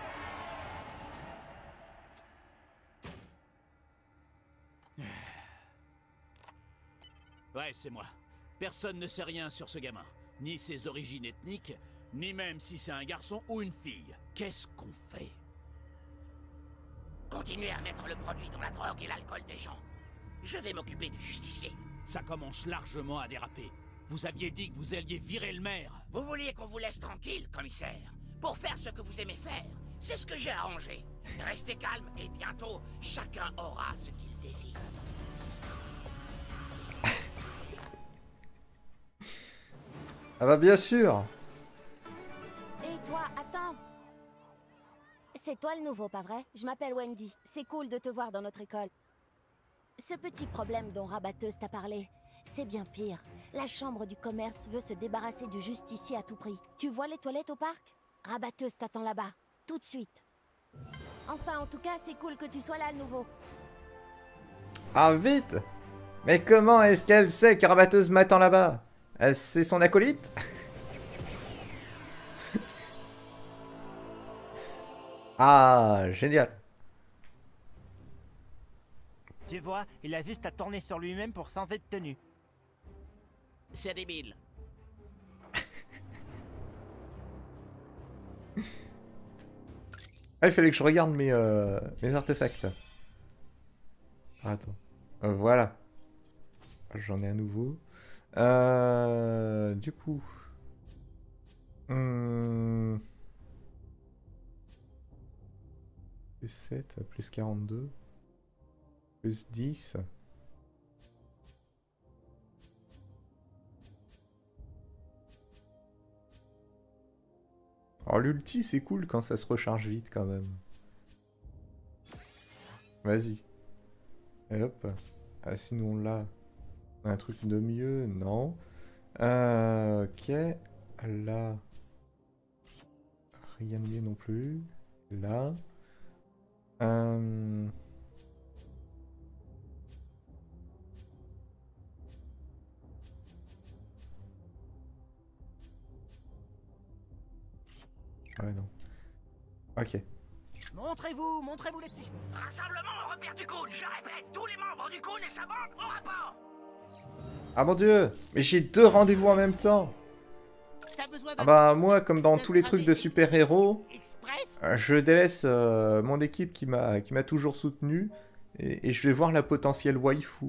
Ouais, c'est moi. Personne ne sait rien sur ce gamin. Ni ses origines ethniques, ni même si c'est un garçon ou une fille. Qu'est-ce qu'on fait? Continuez à mettre le produit dans la drogue et l'alcool des gens. Je vais m'occuper du justicier. Ça commence largement à déraper. Vous aviez dit que vous alliez virer le maire. Vous vouliez qu'on vous laisse tranquille, commissaire, pour faire ce que vous aimez faire. C'est ce que j'ai arrangé. Restez calme et bientôt, chacun aura ce qu'il désire. Ah bah bien sûr. Et toi, attends. C'est toi le nouveau, pas vrai? Je m'appelle Wendy. C'est cool de te voir dans notre école. Ce petit problème dont Rabatteuse t'a parlé, c'est bien pire. La chambre du commerce veut se débarrasser du justicier à tout prix. Tu vois les toilettes au parc? Rabatteuse t'attend là-bas, tout de suite. Enfin, en tout cas, c'est cool que tu sois là, le nouveau. Ah, vite! Mais comment est-ce qu'elle sait que Rabatteuse m'attend là-bas? C'est son acolyte? Ah, génial. Tu vois, il a juste à tourner sur lui-même pour changer de tenue. C'est débile. Ah, il fallait que je regarde mes artefacts. Attends. Voilà. J'en ai un nouveau. Du coup. Plus 7, plus 42. Plus 10. Alors l'ulti c'est cool quand ça se recharge vite quand même. Vas-y. Et hop. Ah, sinon là, un truc de mieux, non. Ok. Là. Rien de mieux non plus. Là. Ouais, non. Ok. Montrez-vous les petits. Rassemblement au repère du Coon. Je répète, tous les membres du Coon et sa bande au rapport. Ah mon dieu! Mais j'ai 2 rendez-vous en même temps! Ah bah moi, comme dans tous les trucs de super-héros, je délaisse mon équipe qui m'a toujours soutenu et je vais voir la potentielle waifu.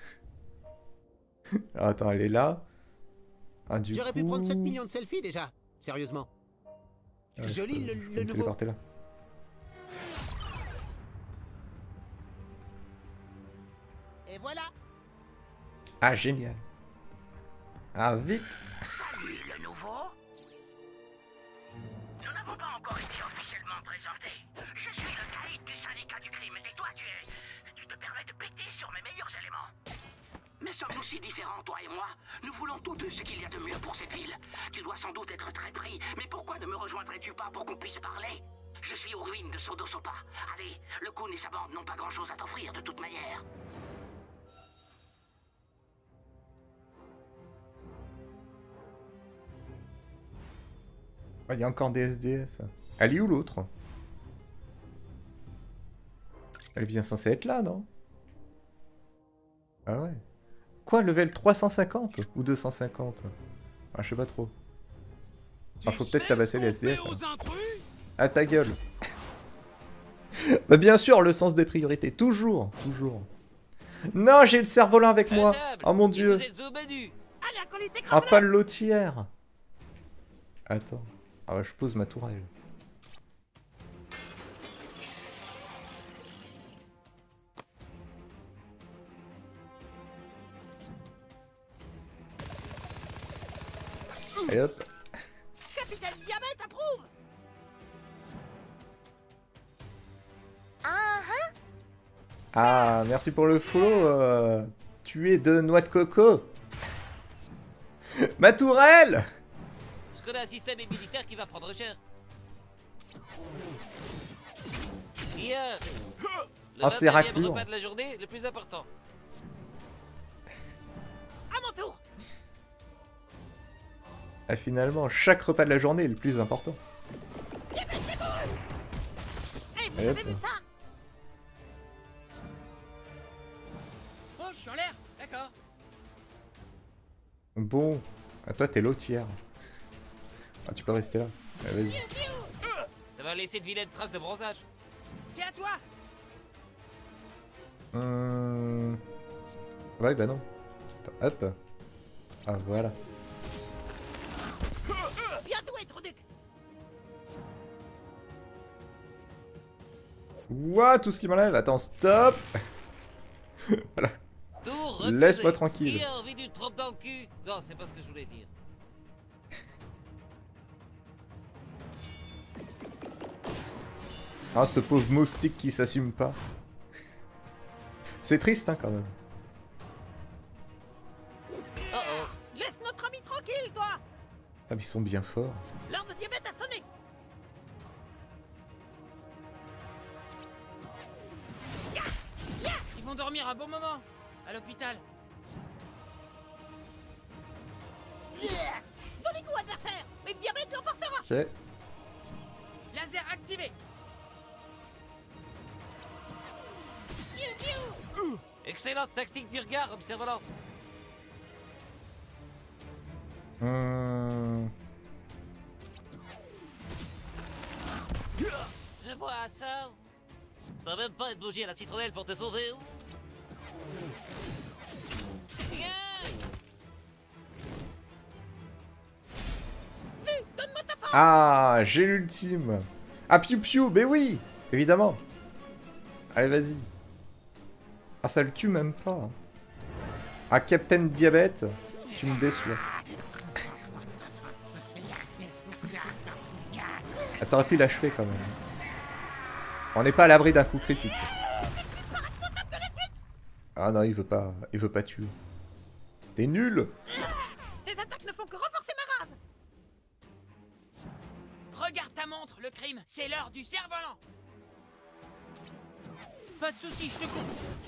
Alors, attends, elle est là. Ah, du J'aurais pu prendre 7 millions de selfies déjà, sérieusement. Joli le nouveau. Téléporter là. Et voilà. Ah, génial. Ah, vite. Salut, le nouveau. Nous n'avons pas encore été officiellement présentés. Je suis le caïd du syndicat du crime et toi, tu te permets de péter sur mes meilleurs éléments. Mais sommes-nous si différents, toi et moi? Nous voulons tous deux ce qu'il y a de mieux pour cette ville. Tu dois sans doute être très pris, mais pourquoi ne me rejoindrais-tu pas pour qu'on puisse parler? Je suis aux ruines de Sodo Sopa. Allez, le Coon et sa bande n'ont pas grand-chose à t'offrir de toute manière. Il y a encore des SDF. Elle est où l'autre? Elle est bien censée être là, non? Ah ouais. Quoi, level 350 ou 250? Ah, je sais pas trop. Ah, faut peut-être tabasser les SDF. Ah, ta gueule. Bah bien sûr, le sens des priorités. Toujours, toujours. Non, j'ai le cerf-volant avec moi. Oh mon dieu. Ah, pas le lotière. Attends. Ah ouais, je pose ma tourelle. Et hop. Capitaine Diamètre approuve. Ah, merci pour le follow. Tu es de noix de coco. Ma tourelle. Je connais un système militaire qui va prendre cher. Bien. Le Ah, c'est 29e raccourci. repas de la journée, le plus important. À mon tour. Ah, finalement, chaque repas de la journée est le plus important. Hey, vous Et hop. avez vu ça? Oh, je suis en l'air. D'accord. Bon, ah, toi t'es lotière. Ah, tu peux rester là. Vas-y. Ça va laisser de vilaines traces de bronzage. C'est à toi. Ouais, bah non. Attends, hop. Ah, voilà. Bien joué, Truduc. Ouah, tout ce qui m'enlève. Attends, stop. Voilà. Tour refusé. Laisse-moi tranquille. Qui a envie d'une trompe dans le cul? Non, c'est pas ce que je voulais dire. Ah, ce pauvre moustique qui s'assume pas. C'est triste, hein, quand même. Laisse notre ami tranquille, toi. Ah, mais ils sont bien forts. L'heure de diabète a sonné. Ils vont dormir un bon moment à l'hôpital. Joli coup, adversaire. Mais diabète l'emportera. Ok. Laser activé. Excellente tactique du regard, observant. Je vois ça. T'as même pas de bougie à la citronnelle pour te sauver. Ah, j'ai l'ultime. Ah, piou piou, mais oui, évidemment. Allez, vas-y. Ah, ça le tue même pas. Hein. Ah, Captain Diabète, tu me déçois. Ah, t'aurais pu l'achever quand même. On n'est pas à l'abri d'un coup critique. Ah non, il veut pas tuer. T'es nul. Tes attaques ne font que renforcer ma rave. Regarde ta montre, le crime, c'est l'heure du cerf-volant. Pas de soucis, je te coupe.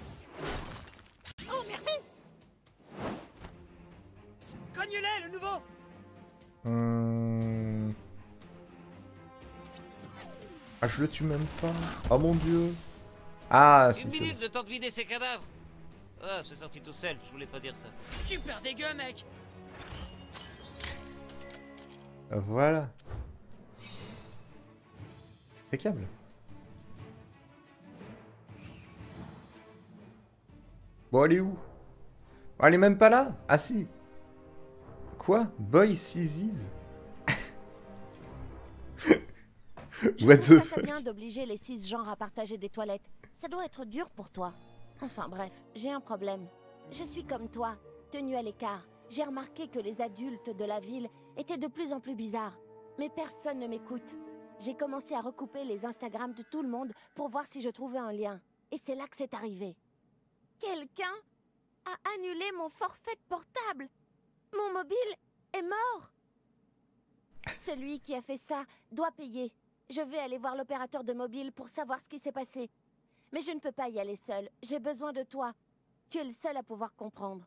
Oh, merci. Cogne-les, le nouveau. Ah, je le tue même pas. Oh mon dieu. Ah, si, Une c'est minute, bon. le temps de vider ses cadavres. Ah, c'est sorti tout seul, je voulais pas dire ça. Super dégueu, mec. Voilà. Impeccable. Bon, elle est où? Oh, elle est même pas là. Ah si. Quoi? Boy Seasies? What the fuck? C'est bien d'obliger les cisgenres à partager des toilettes. Ça doit être dur pour toi. Enfin bref, j'ai un problème. Je suis comme toi, tenue à l'écart. J'ai remarqué que les adultes de la ville étaient de plus en plus bizarres. Mais personne ne m'écoute. J'ai commencé à recouper les Instagrams de tout le monde pour voir si je trouvais un lien. Et c'est là que c'est arrivé. Quelqu'un a annulé mon forfait portable. Mon mobile est mort. Celui qui a fait ça doit payer. Je vais aller voir l'opérateur de mobile pour savoir ce qui s'est passé. Mais je ne peux pas y aller seule. J'ai besoin de toi. Tu es le seul à pouvoir comprendre.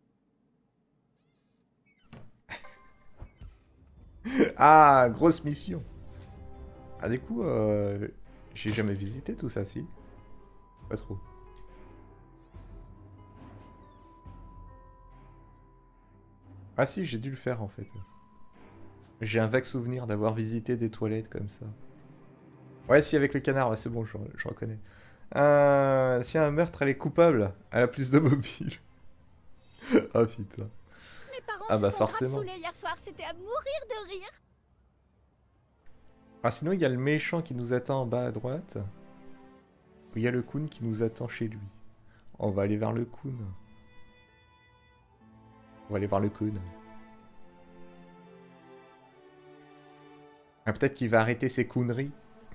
Ah, grosse mission. Ah, du coup, j'ai jamais visité tout ça, si? Pas trop. Ah si, j'ai dû le faire en fait. J'ai un vague souvenir d'avoir visité des toilettes comme ça. Ouais, si, avec le canard, ouais, c'est bon, je reconnais. Si un meurtre, elle est coupable, elle a plus de mobile. Oh putain. Mes parents Ah bah se sont forcément. rassoulés hier soir, c'était à mourir de rire. Ah sinon, il y a le méchant qui nous attend en bas à droite. Ou il y a le Kun qui nous attend chez lui. On va aller vers le Kun. On va aller voir le Kun. Ah, peut-être qu'il va arrêter ses conneries.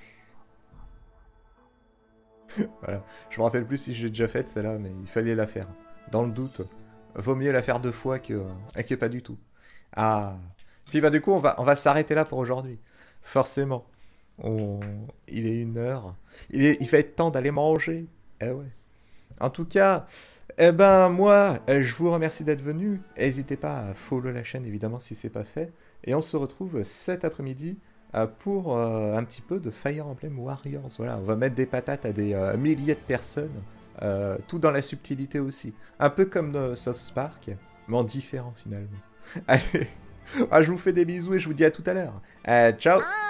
Voilà. Je me rappelle plus si je l'ai déjà faite celle-là, mais il fallait la faire. Dans le doute, vaut mieux la faire 2 fois que pas du tout. Ah. Puis bah du coup, on va s'arrêter là pour aujourd'hui. Forcément. Il est 1h. Il va être temps d'aller manger. Eh ouais. En tout cas, eh ben moi, je vous remercie d'être venu. N'hésitez pas à follow la chaîne évidemment si c'est pas fait. Et on se retrouve cet après-midi pour un petit peu de Fire Emblem Warriors. Voilà, on va mettre des patates à des milliers de personnes. Tout dans la subtilité aussi. Un peu comme South Spark, mais en différent finalement. Allez, je vous fais des bisous et je vous dis à tout à l'heure. Ciao.